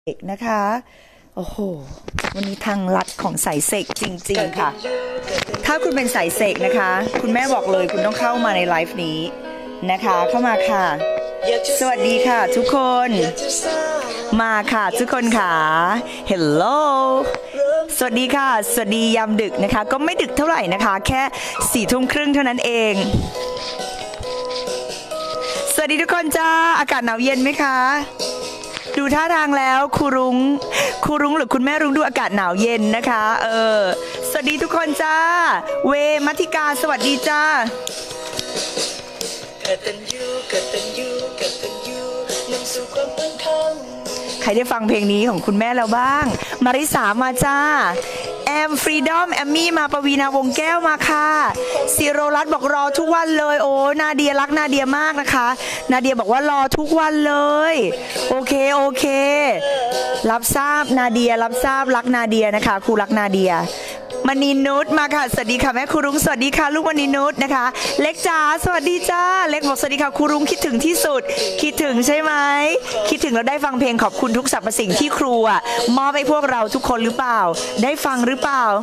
เอกนะคะโอ้โหวันนี้ทางลัดของสายเสกจริงๆค่ะถ้าคุณเป็นสายเสกนะคะคุณแม่บอกเลยคุณต้องเข้ามาในไลฟ์นี้นะคะเข้ามาค่ะสวัสดีค่ะทุกคนมาค่ะทุกคนค่ะ Hello สวัสดีค่ะสวัสดียามดึกนะคะก็ไม่ดึกเท่าไหร่นะคะแค่4:30เท่านั้นเองสวัสดีทุกคนจ้าอากาศหนาวเย็นไหมคะดูท่าทางแล้วครูรุ้งหรือคุณแม่รุ้งดูอากาศหนาวเย็นนะคะสวัสดีทุกคนจ้าเวมัธิกาสวัสดีจ้าใครได้ฟังเพลงนี้ของคุณแม่แล้วบ้างมาริสามาจ้าแอมฟรีดอมแอมมี่มาปวีณาวงแก้วมาค่ะศิโรรัตน์บอกรอทุกวันเลยโอ้นาเดียรักนาเดียมากนะคะนาเดียบอกว่ารอทุกวันเลยโอเครับทราบนาเดียรับทราบรักนาเดียนะคะครูรักนาเดียมณีนุชมาค่ะสวัสดีค่ะแม่ครูรุ้งสวัสดีค่ะลูกมณีนุชนะคะเล็กจ๋าสวัสดีจ้าเล็กบอกสวัสดีค่ะครูรุ้งคิดถึงที่สุดคิดถึงใช่ไหมคิดถึงแล้วได้ฟังเพลงขอบคุณทุกสรรพสิ่งที่ครูมอบให้พวกเราทุกคนหรือเปล่าได้ฟังหรือเปล่า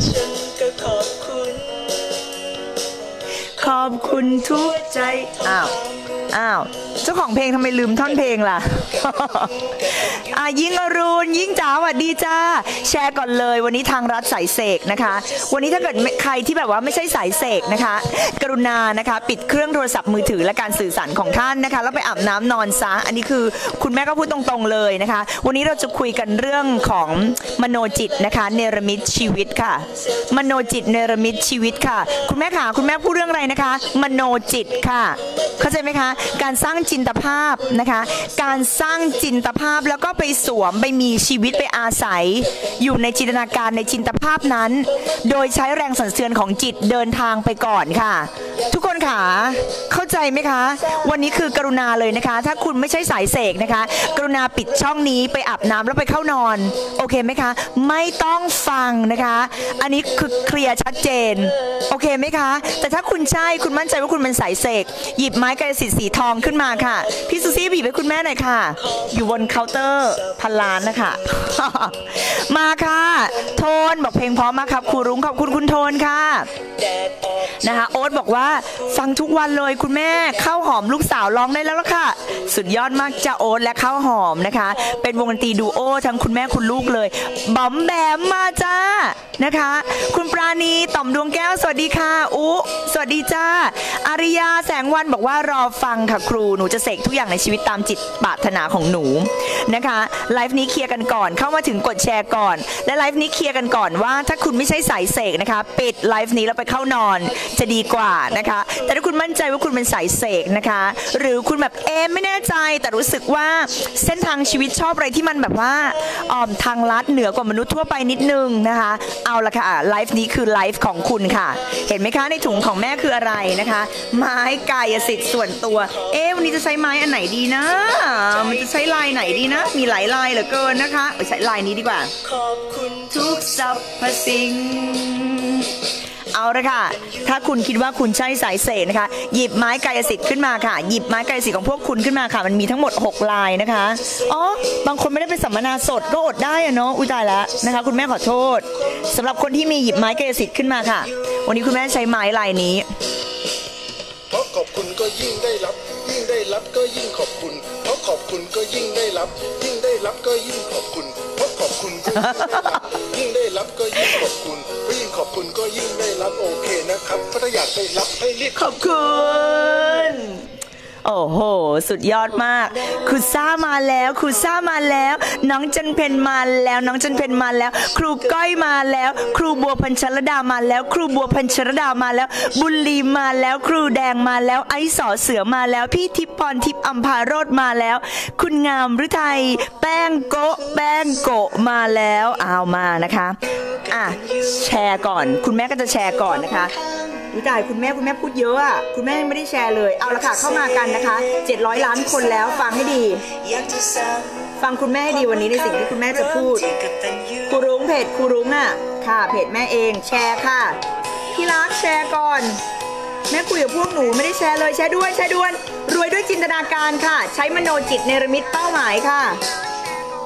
ขอบคุณทุกใจอ้าวเจ้าของเพลงทำไมลืมท่อนเพลงล่ะ ยิ่งอรุณยิ่งจ๋าสวัสดีจ้าแชร์ก่อนเลยวันนี้ทางรัฐสายเสกนะคะวันนี้ถ้าเกิดใครที่แบบว่าไม่ใช่สายเสกนะคะกรุณานะคะปิดเครื่องโทรศัพท์มือถือและการสื่อสารของท่านนะคะแล้วไปอาบน้ำนอนซะอันนี้คือคุณแม่ก็พูดตรงๆเลยนะคะวันนี้เราจะคุยกันเรื่องของมโนจิตนะคะเนรมิตชีวิตค่ะมโนจิตเนรมิตชีวิตค่ะคุณแม่ค่ะคุณแม่พูดเรื่องอะไรนะคะมโนจิตค่ะเข้าใจไหมคะการสร้างจินตภาพนะคะการสร้างจินตภาพแล้วก็ไปสวมไปมีชีวิตไปอาศัยอยู่ในจินตนาการในจินตภาพนั้นโดยใช้แรงสั่นสะเทือนของจิตเดินทางไปก่อนค่ะทุกคนค่ะเข้าใจไหมคะวันนี้คือกรุณาเลยนะคะถ้าคุณไม่ใช่สายเสกนะคะกรุณาปิดช่องนี้ไปอาบน้ำแล้วไปเข้านอนโอเคไหมคะไม่ต้องฟังนะคะอันนี้คือเคลียร์ชัดเจนโอเคไหมคะแต่ถ้าคุณใช่คุณมั่นใจว่าคุณเป็นสายเสกหยิบไม้กายสิทธิ์สีทองขึ้นมาค่ะพี่ซูซี่บีบให้คุณแม่หน่อยค่ะอยู่บนเคาน์เตอร์พันล้านนะคะ มาค่ะโทนบอกเพลงพร้อมมากครับครูรุ้งขอบคุณคุณโทนค่ะนะคะโอ๊ตบอกว่าฟังทุกวันเลยคุณแม่ข้าวหอมลูกสาวร้องได้แล้วล่ะค่ะสุดยอดมากจ้าโอ๊ตและข้าวหอมนะคะเป็นวงดนตรีดูโอทั้งคุณแม่คุณลูกเลยบอมแบมมาจ้านะคะคุณปราณีต่อมดวงแก้วสวัสดีค่ะสวัสดีจ้าอาริยาแสงวันบอกว่ารอฟังค่ะครูหนูจะเสกทุกอย่างในชีวิตตามจิตปรารถนาของหนูนะคะไลฟ์นี้เคลียร์กันก่อนเข้ามาถึงกดแชร์ก่อนและไลฟ์นี้เคลียร์กันก่อนว่าถ้าคุณไม่ใช่สายเสกนะคะปิดไลฟ์นี้แล้วไปเข้านอนจะดีกว่านะคะแต่ถ้าคุณมั่นใจว่าคุณเป็นสายเสกนะคะหรือคุณแบบไม่แน่ใจแต่รู้สึกว่าเส้นทางชีวิตชอบอะไรที่มันแบบว่าทางลัดเหนือกว่ามนุษย์ทั่วไปนิดนึงนะคะเอาละค่ะไลฟ์นี้คือไลฟ์ของคุณค่ะเห็นไหมคะในถุงของแม่คืออะไรนะคะไม้กายสิทธิ์ส่วนตัววันนี้จะใช้ไม้อันไหนดีนะมันจะใช้ลายไหนดีนะมีหลายลายเหลือเกินนะคะใช้ลายนี้ดีกว่าขอบคุณทุกสรรพสิ่งเอาละค่ะถ้าคุณคิดว่าคุณใช่สายเสกนะคะหยิบไม้กายสิทธิ์ขึ้นมาค่ะหยิบไม้กายสิทธิ์ของพวกคุณขึ้นมาค่ะมันมีทั้งหมด6ลายนะคะบางคนไม่ได้เป็นสัมมนาสดก็อดได้เนาะอุ้ยตายแล้วนะคะคุณแม่ขอโทษสำหรับคนที่มีหยิบไม้กายสิทธิ์ขึ้นมาค่ะวันนี้คุณแม่ใช้ไม้ลายนี้เพราะขอบคุณก็ยิ่งได้รับยิ่งได้รับก็ยิ่งขอบคุณเพราะขอบคุณก็ยิ่งได้รับยิ่งได้รับก็ยิ่งขอบคุณเพราะขอบคุณก็ยิ่งได้รับก็ยิ่งขอบคุณยิ่งขอบคุณก็ยิ่งได้รับโอเคนะครับถ้าอยากได้รับให้รีบขอบคุณโอ้โหสุดยอดมากครูซ่ามาแล้วครูซ่ามาแล้วน้องจันเพนมาแล้วน้องจันเพนมาแล้วครูก้อยมาแล้วครูบัวพัญชรดามาแล้วครูบัวพัญชรดามาแล้วบุญลีมาแล้วครูแดงมาแล้วไอซ์สอเสือมาแล้วพี่ทิพย์พรทิพย์อัมพาโรจน์มาแล้วคุณงามฤทัยแป้งโกะมาแล้วเอามานะคะแชร์ก่อนคุณแม่ก็จะแชร์ก่อนนะคะวิจัยคุณแม่พูดเยอะคุณแม่ไม่ได้แชร์เลยเอาละค่ะเข้ามากันนะคะ700 ล้านคนแล้วฟังให้ดีฟังคุณแม่ให้ดีวันนี้ในสิ่งที่คุณแม่จะพูดครูรุ้งเพจครูรุ้งค่ะเพจแม่เองแชร์ค่ะพี่รักแชร์ก่อนแม่คุยกับพวกหนูไม่ได้แชร์เลยแชร์ด้วยรวยด้วยจินตนาการค่ะใช้มโนจิตเนรมิตเป้าหมายค่ะโอ้โห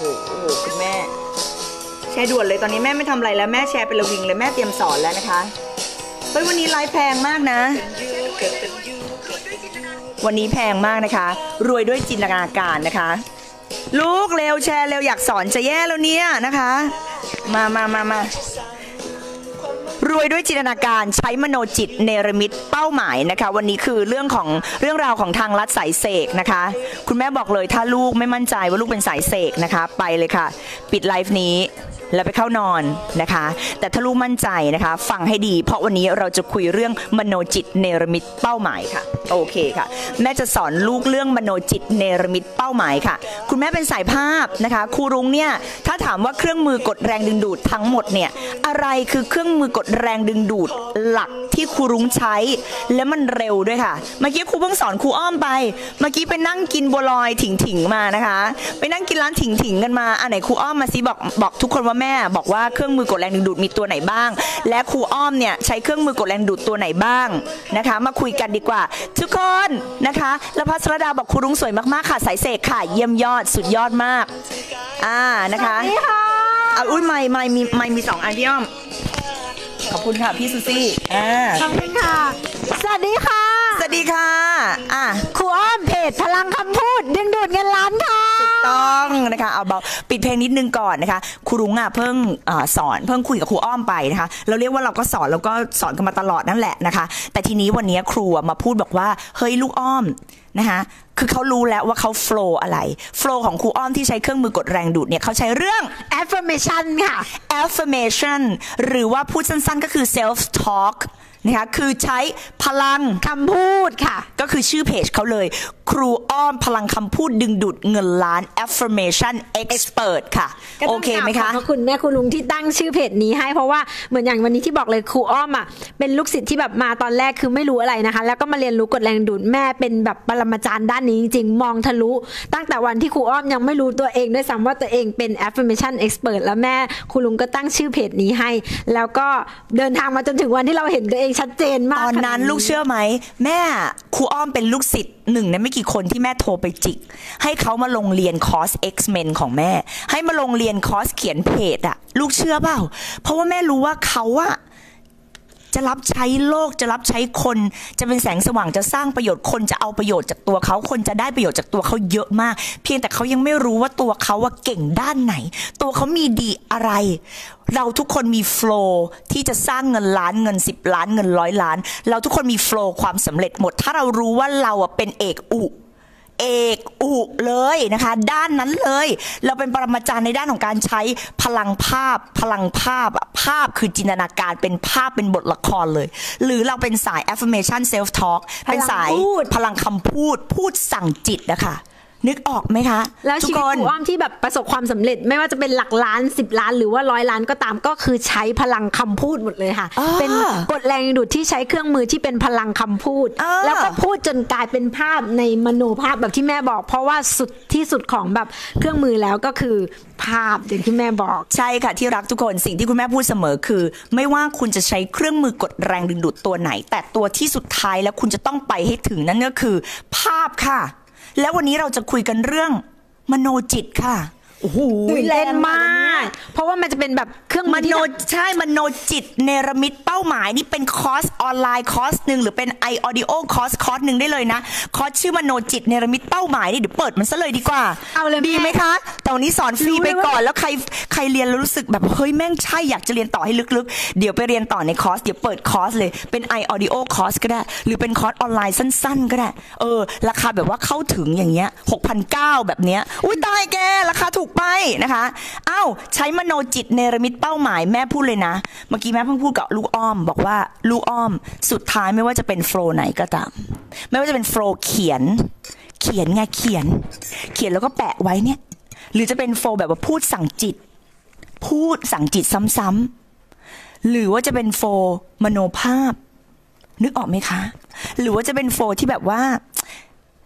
คุณแม่แชร์ด่วนเลยตอนนี้แม่ไม่ทำอะไรแล้วแม่แชร์เป็นระวิงเลยแม่เตรียมสอนแล้วนะคะเฮ้ยวันนี้ไลฟ์แพงมากนะวันนี้แพงมากนะคะรวยด้วยจินตนาการนะคะลูกเร็วแชร์เร็วอยากสอนจะแย่แล้วเนี่ยนะคะมารวยด้วยจินตนาการใช้มโนจิตเนรมิตเป้าหมายนะคะวันนี้คือเรื่องราวของทางลัดสายเสกนะคะคุณแม่บอกเลยถ้าลูกไม่มั่นใจว่าลูกเป็นสายเสกนะคะไปเลยค่ะปิดไลฟ์นี้แล้วไปเข้านอนนะคะแต่ถ้าลูกมั่นใจนะคะฟังให้ดีเพราะวันนี้เราจะคุยเรื่องมโนจิตเนรมิตเป้าหมายค่ะโอเคค่ะแม่จะสอนลูกเรื่องมโนจิตเนรมิตเป้าหมายค่ะคุณแม่เป็นสายภาพนะคะครูรุ้งเนี่ยถ้าถามว่าเครื่องมือกดแรงดึงดูดทั้งหมดเนี่ยอะไรคือเครื่องมือกดแรงดึงดูดหลักที่ครูรุ้งใช้และมันเร็วด้วยค่ะเมื่อกี้ครูเพิ่งสอนครูอ้อมไปเมื่อกี้ไปนั่งกินบัวลอยถิงมานะคะไปนั่งกินร้านถิงกันมาอันไหนครูอ้อมมาซิบอกทุกคนว่าแม่บอกว่าเครื่องมือกดแรงดึงดูดมีตัวไหนบ้างและครูอ้อมเนี่ยใช้เครื่องมือกดแรงดูดตัวไหนบ้างนะคะมาคุยกันดีกว่าทุกคนนะคะแล้วพัชรดาบอกครูรุ้งสวยมากๆค่ะสายเสกค่ะเยี่ยมยอดสุดยอดมากนะคะอุ้ยไม่มี2 อันพี่อ้อมขอบคุณค่ะพี่ซูซี่ขอบคุณค่ะสวัสดีค่ะสวัสดีค่ะครูอ้อมเพจพลังคำพูดดึงดูดเงินล้านค่ะถูกต้องนะคะเอาเบาปิดเพลงนิดนึงก่อนนะคะครูรุ้งเพิ่งสอนเพิ่งคุยกับครูอ้อมไปนะคะเราเรียกว่าเราก็สอนกันมาตลอดนั่นแหละนะคะแต่ทีนี้วันนี้ครูมาพูดบอกว่าเฮ้ยลูกอ้อมนะคะคือเขารู้แล้วว่าเขาโฟล์อะไรโฟล์ของครูอ้อมที่ใช้เครื่องมือกดแรงดูดเนี่ยเขาใช้เรื่อง affirmation ค่ะ affirmation หรือว่าพูดสั้นๆก็คือ self talk นะคะคือใช้พลังคำพูดค่ะก็คือชื่อเพจเขาเลยครูอ้อมพลังคำพูดดึงดูดเงินล้าน affirmation expert ค่ะโอเคไหมคะขอบคุณแม่ครูลุงที่ตั้งชื่อเพจนี้ให้เพราะว่าเหมือนอย่างวันนี้ที่บอกเลยครูอ้อมเป็นลูกศิษย์ที่แบบมาตอนแรกคือไม่รู้อะไรนะคะแล้วก็มาเรียนรู้กดแรงดูดแม่เป็นแบบปรมาจารย์ด้านนี้จริงๆมองทะลุตั้งแต่วันที่ครูอ้อมยังไม่รู้ตัวเองด้วยซ้ำว่าตัวเองเป็น affirmation expert แล้วแม่ครูลุงก็ตั้งชื่อเพจนี้ให้แล้วก็เดินทางมาจนถึงวันที่เราเห็นตัวเองชัดเจนมากตอนนั้นลูกเชื่อไหมแม่ครูอ้อมเป็นลูกศิษย์หนึ่งในไม่กี่คนที่แม่โทรไปจิกให้เขามาลงเรียนคอร์ส X-Men ของแม่ให้มาลงเรียนคอร์สเขียนเพจลูกเชื่อเปล่าเพราะว่าแม่รู้ว่าเขาจะรับใช้โลกจะรับใช้คนจะเป็นแสงสว่างจะสร้างประโยชน์คนจะเอาประโยชน์จากตัวเขาคนจะได้ประโยชน์จากตัวเขาเยอะมากเพียงแต่เขายังไม่รู้ว่าตัวเขาเก่งด้านไหนตัวเขามีดีอะไรเราทุกคนมีโฟลว์ที่จะสร้างเงินล้านเงิน10 ล้านเงิน100 ล้านเราทุกคนมีโฟลว์ความสำเร็จหมดถ้าเรารู้ว่าเราเป็นเอกอุเลยนะคะด้านนั้นเลยเราเป็นปรมาจารย์ในด้านของการใช้พลังภาพภาพคือจินตนาการเป็นภาพเป็นบทละครเลยหรือเราเป็นสาย affirmation self talk เป็นสายพลังคำพูดสั่งจิตนะคะนึกออกไหมคะแล้วชีวิตครูอ้อมที่แบบประสบความสำเร็จไม่ว่าจะเป็นหลักล้าน10 ล้านหรือว่า100 ล้านก็ตามก็คือใช้พลังคำพูดหมดเลยค่ะเป็นกฎแรงดูดที่ใช้เครื่องมือที่เป็นพลังคำพูดแล้วก็พูดจนกลายเป็นภาพในมโนภาพแบบที่แม่บอกเพราะว่าสุดที่สุดของแบบเครื่องมือแล้วก็คือภาพอย่างที่แม่บอกใช่ค่ะที่รักทุกคนสิ่งที่คุณแม่พูดเสมอคือไม่ว่าคุณจะใช้เครื่องมือกดแรงดึงดูดตัวไหนแต่ตัวที่สุดท้ายแล้วคุณจะต้องไปให้ถึงนั่นก็คือภาพค่ะแล้ววันนี้เราจะคุยกันเรื่องมโนจิตค่ะโอ้โหเล่นมากเพราะว่ามันจะเป็นแบบเครื่องมโนใช่มโนจิตเนรมิตเป้าหมายนี่เป็นคอร์สออนไลน์คอร์สหนึ่งหรือเป็นiAudioคอร์สหนึ่งได้เลยนะคอร์สชื่อมโนจิตเนรมิตเป้าหมายนี่เดี๋ยวเปิดมันซะเลยดีกว่าเอาเลยดีไหมคะตอนนี้สอนฟรีไปก่อนแล้วใครเรียนแล้วรู้สึกแบบเฮ้ยแม่งใช่อยากจะเรียนต่อให้ลึกๆเดี๋ยวไปเรียนต่อในคอร์สเดี๋ยวเปิดคอร์สเลยเป็นiAudioคอร์สก็ได้หรือเป็นคอร์สออนไลน์สั้นๆก็ได้ราคาแบบว่าเข้าถึงอย่างเงี้ย 6,900 แบบเนี้ยอุ้ยตายแกราคาถูกไปนะคะใช้มโนจิตเนรมิตเป้าหมายแม่พูดเลยนะเมื่อกี้แม่เพิ่งพูดกับลูกอ้อมบอกว่าลูกอ้อมสุดท้ายไม่ว่าจะเป็นโฟล์ไหนก็ตามไม่ว่าจะเป็นโฟล์เขียนไงเขียนแล้วก็แปะไว้เนี่ยหรือจะเป็นโฟล์แบบว่าพูดสั่งจิตซ้ำๆหรือว่าจะเป็นโฟล์มโนภาพนึกออกไหมคะหรือว่าจะเป็นโฟล์ที่แบบว่า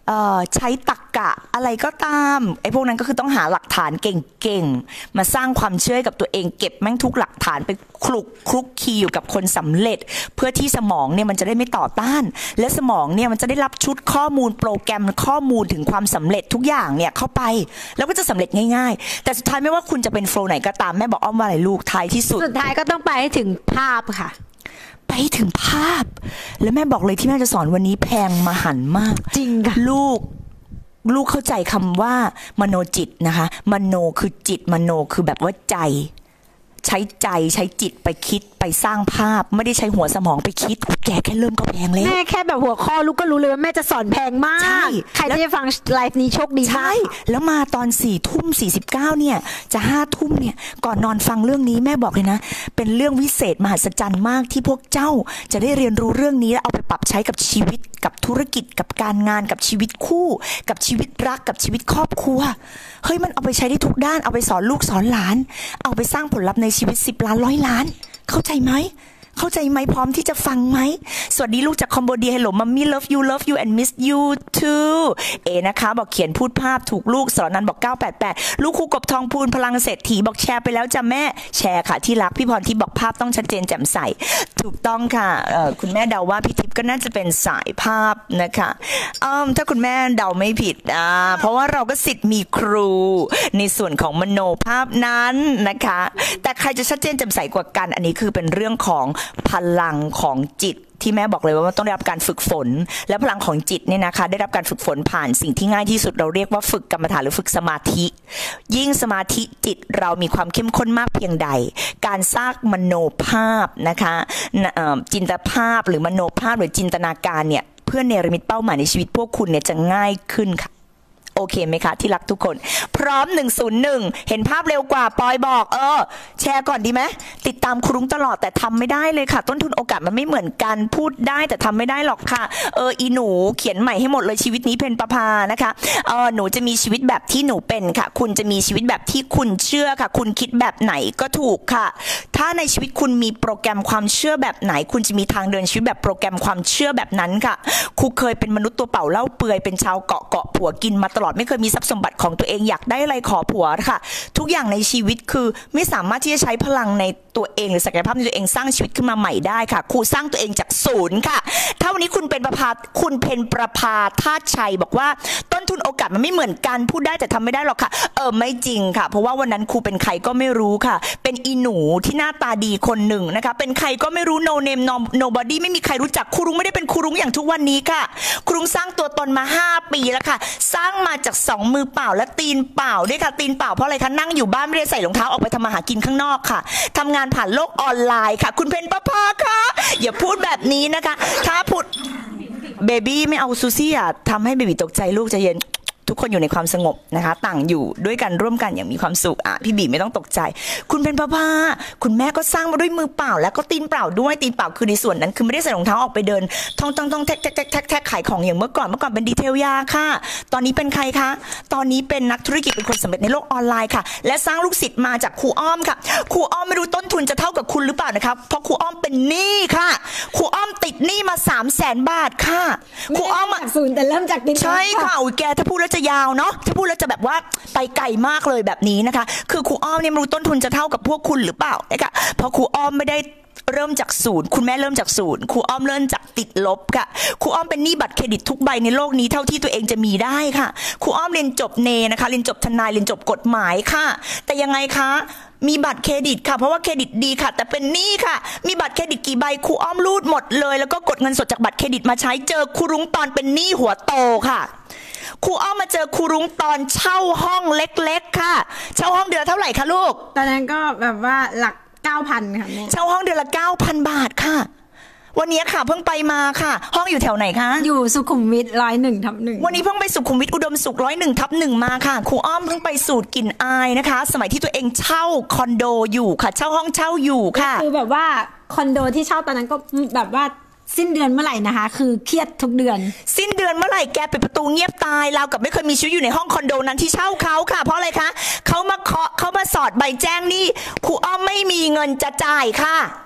ใช้ตรรกะอะไรก็ตามไอ้พวกนั้นก็คือต้องหาหลักฐานเก่งๆมาสร้างความเชื่อกับตัวเองเก็บแม่งทุกหลักฐานไปคลุกคีอยู่กับคนสำเร็จเพื่อที่สมองเนี่ยมันจะได้ไม่ต่อต้านและสมองเนี่ยมันจะได้รับชุดข้อมูลโปรแกรมข้อมูลถึงความสำเร็จทุกอย่างเนี่ยเข้าไปแล้วก็จะสำเร็จง่ายๆแต่สุดท้ายไม่ว่าคุณจะเป็นโฟลว์ไหนก็ตามแม่บอกอ้อมว่าอะไรลูกท้ายที่สุดก็ต้องไปให้ถึงภาพค่ะไปถึงภาพแล้วแม่บอกเลยที่แม่จะสอนวันนี้แพงมหันต์มากจริงค่ะลูกเข้าใจคำว่ามโนจิตนะคะมโนคือจิตมโนคือแบบว่าใจใช้ใจใช้จิตไปคิดไปสร้างภาพไม่ได้ใช้หัวสมองไปคิดแกแค่เริ่มก็แพงแล้วแม่แค่แบบหัวข้อลูกก็รู้เลยว่าแม่จะสอนแพงมากใช่ใครที่จะฟังไลฟ์นี้โชคดีมากใช่แล้วมาตอน4:49เนี่ยจะ5:00เนี่ยก่อนนอนฟังเรื่องนี้แม่บอกเลยนะเป็นเรื่องวิเศษมหัศจรรย์มากที่พวกเจ้าจะได้เรียนรู้เรื่องนี้แล้วเอาไปปรับใช้กับชีวิตกับธุรกิจกับการงานกับชีวิตคู่กับชีวิตรักกับชีวิตครอบครัวเฮ้ยมันเอาไปใช้ได้ทุกด้านเอาไปสอนลูกสอนหลานเอาไปสร้างผลลัพธ์ในชีวิต10 ล้าน100 ล้านเข้าใจไหมพร้อมที่จะฟังไหมสวัสดีลูกจากคอมโบเดีย Hello Mommy love you and miss you too นะคะบอกเขียนพูดภาพถูกลูกสรนันบอก988ลูกครูกบทองพูนพลังเศรษฐีบอกแชร์ไปแล้วจ้ะแม่แชร์ค่ะที่รักพี่พรที่บอกภาพต้องชัดเจนแจ่มใสถูกต้องค่ะคุณแม่เดาว่าพี่ทิพย์ก็น่าจะเป็นสายภาพนะคะถ้าคุณแม่เดาไม่ผิดเพราะว่าเราก็ศิษย์มีครูในส่วนของมโนภาพนั้นนะคะแต่ใครจะชัดเจนแจ่มใสกว่ากันอันนี้คือเป็นเรื่องของพลังของจิตที่แม่บอกเลยว่าต้องได้รับการฝึกฝนและพลังของจิตเนี่ยนะคะได้รับการฝึกฝนผ่านสิ่งที่ง่ายที่สุดเราเรียกว่าฝึกกรรมฐานหรือฝึกสมาธิยิ่งสมาธิจิตเรามีความเข้มข้นมากเพียงใดการสร้างมโนภาพนะคะจินตภาพหรือมโนภาพหรือจินตนาการเนี่ยเพื่อเนรมิตเป้าหมายในชีวิตพวกคุณเนี่ยจะง่ายขึ้นค่ะโอเคไหมคะที่รักทุกคนพร้อม101เห็นภาพเร็วกว่าปอยบอกแชร์ก่อนดีไหมติดตามครุ้งตลอดแต่ทำไม่ได้เลยค่ะต้นทุนโอกาสมันไม่เหมือนกันพูดได้แต่ทำไม่ได้หรอกค่ะอีหนูเขียนใหม่ให้หมดเลยชีวิตนี้เพนประภานะคะหนูจะมีชีวิตแบบที่หนูเป็นค่ะคุณจะมีชีวิตแบบที่คุณเชื่อค่ะคุณคิดแบบไหนก็ถูกค่ะถ้าในชีวิตคุณมีโปรแกรมความเชื่อแบบไหนคุณจะมีทางเดินชีวิตแบบโปรแกรมความเชื่อแบบนั้นค่ะครูเคยเป็นมนุษย์ตัวเป่าเล่าเปื่อยเป็นชาวเกาะผัวกินมาตลอดไม่เคยมีทรัพย์สมบัติของตัวเองอยากได้อะไรขอผัวค่ะทุกอย่างในชีวิตคือไม่สามารถที่จะใช้พลังในตัวเองหรือศักยภาพในตัวเองสร้างชีวิตขึ้นมาใหม่ได้ค่ะครูสร้างตัวเองจากศูนย์ค่ะถ้าวันนี้คุณเป็นประภาธาตุชัยบอกว่าต้นทุนโอกาสมันไม่เหมือนกันพูดได้แต่ทำไม่ได้หรอกค่ะไม่จริงค่ะเพราะว่าวันนั้นครูเป็นใครก็ไม่รู้ค่ะเป็นอีหนูที่หน้าตาดีคนหนึ่งนะคะเป็นใครก็ไม่รู้ no name nobody ไม่มีใครรู้จักครูรุ้งไม่ได้เป็นครูรุ้งอย่างทุกวันนี้ค่ะครูรุ้งสร้างตัวตนมา5 ปีแล้วค่ะสร้างมาจาก2 มือเปล่าและตีนเปล่าด้วยค่ะตีนเปล่าเพราะอะไรคะนั่งอยู่บ้านไม่ได้ใส่รองเท้าออกไปทำมาหากินข้างนอกค่ะทำงานผ่านโลกออนไลน์ค่ะคุณเพนประภาค่ะอย่าพูดแบบนี้นะคะถ้าพูดเบบี้ไม่เอาซูซี่อ่ะทำให้เบบี้ตกใจลูกใจเย็นทุกคนอยู่ในความสงบนะคะต่างอยู่ด้วยกันร่วมกันอย่างมีความสุขพี่บีไม่ต้องตกใจคุณเป็นพ่อคุณแม่ก็สร้างมาด้วยมือเปล่าแล้วก็ตีนเปล่าด้วยตีนเปล่าคือในส่วนนั้นคือไม่ได้ใส่รองเท้าออกไปเดินท่องแท็กขายของอย่างเมื่อก่อนเป็นดีเทลยาค่ะตอนนี้เป็นใครคะตอนนี้เป็นนักธุรกิจเป็นคนสำเร็จในโลกออนไลน์ค่ะและสร้างลูกศิษย์มาจากครูอ้อมค่ะครูอ้อมไม่รู้ต้นทุนจะเท่ากับคุณหรือเปล่านะคะเพราะครูอ้อมเป็นหนี้ค่ะครูอ้อมติดหนี้มา300,000 บาทค่ะครูอ้อมจากศูนย์แต่เริ่มจากติดใช่ค่ะอุ้ยแกถ้าพูดแล้วจะยาวเนาะถ้าพูดแล้วจะแบบว่าไปไกลมากเลยแบบนี้นะคะคือครูอ้อมเนี่ยไม่รู้ต้นทุนจะเท่ากับพวกคุณหรือเปล่านะคะเพราะครูอ้อมไม่ได้เริ่มจากศูนย์คุณแม่เริ่มจากศูนย์ครูอ้อมเริ่มจากติดลบค่ะครูอ้อมเป็นหนี้บัตรเครดิตทุกใบในโลกนี้เท่าที่ตัวเองจะมีได้ค่ะครูอ้อมเรียนจบเนนะคะเรียนจบทนายเรียนจบกฎหมายค่ะแต่ยังไงคะมีบัตรเครดิตค่ะเพราะว่าเครดิตดีค่ะแต่เป็นหนี้ค่ะมีบัตรเครดิตกี่ใบครูอ้อมรูดหมดเลยแล้วก็กดเงินสดจากบัตรเครดิตมาใช้เจอครูรุ้งตอนเป็นหนี้หัวโตค่ะครูอ้อมมาเจอครูรุ้งตอนเช่าห้องเล็กๆค่ะเช่าห้องเดือนเท่าไหร่คะลูกตอนนั้นก็แบบว่าหลัก 9,000 ค่ะแม่เช่าห้องเดือนละ 9,000 บาทค่ะวันนี้ค่ะเพิ่งไปมาค่ะห้องอยู่แถวไหนคะอยู่สุขุมวิท101/1 วันนี้เพิ่งไปสุขุมวิทอุดมสุข101/1มาค่ะครูอ้อมเพิ่งไปสูตรกลิ่นอายนะคะสมัยที่ตัวเองเช่าคอนโดอยู่ค่ะเช่าห้องเช่าอยู่ค่ะคือแบบว่าคอนโดที่เช่าตอนนั้นก็แบบว่าสิ้นเดือนเมื่อไหร่นะคะคือเครียดทุกเดือนสิ้นเดือนเมื่อไหร่แกปิดประตูเงียบตายเรากับไม่เคยมีชีวิตอยู่ในห้องคอนโดนั้นที่เช่าเขาค่ะเพราะอะไรคะเขามาเคาะเขามาสอดใบแจ้งนี่ครูอ้อมไม่มีเงินจะจ่ายค่ะ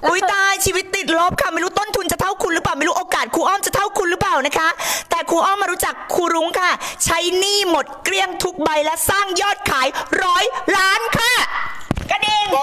อุ้ยตายชีวิตติดลบค่ะไม่รู้ต้นทุนจะเท่าคุณหรือเปล่าไม่รู้โอกาสครูอ้อมจะเท่าคุณหรือเปล่านะคะแต่ครูอ้อมมารู้จักครูรุ้งค่ะใช้หนี้หมดเกลี้ยงทุกใบและสร้างยอดขาย100 ล้านค่ะกระเด้ง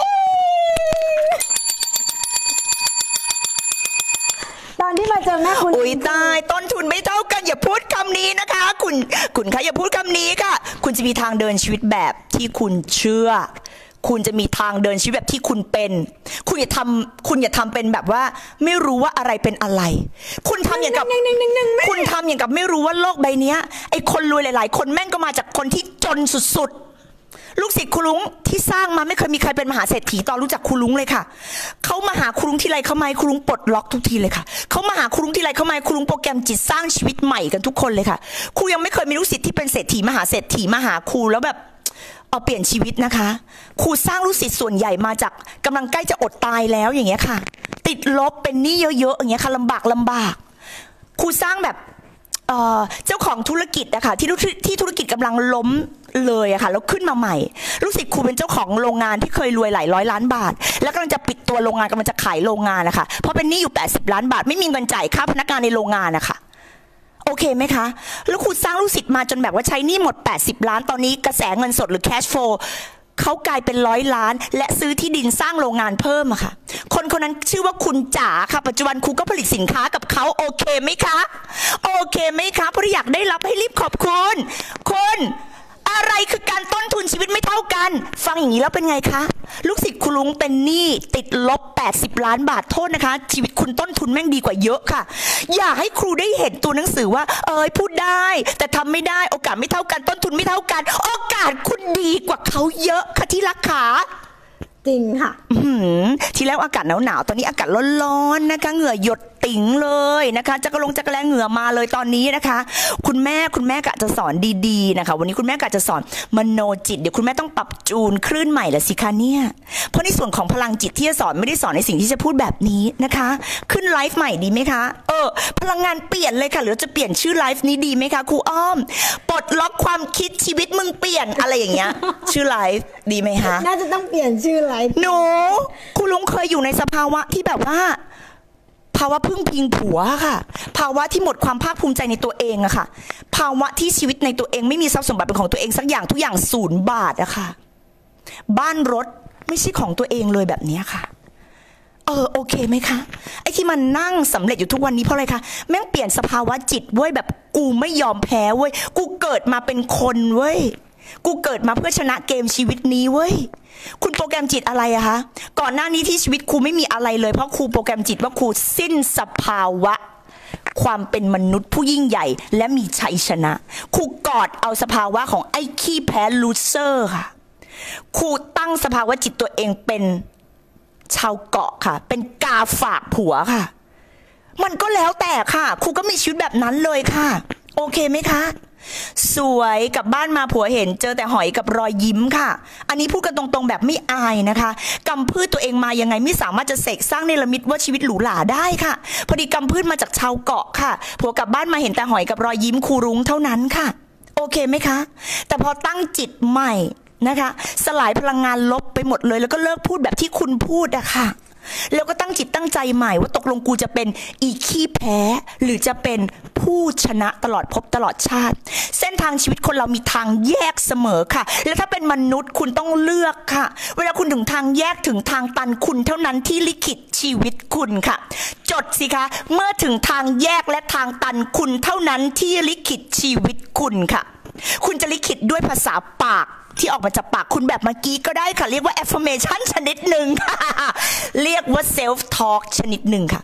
ตอนที่มาเจอแม่คุณอุ้ยตายต้นทุนไม่เท่ากันอย่าพูดคำนี้นะคะคุณคะอย่าพูดคำนี้ค่ะคุณจะมีทางเดินชีวิตแบบที่คุณเชื่อคุณจะมีทางเดินชีวิตแบบที่คุณเป็นคุณอย่าทำเป็นแบบว่าไม่รู้ว่าอะไรเป็นอะไรคุณทำอย่างกับไม่รู้ว่าโลกใบนี้ไอ้คนรวยหลายๆคนแม่งก็มาจากคนที่จนสุดๆลูกศิษย์ครูรุ้งที่สร้างมาไม่เคยมีใครเป็นมหาเศรษฐีตอนรู้จักครูรุ้งเลยค่ะเขามาหาครูรุ้งทีไรเขาไม่ครูรุ้งปลดล็อกทุกทีเลยค่ะเขามาหาครูรุ้งทีไรเขาไม่ครูรุ้งโปรแกรมจิตสร้างชีวิตใหม่กันทุกคนเลยค่ะครูยังไม่เคยมีลูกศิษย์ที่เป็นเศรษฐีมหาเศรษฐีมาหาครูแล้วแบบเอาเปลี่ยนชีวิตนะคะครูสร้างลูกศิษย์ส่วนใหญ่มาจากกำลังใกล้จะอดตายแล้วอย่างเงี้ยค่ะติดลบเป็นหนี้เยอะๆอย่างเงี้ยค่ะลำบากครูสร้างแบบเจ้าของธุรกิจนะคะที่ธุรกิจกำลังล้มเลยอะค่ะแล้วขึ้นมาใหม่ลูกศิษย์ครูเป็นเจ้าของโรงงานที่เคยรวยหลายร้อยล้านบาทแล้วกำลังจะปิดตัวโรงงานกำลังจะขายโรงงานนะคะเพราะเป็นหนี้อยู่80 ล้านบาทไม่มีเงินจ่ายค่าพนักงานในโรงงานนะคะโอเคไหมคะแล้วครูสร้างลูกศิษย์มาจนแบบว่าใช้หนี้หมด80 ล้านตอนนี้กระแสเงินสดหรือ cash flow เขากลายเป็น100 ล้านและซื้อที่ดินสร้างโรงงานเพิ่มอะค่ะคนนั้นชื่อว่าคุณจ๋าค่ะปัจจุบันครูก็ผลิตสินค้ากับเขาโอเคไหมคะโอเคไหมคะเพราะอยากได้รับให้รีบขอบคุณคุณอะไรคือการต้นทุนชีวิตไม่เท่ากันฟังอย่างนี้แล้วเป็นไงคะลูกศิษย์ครูรุ้งเป็นหนี้ติดลบ80 ล้านบาทโทษนะคะชีวิตคุณต้นทุนแม่งดีกว่าเยอะค่ะอยากให้ครูได้เห็นตัวหนังสือว่าพูดได้แต่ทำไม่ได้โอกาสไม่เท่ากันต้นทุนไม่เท่ากันโอกาสคุณดีกว่าเขาเยอะค่ะที่รักขาจริงค่ะทีแล้วอากาศหนาวๆตอนนี้อากาศร้อนๆนะคะเหงื่อหยดติ๋งเลยนะคะจักรแลเหงื่อมาเลยตอนนี้นะคะคุณแม่กะจะสอนดีๆนะคะวันนี้คุณแม่กะจะสอนมโนจิตเดี๋ยวคุณแม่ต้องปรับจูนคลื่นใหม่ละสิคะเนี่ยเพราะในส่วนของพลังจิตที่จะสอนไม่ได้สอนในสิ่งที่จะพูดแบบนี้นะคะขึ้นไลฟ์ใหม่ดีไหมคะพลังงานเปลี่ยนเลยค่ะหรือจะเปลี่ยนชื่อไลฟ์นี้ดีไหมคะครูอ้อมปลดล็อกความคิดชีวิตมึงเปลี่ยนอะไรอย่างเงี้ยชื่อไลฟ์ดีไหมคะน่าจะต้องเปลี่ยนชื่อไลฟ์หนูครูลุงเคยอยู่ในสภาวะที่แบบว่าภาวะพึ่งพิงผัวค่ะภาวะที่หมดความภาคภูมิใจในตัวเองอะค่ะภาวะที่ชีวิตในตัวเองไม่มีทรัพย์สมบัติเป็นของตัวเองสักอย่างทุกอย่าง0 บาทอะค่ะบ้านรถไม่ใช่ของตัวเองเลยแบบนี้ค่ะโอเคไหมคะไอ้ที่มันนั่งสำเร็จอยู่ทุกวันนี้เพราะอะไรคะแม่งเปลี่ยนสภาวะจิตเว้ยแบบกูไม่ยอมแพ้เว้ยกูเกิดมาเป็นคนเว้ยกูเกิดมาเพื่อชนะเกมชีวิตนี้เว้ยคุณโปรแกรมจิตอะไรอะคะก่อนหน้านี้ที่ชีวิตครูไม่มีอะไรเลยเพราะครูโปรแกรมจิตว่าครูสิ้นสภาวะความเป็นมนุษย์ผู้ยิ่งใหญ่และมีชัยชนะครูกอดเอาสภาวะของไอ้ขี้แพ้ลูเซอร์ค่ะครูตั้งสภาวะจิตตัวเองเป็นชาวเกาะค่ะเป็นกาฝากผัวค่ะมันก็แล้วแต่ค่ะครูก็มีชีวิตแบบนั้นเลยค่ะโอเคไหมคะสวยกลับบ้านมาผัวเห็นเจอแต่หอยกับรอยยิ้มค่ะอันนี้พูดกันตรงๆแบบไม่อายนะคะกำพืชตัวเองมายังไงไม่สามารถจะเสกสร้างเนรมิตว่าชีวิตหรูหราได้ค่ะพอดีกำพืชมาจากชาวเกาะค่ะผัวกลับบ้านมาเห็นแต่หอยกับรอยยิ้มครูรุ้งเท่านั้นค่ะโอเคไหมคะแต่พอตั้งจิตใหม่นะคะสลายพลังงานลบไปหมดเลยแล้วก็เลิกพูดแบบที่คุณพูดอะค่ะแล้วก็ตั้งจิตตั้งใจใหม่ว่าตกลงกูจะเป็นอีขี้แพ้หรือจะเป็นผู้ชนะตลอดภพตลอดชาติเส้นทางชีวิตคนเรามีทางแยกเสมอค่ะแล้วถ้าเป็นมนุษย์คุณต้องเลือกค่ะเวลาคุณถึงทางแยกถึงทางตันคุณเท่านั้นที่ลิขิตชีวิตคุณค่ะจดสิคะเมื่อถึงทางแยกและทางตันคุณเท่านั้นที่ลิขิตชีวิตคุณค่ะคุณจะลิขิตด้วยภาษาปากที่ออกมาจากปากคุณแบบเมื่อกี้ก็ได้ค่ะเรียกว่า affirmation ชนิดหนึ่งเรียกว่า self talk ชนิดหนึ่งค่ะ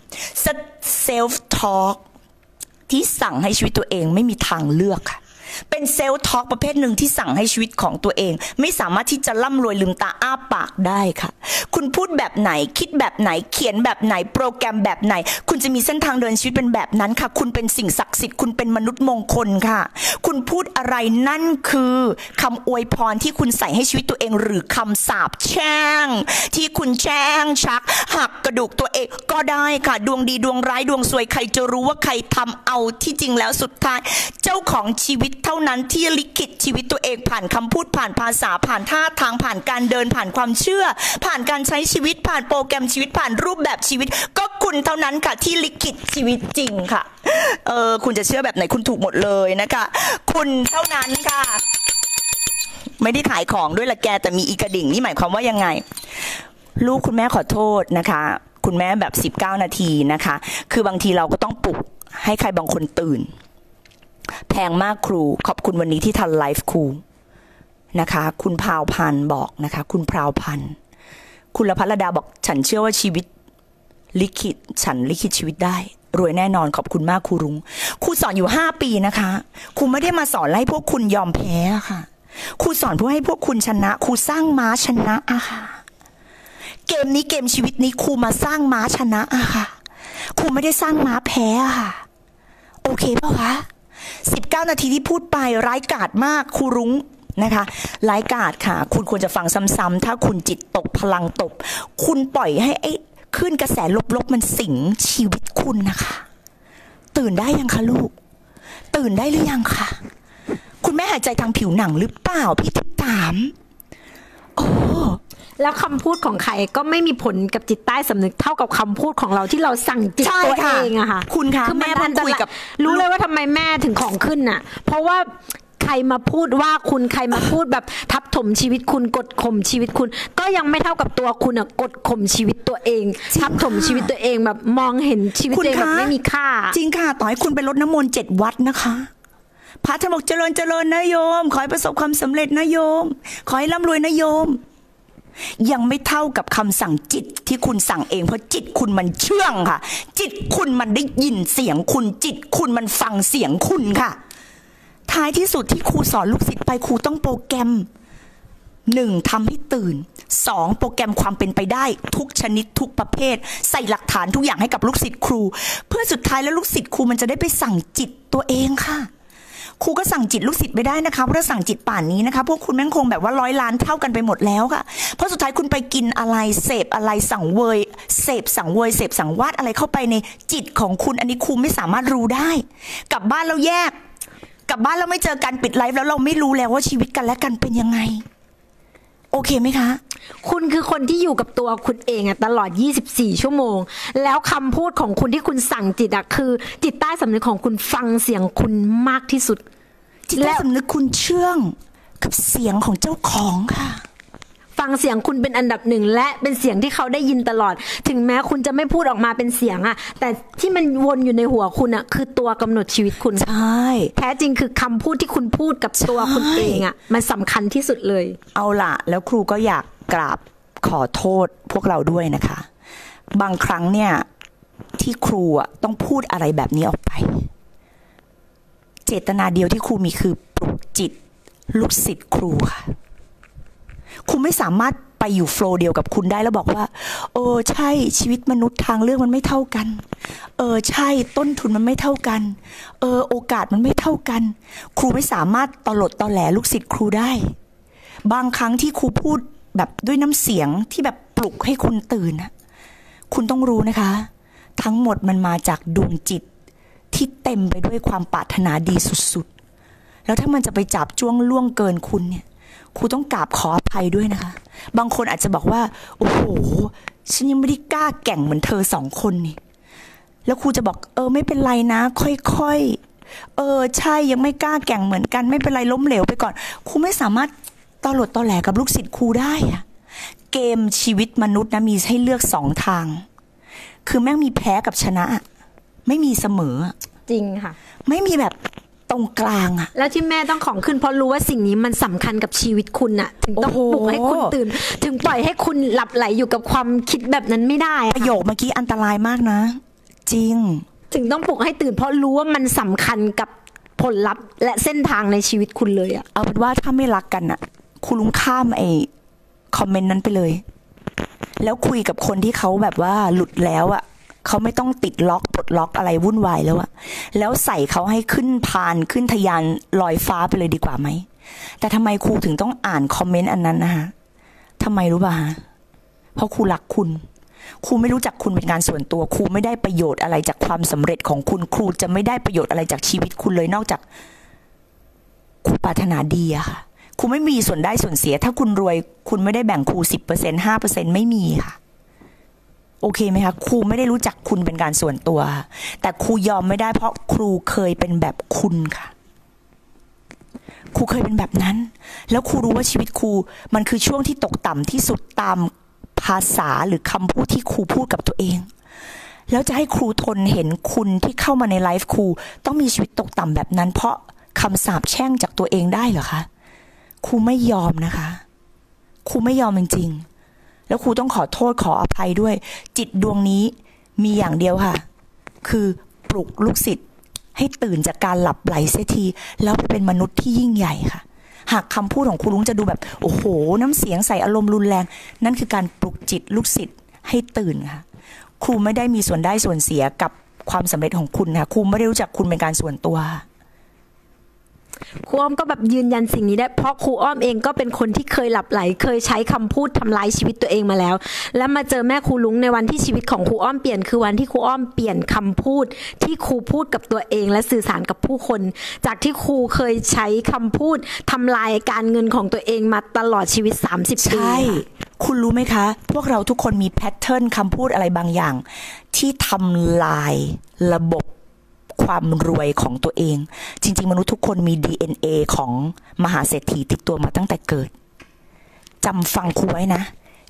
self talk ที่สั่งให้ชีวิตตัวเองไม่มีทางเลือกค่ะเป็นเซลฟ์ทอล์กประเภทหนึ่งที่สั่งให้ชีวิตของตัวเองไม่สามารถที่จะร่ำรวยลืมตาอ้าปากได้ค่ะคุณพูดแบบไหนคิดแบบไหนเขียนแบบไหนโปรแกรมแบบไหนคุณจะมีเส้นทางเดินชีวิตเป็นแบบนั้นค่ะคุณเป็นสิ่งศักดิ์สิทธิ์คุณเป็นมนุษย์มงคลค่ะคุณพูดอะไรนั่นคือคำอวยพรที่คุณใส่ให้ชีวิตตัวเองหรือคำสาปแช่งที่คุณแช่งชักหักกระดูกตัวเองก็ได้ค่ะดวงดีดวงร้ายดวงซวยใครจะรู้ว่าใครทำเอาที่จริงแล้วสุดท้ายเจ้าของชีวิตเท่านั้นที่ลิขิตชีวิตตัวเองผ่านคำพูดผ่านภาษาผ่านท่าทางผ่านการเดินผ่านความเชื่อผ่านการใช้ชีวิตผ่านโปรแกรมชีวิตผ่านรูปแบบชีวิตก็คุณเท่านั้นค่ะที่ลิขิตชีวิตจริงค่ะคุณจะเชื่อแบบไหนคุณถูกหมดเลยนะคะคุณเท่านั้นค่ะไม่ได้ขายของด้วยละแกแต่มีอีกระดิ่งนี่หมายความว่ายังไงลูกคุณแม่ขอโทษนะคะคุณแม่แบบ19นาทีนะคะคือบางทีเราก็ต้องปลุกให้ใครบางคนตื่นแพงมากครูขอบคุณวันนี้ที่ทันไลฟ์ครูนะคะคุณพราวพันธ์บอกนะคะคุณพราวพันธ์คุณละพัฒดาบอกฉันเชื่อว่าชีวิตลิขิตฉันลิขิตชีวิตได้รวยแน่นอนขอบคุณมากครูรุ้งครูสอนอยู่5ปีนะคะครูไม่ได้มาสอนให้พวกคุณยอมแพ้ค่ะครูสอนเพื่อให้พวกคุณชนะครูสร้างม้าชนะอะค่ะเกมนี้เกมชีวิตนี้ครูมาสร้างม้าชนะอะค่ะครูไม่ได้สร้างม้าแพ้อะค่ะโอเคเปล่าคะ19นาทีที่พูดไปร้ายกาจมากครูรุ้งนะคะร้ายกาจค่ะคุณควรจะฟังซ้ำๆถ้าคุณจิตตกพลังตกคุณปล่อยให้ไอ้ขึ้นกระแสลบๆมันสิงชีวิตคุณนะคะตื่นได้ยังคะลูกตื่นได้หรือยังคะคุณแม่หายใจทางผิวหนังหรือเปล่าพี่ติดตามโอ้แล้วคำพูดของใครก็ไม่มีผลกับจิตใต้สำนึกเท่ากับคำพูดของเราที่เราสั่งจิตตัวเองอะค่ะคุณคะคือแม่คุยกับรู้เลยว่าทำไมแม่ถึงของขึ้นน่ะเพราะว่าใครมาพูดว่าคุณใครมาพูดแบบทับถมชีวิตคุณกดข่มชีวิตคุณก็ยังไม่เท่ากับตัวคุณอะกดข่มชีวิตตัวเองทับถมชีวิตตัวเองแบบมองเห็นชีวิตตัวเองแบบไม่มีค่าจริงค่ะต่อให้คุณไปรดน้ำมนต์7 วัดนะคะพระท่านบอกเจริญเจริญนะโยมขอให้ประสบความสำเร็จนะโยมขอให้ร่ำรวยนะโยมยังไม่เท่ากับคำสั่งจิตที่คุณสั่งเองเพราะจิตคุณมันเชื่องค่ะจิตคุณมันได้ยินเสียงคุณจิตคุณมันฟังเสียงคุณค่ะท้ายที่สุดที่ครูสอนลูกศิษย์ไปครูต้องโปรแกรม1ทำให้ตื่น2โปรแกรมความเป็นไปได้ทุกชนิดทุกประเภทใส่หลักฐานทุกอย่างให้กับลูกศิษย์ครูเพื่อสุดท้ายแล้วลูกศิษย์ครูมันจะได้ไปสั่งจิตตัวเองค่ะครูก็สั่งจิตลูกศิษย์ไม่ได้นะคะเพราะสั่งจิตป่านนี้นะคะพวกคุณแม่งคงแบบว่า100 ล้านเท่ากันไปหมดแล้วค่ะเพราะสุดท้ายคุณไปกินอะไรเสพอะไรสังเวยเสพสังเวยเสพสังวาสอะไรเข้าไปในจิตของคุณอันนี้ครูไม่สามารถรู้ได้กลับบ้านเราแยกกลับบ้านเราไม่เจอกันปิดไลฟ์แล้วเราไม่รู้แล้วว่าชีวิตกันและกันเป็นยังไงโอเคไหมคะคุณคือคนที่อยู่กับตัวคุณเองอะตลอด24ชั่วโมงแล้วคำพูดของคุณที่คุณสั่งจิตอะคือจิตใต้สำนึกของคุณฟังเสียงคุณมากที่สุดจิตใต้สำนึกคุณเชื่องกับเสียงของเจ้าของค่ะฟังเสียงคุณเป็นอันดับ1และเป็นเสียงที่เขาได้ยินตลอดถึงแม้คุณจะไม่พูดออกมาเป็นเสียงอะแต่ที่มันวนอยู่ในหัวคุณอะคือตัวกำหนดชีวิตคุณใช่แท้จริงคือคำพูดที่คุณพูดกับตัวคุณเองอะมันสำคัญที่สุดเลยเอาล่ะแล้วครูก็อยากกราบขอโทษพวกเราด้วยนะคะบางครั้งเนี่ยที่ครูอะต้องพูดอะไรแบบนี้ออกไปเจตนาเดียวที่ครูมีคือปลุกจิตลูกศิษย์ครูค่ะครูไม่สามารถไปอยู่โฟลว์เดียวกับคุณได้แล้วบอกว่าใช่ชีวิตมนุษย์ทางเลือกมันไม่เท่ากันใช่ต้นทุนมันไม่เท่ากันโอกาสมันไม่เท่ากันครูไม่สามารถตอแหลลูกศิษย์ครูได้บางครั้งที่ครูพูดแบบด้วยน้ำเสียงที่แบบปลุกให้คุณตื่นคุณต้องรู้นะคะทั้งหมดมันมาจากดวงจิตที่เต็มไปด้วยความปรารถนาดีสุดๆแล้วถ้ามันจะไปจับจ้วงล่วงเกินคุณเนี่ยครูต้องกราบขออภัยด้วยนะคะบางคนอาจจะบอกว่าโอ้โหฉันยังไม่ได้กล้าแก่งเหมือนเธอ2 คนนี่แล้วครูจะบอกไม่เป็นไรนะค่อยๆใช่ยังไม่กล้าแก่งเหมือนกันไม่เป็นไรล้มเหลวไปก่อนครูไม่สามารถตอแหลกับลูกศิษย์ครูได้อะเกมชีวิตมนุษย์นะมีให้เลือก2 ทางคือแม่งมีแพ้กับชนะไม่มีเสมอจริงค่ะไม่มีแบบตรงกลางอะแล้วที่แม่ต้องของขึ้นเพราะรู้ว่าสิ่งนี้มันสำคัญกับชีวิตคุณอะถึงต้องปลุกให้คุณตื่นถึงปล่อยให้คุณหลับไหลอยู่กับความคิดแบบนั้นไม่ได้ประโยคเมื่อกี้อันตรายมากนะจริงถึงต้องปลุกให้ตื่นเพราะรู้ว่ามันสำคัญกับผลลัพธ์และเส้นทางในชีวิตคุณเลยอะเอาเป็นว่าถ้าไม่รักกันอะคุณลุงข้ามคอมเมนต์นั้นไปเลยแล้วคุยกับคนที่เขาแบบว่าหลุดแล้วอะเขาไม่ต้องติดล็อกปลดล็อกอะไรวุ่นวายแล้วอะแล้วใส่เขาให้ขึ้นพานขึ้นทะยานลอยฟ้าไปเลยดีกว่าไหมแต่ทำไมครูถึงต้องอ่านคอมเมนต์อันนั้นนะคะทำไมรู้ป่ะฮะเพราะครูรักคุณครูไม่รู้จักคุณเป็นงานส่วนตัวครูไม่ได้ประโยชน์อะไรจากความสำเร็จของคุณครูจะไม่ได้ประโยชน์อะไรจากชีวิตคุณเลยนอกจากครูปรารถนาดีอะค่ะครูไม่มีส่วนได้ส่วนเสียถ้าคุณรวยคุณไม่ได้แบ่งครู10% 5%ไม่มีค่ะโอเคไหมคะครูไม่ได้รู้จักคุณเป็นการส่วนตัวแต่ครูยอมไม่ได้เพราะครูเคยเป็นแบบคุณค่ะครูเคยเป็นแบบนั้นแล้วครูรู้ว่าชีวิตครูมันคือช่วงที่ตกต่ำที่สุดตามภาษาหรือคำพูดที่ครูพูดกับตัวเองแล้วจะให้ครูทนเห็นคุณที่เข้ามาในไลฟ์ครูต้องมีชีวิตตกต่ำแบบนั้นเพราะคำสาปแช่งจากตัวเองได้เหรอคะครูไม่ยอมนะคะครูไม่ยอมจริงๆแล้วครูต้องขอโทษขออภัยด้วยจิตดวงนี้มีอย่างเดียวค่ะคือปลุกลูกศิษย์ให้ตื่นจากการหลับไหลเสียทีแล้วไปเป็นมนุษย์ที่ยิ่งใหญ่ค่ะหากคำพูดของครูลุงจะดูแบบโอ้โหน้ำเสียงใส่อารมณ์รุนแรงนั่นคือการปลุกจิตลูกศิษย์ให้ตื่นค่ะครูไม่ได้มีส่วนได้ส่วนเสียกับความสำเร็จของคุณค่ะครูไม่ได้รู้จักคุณเป็นการส่วนตัวครูอ้อมก็แบบยืนยันสิ่งนี้ได้เพราะครูอ้อมเองก็เป็นคนที่เคยหลับไหลเคยใช้คำพูดทำร้ายชีวิตตัวเองมาแล้วแล้วมาเจอแม่ครูลุงในวันที่ชีวิตของครูอ้อมเปลี่ยนคือวันที่ครูอ้อมเปลี่ยนคำพูดที่ครูพูดกับตัวเองและสื่อสารกับผู้คนจากที่ครูเคยใช้คำพูดทำลายการเงินของตัวเองมาตลอดชีวิต30 ปีใช่คุณรู้ไหมคะพวกเราทุกคนมีแพทเทิร์นคำพูดอะไรบางอย่างที่ทำลายระบบความรวยของตัวเองจริงๆมนุษย์ทุกคนมี DNA ของมหาเศรษฐีติดตัวมาตั้งแต่เกิดจำฟังครูไว้นะ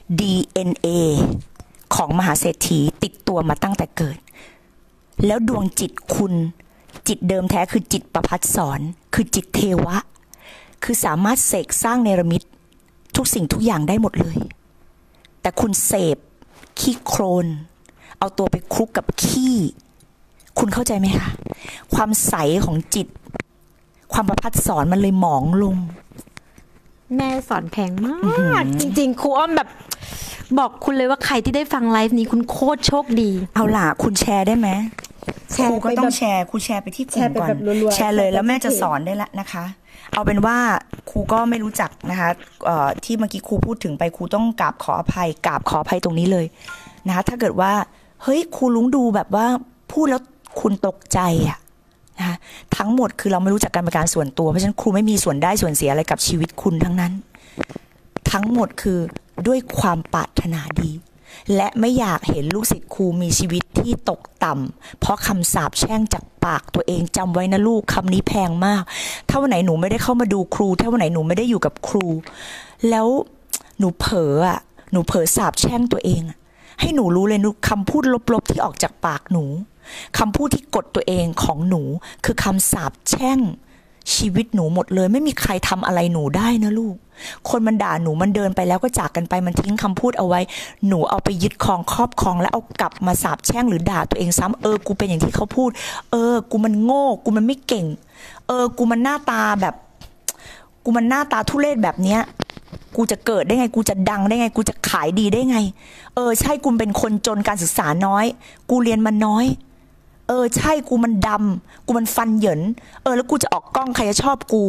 DNA ของมหาเศรษฐีติดตัวมาตั้งแต่เกิดแล้วดวงจิตคุณจิตเดิมแท้คือจิตประภัสสรคือจิตเทวะคือสามารถเสกสร้างเนรมิตทุกสิ่งทุกอย่างได้หมดเลยแต่คุณเสพขี้โคลนเอาตัวไปคลุกกับขี้คุณเข้าใจไหมคะความใสของจิตความประภัสสรมันเลยหมองลงแม่สอนแพงมากจริงๆครูอ้อมแบบบอกคุณเลยว่าใครที่ได้ฟังไลฟ์นี้คุณโคตรโชคดีเอาล่ะคุณแชร์ได้ไหมครูก็ต้องแชร์ครูแชร์ไปที่กลุ่มก่อนแชร์เลยแล้วแม่จะสอนได้ละนะคะเอาเป็นว่าครูก็ไม่รู้จักนะคะที่เมื่อกี้ครูพูดถึงไปครูต้องกราบขออภัยตรงนี้เลยนะคะถ้าเกิดว่าเฮ้ยครูลุงดูแบบว่าพูดแล้วคุณตกใจอะนะคะทั้งหมดคือเราไม่รู้จักกันเป็นการส่วนตัวเพราะฉะนั้นครูไม่มีส่วนได้ส่วนเสียอะไรกับชีวิตคุณทั้งนั้นทั้งหมดคือด้วยความปรารถนาดีและไม่อยากเห็นลูกศิษย์ครูมีชีวิตที่ตกต่ำเพราะคำสาปแช่งจากปากตัวเองจำไว้นะลูกคำนี้แพงมากถ้าวันไหนหนูไม่ได้เข้ามาดูครูถ้าวันไหนหนูไม่ได้อยู่กับครูแล้วหนูเผลอสาปแช่งตัวเองให้หนูรู้เลยคำพูดลบๆที่ออกจากปากหนูคำพูดที่กดตัวเองของหนูคือคำสาปแช่งชีวิตหนูหมดเลยไม่มีใครทำอะไรหนูได้นะลูกคนมันด่าหนูมันเดินไปแล้วก็จากกันไปมันทิ้งคำพูดเอาไว้หนูเอาไปยึดครองครอบครองแล้วเอากลับมาสาปแช่งหรือด่าตัวเองซ้ำกูเป็นอย่างที่เขาพูดกูมันโง่กูมันไม่เก่งกูมันหน้าตาแบบกูมันหน้าตาทุเรศแบบเนี้ยกูจะเกิดได้ไงกูจะดังได้ไงกูจะขายดีได้ไงใช่กูเป็นคนจนการศึกษาน้อยกูเรียนมาน้อยใช่กูมันดำกูมันฟันเหยินแล้วกูจะออกกล้องใครจะชอบกู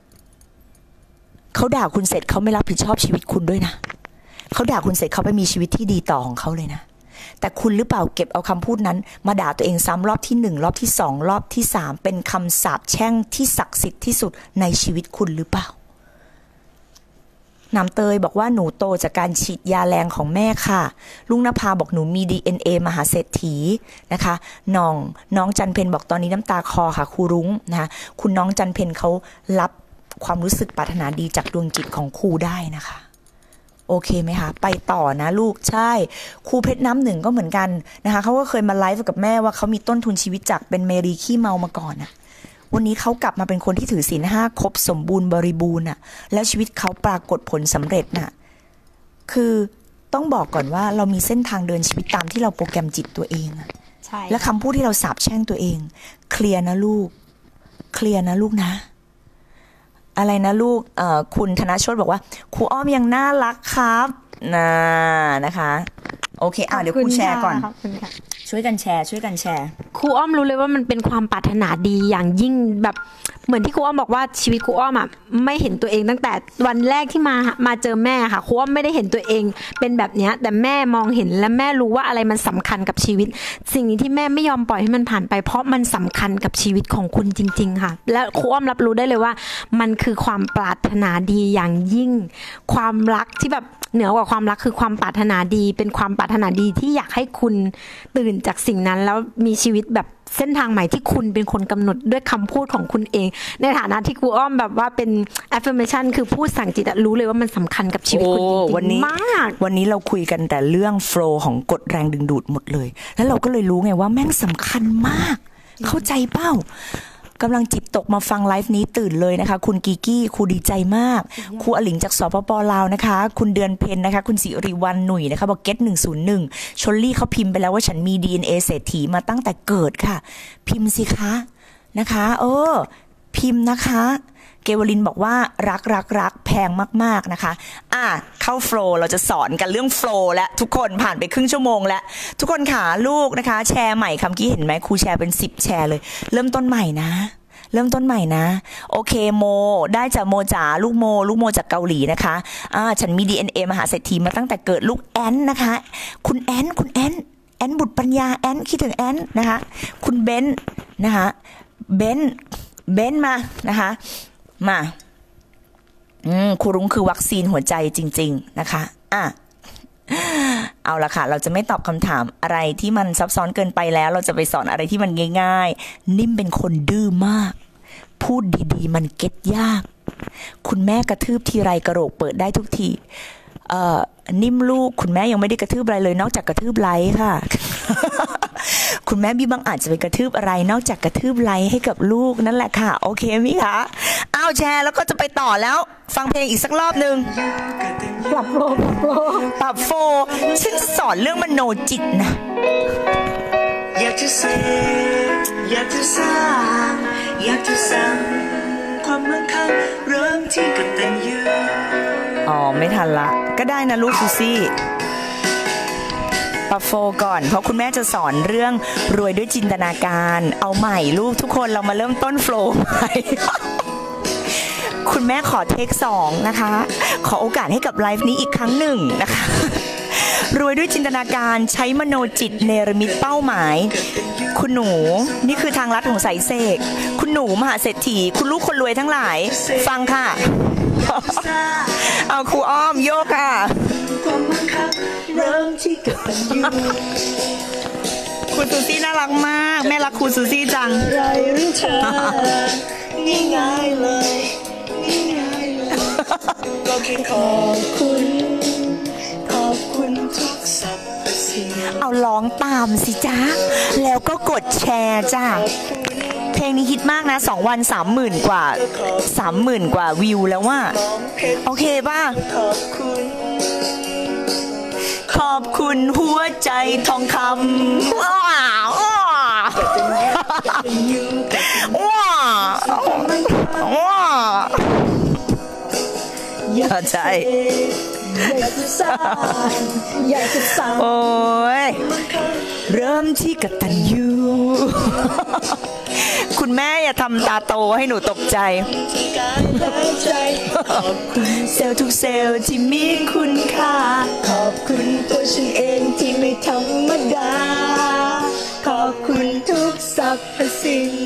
เขาด่าคุณเสร็จเขาไม่รับผิดชอบชีวิตคุณด้วยนะเขาด่าคุณเสร็จเขาไปมีชีวิตที่ดีต่อของเขาเลยนะแต่คุณหรือเปล่าเก็บเอาคำพูดนั้นมาด่าตัวเองซ้ำรอบที่1รอบที่2รอบที่3เป็นคำสาปแช่งที่ศักดิ์สิทธิ์ที่สุดในชีวิตคุณหรือเปล่าน้ำเตยบอกว่าหนูโตจากการฉีดยาแรงของแม่ค่ะลุงนภาบอกหนูมี DNA มหาเศรษฐีนะคะน้องจันเพนบอกตอนนี้น้ำตาคอค่ะครูรุ้งนะคะคุณน้องจันเพนเขารับความรู้สึกปรารถนาดีจากดวงจิตของครูได้นะคะโอเคไหมคะไปต่อนะลูกใช่ครูเพชรน้ำหนึ่งก็เหมือนกันนะคะเขาก็เคยมาไลฟ์กับแม่ว่าเขามีต้นทุนชีวิตจากเป็นเมรีขี้เมามาก่อนนะวันนี้เขากลับมาเป็นคนที่ถือศีล5ครบสมบูรณ์บริบูรณ์น่ะแล้วชีวิตเขาปรากฏผลสำเร็จน่ะคือต้องบอกก่อนว่าเรามีเส้นทางเดินชีวิตตามที่เราโปรแกรมจิตตัวเองใช่และคำพูดที่เราสาปแช่งตัวเองเคลียร์นะลูกเคลียร์นะลูกนะอะไรนะลูกคุณธนโชติบอกว่าครูอ้อมยังน่ารักครับนะคะโอเคเดี๋ยวครูแชร์ก่อนช่วยกันแชร์ช่วยกันแชร์ครูอ้อมรู้เลยว่ามันเป็นความปรารถนาดีอย่างยิ่งแบบเหมือนที่ครูอ้อมบอกว่าชีวิตครูอ้อมอ่ะไม่เห็นตัวเองตั้งแต่วันแรกที่มาเจอแม่ค่ะครูอ้อมไม่ได้เห็นตัวเองเป็นแบบเนี้ยแต่แม่มองเห็นและแม่รู้ว่าอะไรมันสำคัญกับชีวิต สิ่งนี้ที่แม่ไม่ยอมปล่อยให้มันผ่านไปเพราะมันสำคัญกับชีวิตของคุณจริงๆค่ะและครูอ้อมรับรู้ได้เลยว่ามันคือความปรารถนาดีอย่างยิ่งความรักที่แบบเหนือกว่าความรักคือความปรารถนาดีเป็นความปรารถนาดีที่อยากให้คุณตื่นจากสิ่งนั้นแล้วมีชีวิตแบบเส้นทางใหม่ที่คุณเป็นคนกำหนดด้วยคำพูดของคุณเองในฐานะที่ครูอ้อมแบบว่าเป็น affirmation คือพูดสั่งจิตรู้เลยว่ามันสำคัญกับชีวิตคุณจริงๆมากวันนี้เราคุยกันแต่เรื่องโฟลว์ของกฎแรงดึงดูดหมดเลยแล้วเราก็เลยรู้ไงว่าแม่งสำคัญมากเข้าใจเปล่ากำลังจิตตกมาฟังไลฟ์นี้ตื่นเลยนะคะคุณกีกี้ครูดีใจมากครูอลิงจากสปปลาวนะคะคุณเดือนเพ็ญนะคะคุณสิริวัลหนุ่ยนะคะบอกเก็ต101ชลลี่เขาพิมพ์ไปแล้วว่าฉันมี DNA เศรษฐีมาตั้งแต่เกิดค่ะพิมพ์สิคะนะคะพิมพ์นะคะเกวลินบอกว่ารักแพงมากๆนะคะเข้าโฟลว์เราจะสอนกันเรื่องโฟลว์และทุกคนผ่านไปครึ่งชั่วโมงแล้วทุกคนค่ะลูกนะคะแชร์ใหม่คำกี้เห็นไหมครูแชร์เป็น10แชร์เลยเริ่มต้นใหม่นะโอเคโมได้จากโมจ๋าลูกโมจากเกาหลีนะคะฉันมี DNA มหาเศรษฐีมาตั้งแต่เกิดลูกแอนนะคะคุณแอนบุตรปัญญาแอนคิดถึงแอนนะคะคุณเบนนะคะเบนมานะคะมาครูรุ้งคือวัคซีนหัวใจจริงๆนะคะเอาละค่ะเราจะไม่ตอบคำถามอะไรที่มันซับซ้อนเกินไปแล้วเราจะไปสอนอะไรที่มันง่ายๆนิ่มเป็นคนดื้อมากพูดดีๆมันเก็ตยากคุณแม่กระทืบทีไรกระโหลกเปิดได้ทุกทีนิ่มลูกคุณแม่ยังไม่ได้กระทืบอะไรเลยนอกจากกระทืบไลค์ค่ะ คุณแม่บี้บังอาจจะไปกระทืบอะไรนอกจากกระทืบไลค์ให้กับลูกนั่นแหละค่ะโอเคมิคะแชร์แล้วก็จะไปต่อแล้วฟังเพลงอีกสักรอบนึงปรับโฟฉันจะสอนเรื่องมโนจิตนะอยากจะเสพอยากจะสร้างอยากจะสร้างความมั่งคั่งเริ่มที่กตัญญูไม่ทันละก็ได้นะลูกซูซี่ปรับโฟก่อนเพราะคุณแม่จะสอนเรื่องรวยด้วยจินตนาการเอาใหม่ลูกทุกคนเรามาเริ่มต้นโฟล์ใหม่ คุณแม่ขอเทค2นะคะขอโอกาสให้กับไลฟ์นี้อีกครั้งหนึ่งนะคะรวยด้วยจินตนาการใช้มโนจิตเนรมิตเป้าหมายคุณหนูนี่คือทางลัดของสายเสกคุณหนูมหาเศรษฐีคุณลูกคนรวยทั้งหลายฟังค่ะ เอาครูอ้อมโยกค่ะเริ่มที่กตัญญูคุณซูซี่น่ารักมากแม่รักคุณซูซี่จังไรหรือเธอง่ายๆเลยก็แค่ขอบคุณทุกสรรพสิ่งเอาร้องตามสิจ๊ะแล้วก็กดแชร์จ้าเพลงนี้ฮิตมากนะ2 วัน30,000 กว่าวิวแล้วว่าโอเคป่ะขอบคุณหัวใจทองคำว้าวอย่าใจโอ้ยเริ่มที่กตัญญูคุณแม่อย่าทำตาโตให้หนูตกใจเซลล์ทุกเซลล์ที่มีคุณค่าขอบคุณตัวฉันเองที่ไม่ธรรมดาขอบคุณทุกสรรพสิ่ง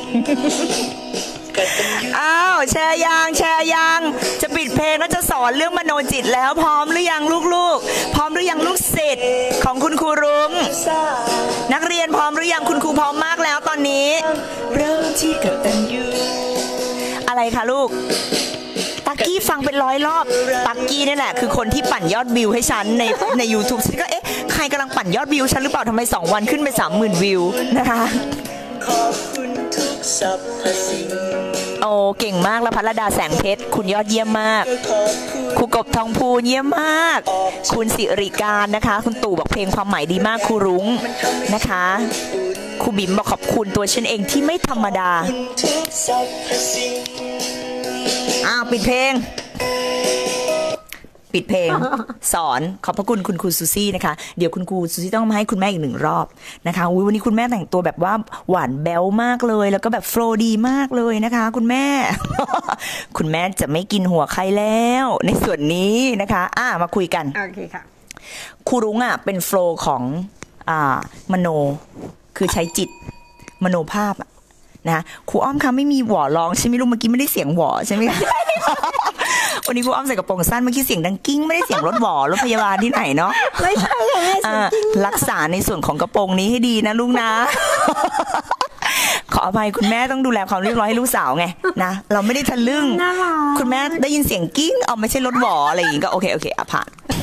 แชร์ยังจะปิดเพลงแล้วจะสอนเรื่องมโนจิตแล้วพร้อมหรือยังลูกๆพร้อมหรือยังลูกศิษย์ของคุณครูรุ้งนักเรียนพร้อมหรือยังคุณครูพร้อมมากแล้วตอนนี้เริ่มที่กตัญญูอะไรคะลูกตักกี้ฟังเป็น100 รอบตักกี้นี่แหละคือคนที่ปั่นยอดวิวให้ฉันใน YouTube ฉันก็ใครกำลังปั่นยอดวิวฉันหรือเปล่าทำไม2 วันขึ้นไป 30,000 วิวนะคะขอบคุณทุกสรรพสิ่งโอ้เก่งมากแล้วพัลดาแสงเพชรคุณยอดเยี่ยมมากครูกบทองพูนเยี่ยมมากคุณสิริการนะคะคุณตู่บอกเพลงความหมายดีมากครูรุ้งนะคะครูบิ๋มบอกขอบคุณตัวฉันเองที่ไม่ธรรมดาปิดเพลงปิดเพลง สอนขอบพระคุณคุณครูซูซี่นะคะเดี๋ยวคุณครูซูซี่ต้องมาให้คุณแม่อีก1 รอบนะคะอุ๊ยวันนี้คุณแม่แต่งตัวแบบว่าหวานแบ๊วมากเลยแล้วก็แบบโฟลว์ดีมากเลยนะคะคุณแม่ คุณแม่จะไม่กินหัวใครแล้วในส่วนนี้นะคะมาคุยกันโอเคค่ะครูรุ้งเป็นโฟลว์ของมโนคือใช้จิตมโนภาพนะครูอ้อมคะไม่มีหวอร้องใช่ไหมลูกเมื่อกี้ไม่ได้เสียงหวอใช่ไหมคะ วันนี้ครูอ้อมใส่กระโปรงสั้นเมื่อกี้เสียงดังกิ้งไม่ได้เสียงรถหวอรถพยาบาลที่ไหนเนาะไม่ใช่ค่ะแม่เสียงจริงรักษาในส่วนของกระโปรงนี้ให้ดีนะลูกนะ ขออภัยคุณแม่ต้องดูแลความเรียบร้อยให้ลูกสาวไงนะเราไม่ได้ทะลึ่งน่ารักคุณแม่ได้ยินเสียงกิ้งไม่ใช่รถหวออะไรอย่างงี้ก็โอเคผ่าน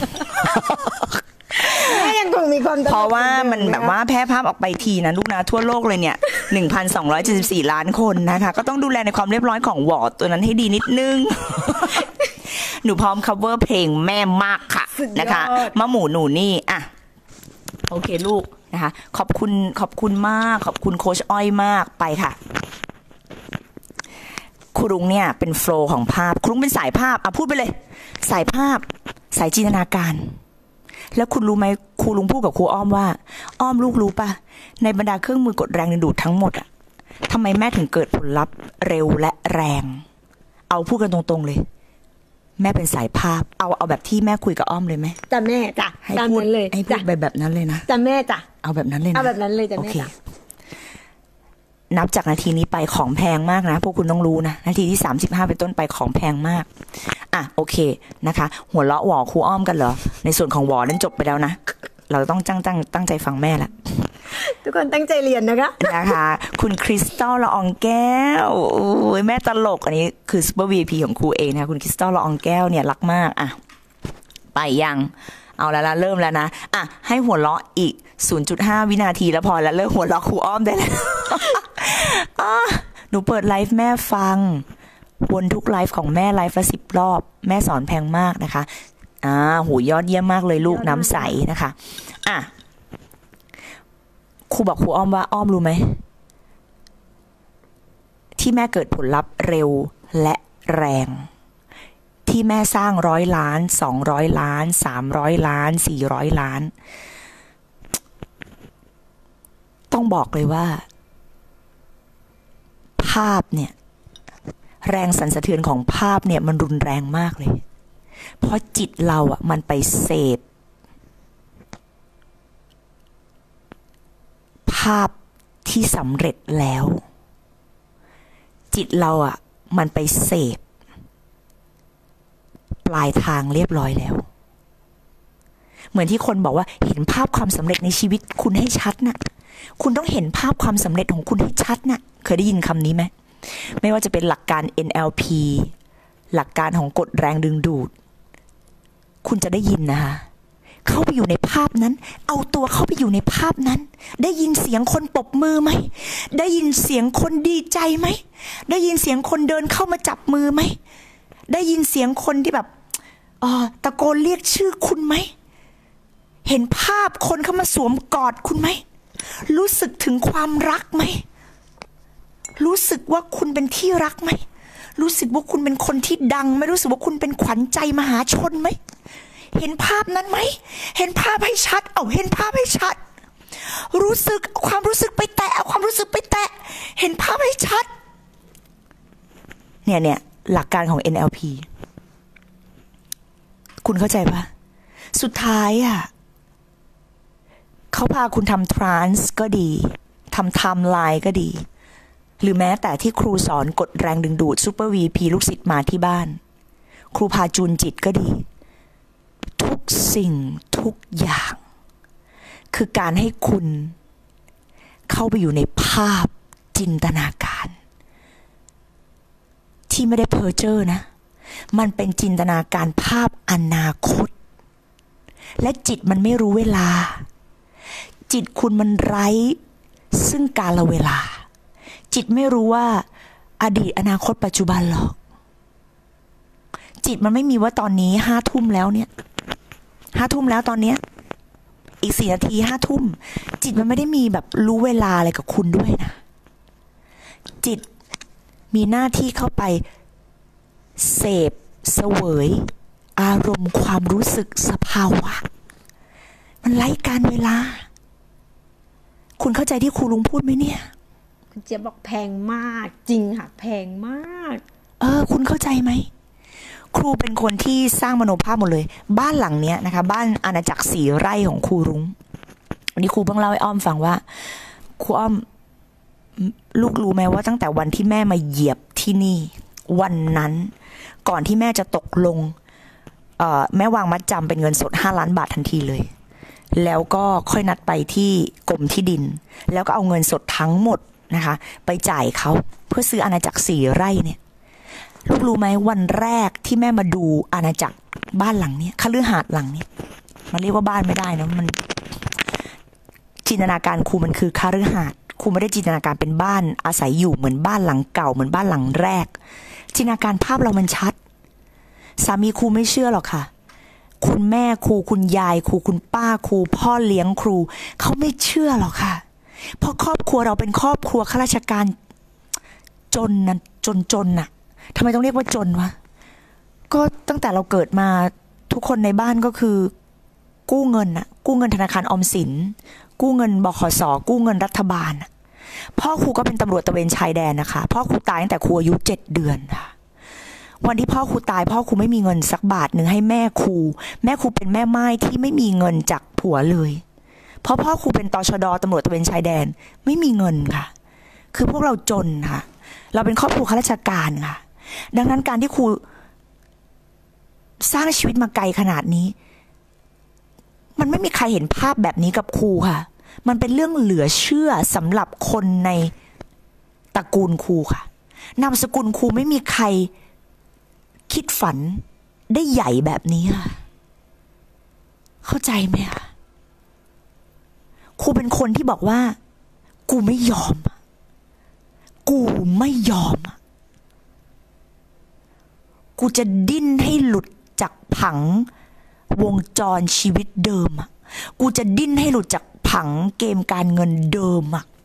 แม่ยังคงมีความเพราะว่ามันแบบว่าแพร่ภาพออกไปทีนะลูกนะทั่วโลกเลยเนี่ย 1,274 ล้านคนนะคะก็ต้องดูแลในความเรียบร้อยของหวอตัวนั้นให้ดีนิดนึง หนูพร้อม cover เพลงแม่มากค่ะนะคะมะหมูหนูนี่โอเคลูกนะคะขอบคุณมากขอบคุณโค้ชอ้อยมากไปค่ะครูรุ้งเนี่ยเป็นโฟลว์ของภาพครูรุ้งเป็นสายภาพพูดไปเลยสายภาพสายจินตนาการแล้วคุณรู้ไหมครูลุงพูดกับครูอ้อมว่าอ้อมลูกรู้ป่ะในบรรดาเครื่องมือกดแรงดึงดูดทั้งหมดทำไมแม่ถึงเกิดผลลัพธ์เร็วและแรงเอาพูดกันตรงๆเลยแม่เป็นสายภาพเอาแบบที่แม่คุยกับอ้อมเลยไหมจ้ะแม่จ้ะให้ตามพูดนั้นเลยให้พูดแบบนั้นเลยนะจ้ะแม่จ้ะเอาแบบนั้นเลยนะเอาแบบนั้นเลยจ้ะโอแม่เคจ้ะนับจากนาทีนี้ไปของแพงมากนะพวกคุณต้องรู้นะนาทีที่35เป็นต้นไปของแพงมากโอเคนะคะหัวเราะหวอครูอ้อมกันเหรอในส่วนของหวอนั้นจบไปแล้วนะเราต้องตั้งใจฟังแม่ละทุกคนตั้งใจเรียนนะคะนะคะคุณคริสตัลละอองแก้วโอ้ยแม่ตลกอันนี้คือซุปเปอร์ VIP ของครูเองนะคะคุณคริสตัลละอองแก้วเนี่ยรักมากไปยังเอาแล้วเริ่มแล้วนะให้หัวเราะอีก 0.5 วินาทีแล้วพอแล้วเลิกหัวเราะครูอ้อมได้แล้ว หนูเปิดไลฟ์แม่ฟังวนทุกไลฟ์ของแม่ไลฟ์ละ10 รอบแม่สอนแพงมากนะคะหูยอดเยี่ยมมากเลยลูกน้ำใสนะคะครูบอกครูอ้อมว่าอ้อมรู้ไหมที่แม่เกิดผลลัพธ์เร็วและแรงที่แม่สร้าง100 ล้าน200 ล้าน300 ล้าน400 ล้านต้องบอกเลยว่าภาพเนี่ยแรงสั่นสะเทือนของภาพเนี่ยมันรุนแรงมากเลยเพราะจิตเรามันไปเสพภาพที่สำเร็จแล้วจิตเรามันไปเสพปลายทางเรียบร้อยแล้วเหมือนที่คนบอกว่าเห็นภาพความสำเร็จในชีวิตคุณให้ชัดนะคุณต้องเห็นภาพความสำเร็จของคุณให้ชัดนะเคยได้ยินคำนี้ไหมไม่ว่าจะเป็นหลักการ NLP หลักการของกฎแรงดึงดูดคุณจะได้ยินนะคะเข้าไปอยู่ในภาพนั้นเอาตัวเข้าไปอยู่ในภาพนั้นได้ยินเสียงคนปรบมือไหมได้ยินเสียงคนดีใจไหมได้ยินเสียงคนเดินเข้ามาจับมือไหมได้ยินเสียงคนที่แบบตะโกนเรียกชื่อคุณไหมเห็นภาพคนเข้ามาสวมกอดคุณไหมรู้สึกถึงความรักไหมรู้สึกว่าคุณเป็นที่รักไหมรู้สึกว่าคุณเป็นคนที่ดังไหมรู้สึกว่าคุณเป็นขวัญใจมหาชนไหมเห็นภาพนั้นไหมเห็นภาพให้ชัดเห็นภาพให้ชัดรู้สึกเอาความรู้สึกไปแตะเอาความรู้สึกไปแตะเห็นภาพให้ชัดเนี่ยหลักการของ NLP คุณเข้าใจปะสุดท้ายเขาพาคุณทำทรานส์ก็ดีทำไทม์ไลน์ก็ดีหรือแม้แต่ที่ครูสอนกฎแรงดึงดูดซูเปอร์ VP ลูกศิษย์มาที่บ้านครูพาจูนจิตก็ดีทุกสิ่งทุกอย่างคือการให้คุณเข้าไปอยู่ในภาพจินตนาการที่ไม่ได้เพ้อเจ้อนะมันเป็นจินตนาการภาพอนาคตและจิตมันไม่รู้เวลาจิตคุณมันไร้ซึ่งกาลเวลาจิตไม่รู้ว่าอดีตอนาคตปัจจุบันหรอกจิตมันไม่มีว่าตอนนี้5 ทุ่มแล้วเนี่ย5 ทุ่มแล้วตอนเนี้ยอีก4 นาที5 ทุ่มจิตมันไม่ได้มีแบบรู้เวลาอะไรกับคุณด้วยนะจิตมีหน้าที่เข้าไปเสพเสวยอารมณ์ความรู้สึกสภาวะมันไร้การเวลาคุณเข้าใจที่ครูลุงพูดไหมเนี่ยคุณเจี๊ยบบอกแพงมากจริงค่ะแพงมากคุณเข้าใจไหมครูเป็นคนที่สร้างมโนภาพหมดเลยบ้านหลังเนี้ยนะคะบ้านอาณาจักร4 ไร่ของครูรุ้งวันนี้ครูเพิ่งเล่าให้อ้อมฟังว่าครูอ้อมลูกรู้ไหมว่าตั้งแต่วันที่แม่มาเหยียบที่นี่วันนั้นก่อนที่แม่จะตกลงแม่วางมัดจำเป็นเงินสด5 ล้านบาททันทีเลยแล้วก็ค่อยนัดไปที่กรมที่ดินแล้วก็เอาเงินสดทั้งหมดนะคะไปจ่ายเขาเพื่อซื้ออาณาจักร4 ไร่เนี่ยลูกรู้ไหมวันแรกที่แม่มาดูอาณาจักรบ้านหลังนี้คฤหาสน์หลังนี้มันเรียกว่าบ้านไม่ได้นะมันจินตนาการครูมันคือคฤหาสน์ครูไม่ได้จินตนาการเป็นบ้านอาศัยอยู่เหมือนบ้านหลังเก่าเหมือนบ้านหลังแรกจินตนาการภาพเรามันชัดสามีครูไม่เชื่อหรอกค่ะคุณแม่ครูคุณยายครูคุณป้าครูพ่อเลี้ยงครูเขาไม่เชื่อหรอกค่ะเพราะครอบครัวเราเป็นครอบครัวข้าราชการจนนะจนน่ะทำไมต้องเรียกว่าจนวะก็ตั้งแต่เราเกิดมาทุกคนในบ้านก็คือกู้เงินน่ะกู้เงินธนาคารออมสินกู้เงินบขสกู้เงินรัฐบาลพ่อครูก็เป็นตำรวจตระเวนชายแดนนะคะพ่อครูตายตั้งแต่ครูอายุ7 เดือนค่ะวันที่พ่อครูตายพ่อครูไม่มีเงินสักบาทหนึ่งให้แม่ครูเป็นแม่ไม้ที่ไม่มีเงินจากผัวเลยเพราะพ่อครูเป็นตชด.ตำรวจตระเวนชายแดนไม่มีเงินค่ะคือพวกเราจนค่ะเราเป็นครอบครัวข้าราชการค่ะดังนั้นการที่ครูสร้างชีวิตมาไกลขนาดนี้มันไม่มีใครเห็นภาพแบบนี้กับครูค่ะมันเป็นเรื่องเหลือเชื่อสำหรับคนในตระกูลครูค่ะนามสกุลครูไม่มีใครคิดฝันได้ใหญ่แบบนี้ค่ะเข้าใจไหมคะครูเป็นคนที่บอกว่ากูไม่ยอมกูจะดิ้นให้หลุดจากผังวงจรชีวิตเดิมกูจะดิ้นให้หลุดจากผังเกมการเงินเดิม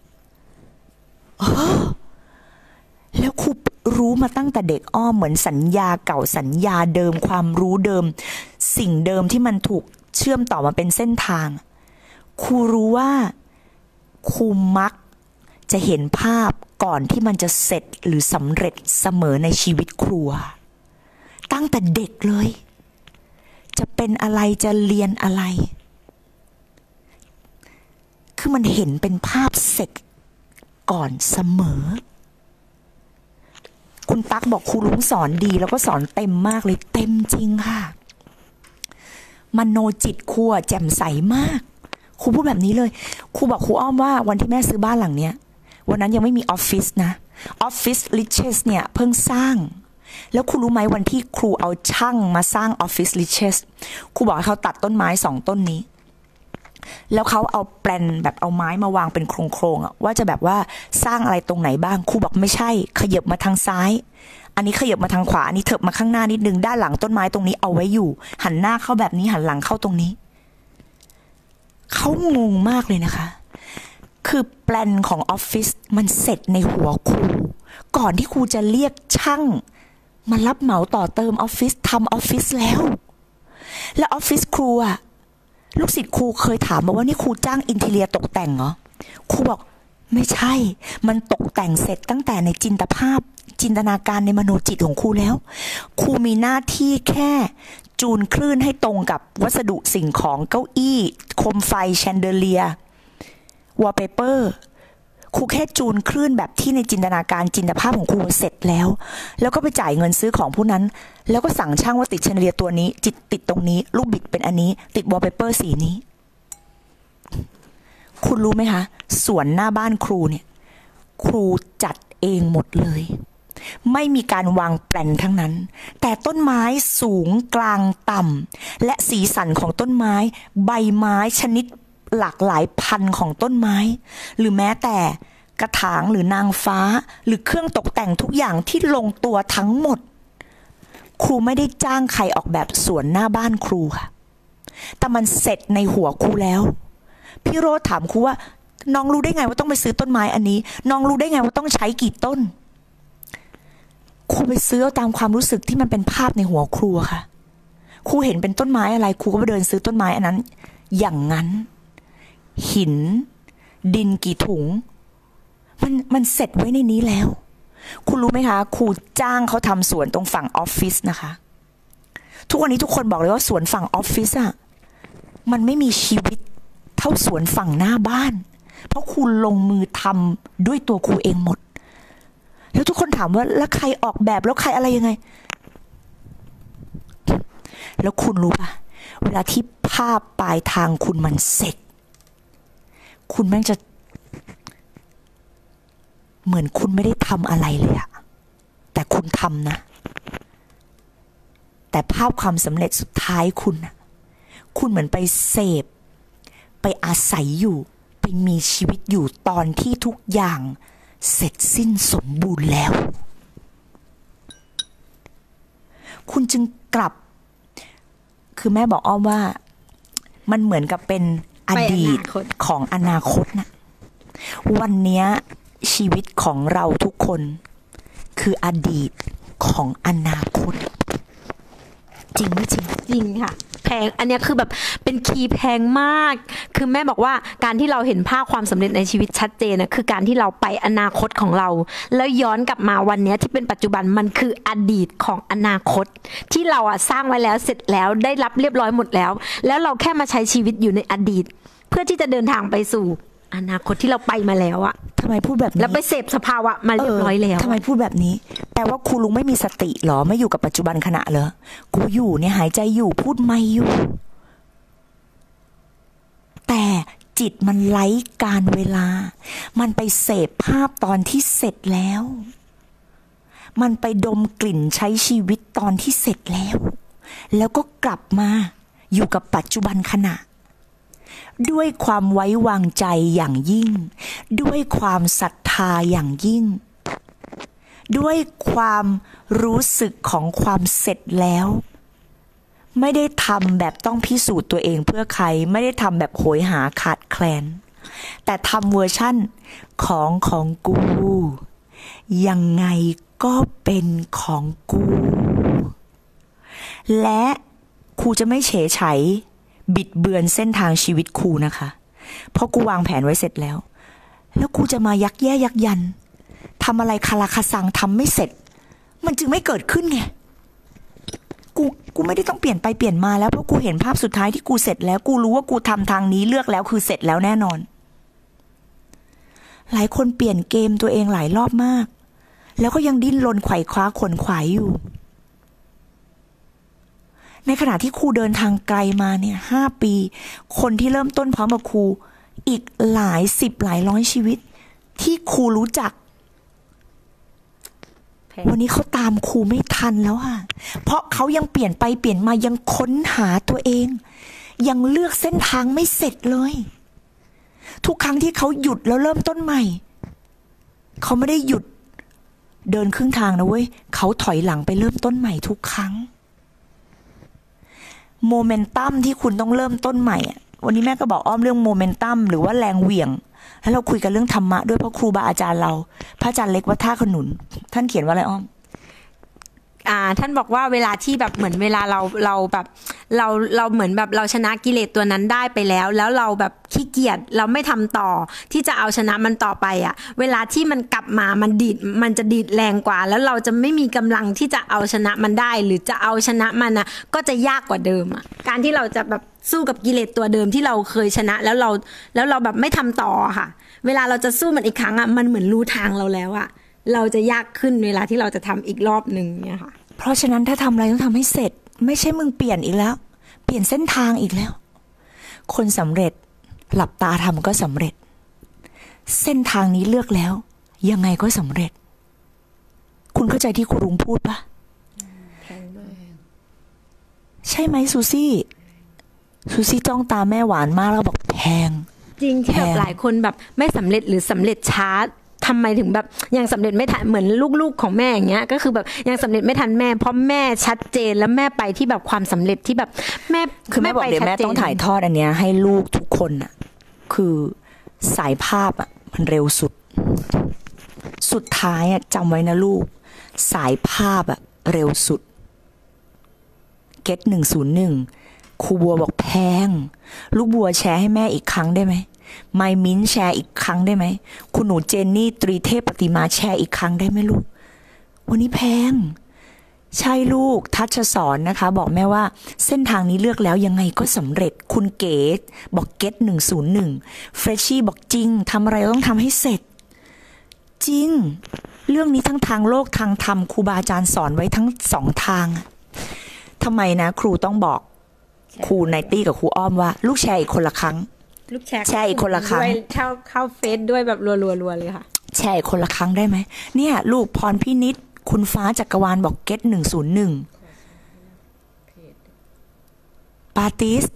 แล้วครูรู้มาตั้งแต่เด็กอ้อมเหมือนสัญญาเก่าสัญญาเดิมความรู้เดิมสิ่งเดิมที่มันถูกเชื่อมต่อมาเป็นเส้นทางครูรู้ว่าครูมักจะเห็นภาพก่อนที่มันจะเสร็จหรือสำเร็จเสมอในชีวิตครูตั้งแต่เด็กเลยจะเป็นอะไรจะเรียนอะไรคือมันเห็นเป็นภาพเสร็จก่อนเสมอคุณตั๊กบอกครูลุงสอนดีแล้วก็สอนเต็มมากเลยเต็มจริงค่ะมโนจิตครูแจ่มใสมากครูพูดแบบนี้เลยครูบอกครูอ้อมว่าวันที่แม่ซื้อบ้านหลังเนี้ยวันนั้นยังไม่มีออฟฟิศนะออฟฟิศลิเชสเนี่ยเพิ่งสร้างแล้วครูรู้ไหมวันที่ครูเอาช่างมาสร้างออฟฟิศลิเชสครูบอกให้เขาตัดต้นไม้2 ต้นนี้แล้วเขาเอาแปลนแบบเอาไม้มาวางเป็นโครงๆว่าจะแบบว่าสร้างอะไรตรงไหนบ้างครูบอกไม่ใช่ขยับมาทางซ้ายอันนี้ขยับมาทางขวาอันนี้เถิบมาข้างหน้านิดนึงด้านหลังต้นไม้ตรงนี้เอาไว้อยู่หันหน้าเข้าแบบนี้หันหลังเข้าตรงนี้เขางงมากเลยนะคะคือแปลนของออฟฟิศมันเสร็จในหัวครูก่อนที่ครูจะเรียกช่างมารับเหมาต่อเติมออฟฟิศทำออฟฟิศแล้วและออฟฟิศครูลูกศิษย์ครูเคยถามมาว่านี่ครูจ้างอินทีเรียตกแต่งเหรอครูบอกไม่ใช่มันตกแต่งเสร็จตั้งแต่ในจินตนาการในมโนจิตของครูแล้วครูมีหน้าที่แค่จูนคลื่นให้ตรงกับวัสดุสิ่งของเก้าอี้โคมไฟแชนเดอเลียวอลเปเปอร์ครูแค่จูนคลื่นแบบที่ในจินตนาการจินตภาพของครูเสร็จแล้วก็ไปจ่ายเงินซื้อของผู้นั้นแล้วก็สั่งช่างว่าติดแชนเดอเลียตัวนี้ติดตรงนี้ลูกบิดเป็นอันนี้ติดวอลเปเปอร์สีนี้คุณรู้ไหมคะสวนหน้าบ้านครูเนี่ยครูจัดเองหมดเลยไม่มีการวางแปลนทั้งนั้นแต่ต้นไม้สูงกลางต่ำและสีสันของต้นไม้ใบไม้ชนิดหลากหลายพันของต้นไม้หรือแม้แต่กระถางหรือนางฟ้าหรือเครื่องตกแต่งทุกอย่างที่ลงตัวทั้งหมดครูไม่ได้จ้างใครออกแบบสวนหน้าบ้านครูค่ะแต่มันเสร็จในหัวครูแล้วพี่โรสถามครูว่าน้องรู้ได้ไงว่าต้องไปซื้อต้นไม้อันนี้น้องรู้ได้ไงว่าต้องใช้กี่ต้นครูไปซื้อตามความรู้สึกที่มันเป็นภาพในหัวครูค่ะครูเห็นเป็นต้นไม้อะไรครูก็ไปเดินซื้อต้นไม้อันนั้น อย่างนั้น หิน ดินกี่ถุงมันเสร็จไว้ในนี้แล้ว คุณรู้ไหมคะครูจ้างเขาทำสวนตรงฝั่งออฟฟิศนะคะ ทุกวันนี้ทุกคนบอกเลยว่าสวนฝั่งออฟฟิศอะมันไม่มีชีวิตเท่าสวนฝั่งหน้าบ้านเพราะคุณลงมือทำด้วยตัวครูเองหมดแล้วทุกคนถามว่าแล้วใครออกแบบแล้วใครอะไรยังไงแล้วคุณรู้ป่ะเวลาที่ภาพปลายทางคุณมันเสร็จคุณแม่งจะเหมือนคุณไม่ได้ทำอะไรเลยอะแต่คุณทำนะแต่ภาพความสำเร็จสุดท้ายคุณเหมือนไปเสพไปอาศัยอยู่ไปมีชีวิตอยู่ตอนที่ทุกอย่างเสร็จสิ้นสมบูรณ์แล้วคุณจึงกลับคือแม่บอกอ้อมว่ามันเหมือนกับเป็นอดีตของอนาคตนะวันนี้ชีวิตของเราทุกคนคืออดีตของอนาคตจริงไม่จริงจริงค่ะแพงอันนี้คือแบบเป็นคีย์แพงมากคือแม่บอกว่าการที่เราเห็นภาพความสำเร็จในชีวิตชัดเจนนะคือการที่เราไปอนาคตของเราแล้วย้อนกลับมาวันนี้ที่เป็นปัจจุบันมันคืออดีตของอนาคตที่เราสร้างไว้แล้วเสร็จแล้วได้รับเรียบร้อยหมดแล้วแล้วเราแค่มาใช้ชีวิตอยู่ในอดีตเพื่อที่จะเดินทางไปสู่อนาคตที่เราไปมาแล้วอะทำไมพูดแบบนี้แล้วไปเสพสภาวะมาเรียบร้อยแล้วทำไมพูดแบบนี้แปลว่าครูลุงไม่มีสติหรอไม่อยู่กับปัจจุบันขณะเหรอกูอยู่เนี่ยหายใจอยู่พูดไม่อยู่แต่จิตมันไร้การเวลามันไปเสพภาพตอนที่เสร็จแล้วมันไปดมกลิ่นใช้ชีวิตตอนที่เสร็จแล้วก็กลับมาอยู่กับปัจจุบันขณะด้วยความไว้วางใจอย่างยิ่งด้วยความศรัทธาอย่างยิ่งด้วยความรู้สึกของความเสร็จแล้วไม่ได้ทำแบบต้องพิสูจน์ตัวเองเพื่อใครไม่ได้ทำแบบโหยหาขาดแคลนแต่ทำเวอร์ชั่นของกูยังไงก็เป็นของกูและครูจะไม่เฉยไฉบิดเบือนเส้นทางชีวิตครูนะคะเพราะกูวางแผนไว้เสร็จแล้วกูจะมายักแย่ยักยันทำอะไรคาราคาซังทำไม่เสร็จมันจึงไม่เกิดขึ้นไงกูไม่ได้ต้องเปลี่ยนไปเปลี่ยนมาแล้วเพราะกูเห็นภาพสุดท้ายที่กูเสร็จแล้วกูรู้ว่ากูทำทางนี้เลือกแล้วคือเสร็จแล้วแน่นอนหลายคนเปลี่ยนเกมตัวเองหลายรอบมากแล้วก็ยังดิ้นรนไขว่คว้าขวนขวายอยู่ในขณะที่ครูเดินทางไกลมาเนี่ย5 ปีคนที่เริ่มต้นพร้อมกับครูอีกหลาย10หลายร้อยชีวิตที่ครูรู้จักวันนี้เขาตามครูไม่ทันแล้วค่ะเพราะเขายังเปลี่ยนไปเปลี่ยนมายังค้นหาตัวเองยังเลือกเส้นทางไม่เสร็จเลยทุกครั้งที่เขาหยุดแล้วเริ่มต้นใหม่เขาไม่ได้หยุดเดินครึ่งทางนะเว้ยเขาถอยหลังไปเริ่มต้นใหม่ทุกครั้งโมเมนตัมที่คุณต้องเริ่มต้นใหม่อ่ะวันนี้แม่ก็บอกอ้อมเรื่องโมเมนตัมหรือว่าแรงเหวี่ยงแล้วเราคุยกันเรื่องธรรมะด้วยเพราะครูบาอาจารย์เราพระอาจารย์เล็กวัดท่าขนุนท่านเขียนว่าอะไรอ้อมท่านบอกว่าเวลาที่แบบเหมือนเวลาเราแบบเราเหมือนแบบเราชนะกิเลสตัวนั้นได้ไปแล้วเราแบบขี้เกียจเราไม่ทำต่อที่จะเอาชนะมันต่อไปอ่ะเวลาที่มันกลับมามันจะดีดแรงกว่าแล้วเราจะไม่มีกำลังที่จะเอาชนะมันได้หรือจะเอาชนะมันอ่ะก็จะยากกว่าเดิมอ่ะการที่เราจะแบบสู้กับกิเลสตัวเดิมที่เราเคยชนะแล้วเราแบบไม่ทำต่อค่ะเวลาเราจะสู้มันอีกครั้งอ่ะมันเหมือนรู้ทางเราแล้วอ่ะเราจะยากขึ้นเวลาที่เราจะทำอีกรอบนึงเนี่ยค่ะเพราะฉะนั้นถ้าทำอะไรต้องทำให้เสร็จไม่ใช่มึงเปลี่ยนอีกแล้วเปลี่ยนเส้นทางอีกแล้วคนสำเร็จหลับตาทำก็สำเร็จเส้นทางนี้เลือกแล้วยังไงก็สำเร็จคุณเข้าใจที่ครูรุ้งพูดปะใช่ไหมซูซี่จ้องตาแม่หวานมากแล้วบอกแพงจริงที่แบบหลายคนแบบไม่สำเร็จหรือสำเร็จช้าทำไมถึงแบบยังสำเร็จไม่ทันเหมือนลูกๆของแม่อย่างเงี้ยก็คือแบบยังสำเร็จไม่ทันแม่เพราะแม่ชัดเจนแล้วแม่ไปที่แบบความสำเร็จที่แบบแม่คือแม่บอกเดี๋ยวแม่ต้องถ่ายทอดอันเนี้ยให้ลูกทุกคนอ่ะคือสายภาพอ่ะมันเร็วสุดท้ายอ่ะจำไว้นะลูกสายภาพอ่ะเร็วสุด get 101ครูบัวบอกแพงลูกบัวแชร์ให้แม่อีกครั้งได้ไหมไมมิ้นแชร์อีกครั้งได้ไหมคุณหนูเจนนี่ตรีเทพปฏิมาแชร์อีกครั้งได้ไหมลูกวันนี้แพงใช่ลูกทัชสอนนะคะบอกแม่ว่าเส้นทางนี้เลือกแล้วยังไงก็สำเร็จคุณเก๋บอกเก็ต101เฟรชชี่บอกจริงทำอะไรต้องทำให้เสร็จจริงเรื่องนี้ทั้งทางโลกทางธรรมครูบาอาจารย์สอนไว้ทั้งสองทางทำไมนะครูต้องบอกครูไนตี้กับครูอ้อมว่าลูกแชร์อีกคนละครั้งลูกแชร์แชร์อีกคนละครั้งด้วยเข้าเฟซด้วยแบบรัวๆเลยค่ะแชร์อีกคนละครั้งได้ไหมเนี่ยลูกพรพินิจคุณฟ้าจักรวาลบอกเก็ต101ปาติส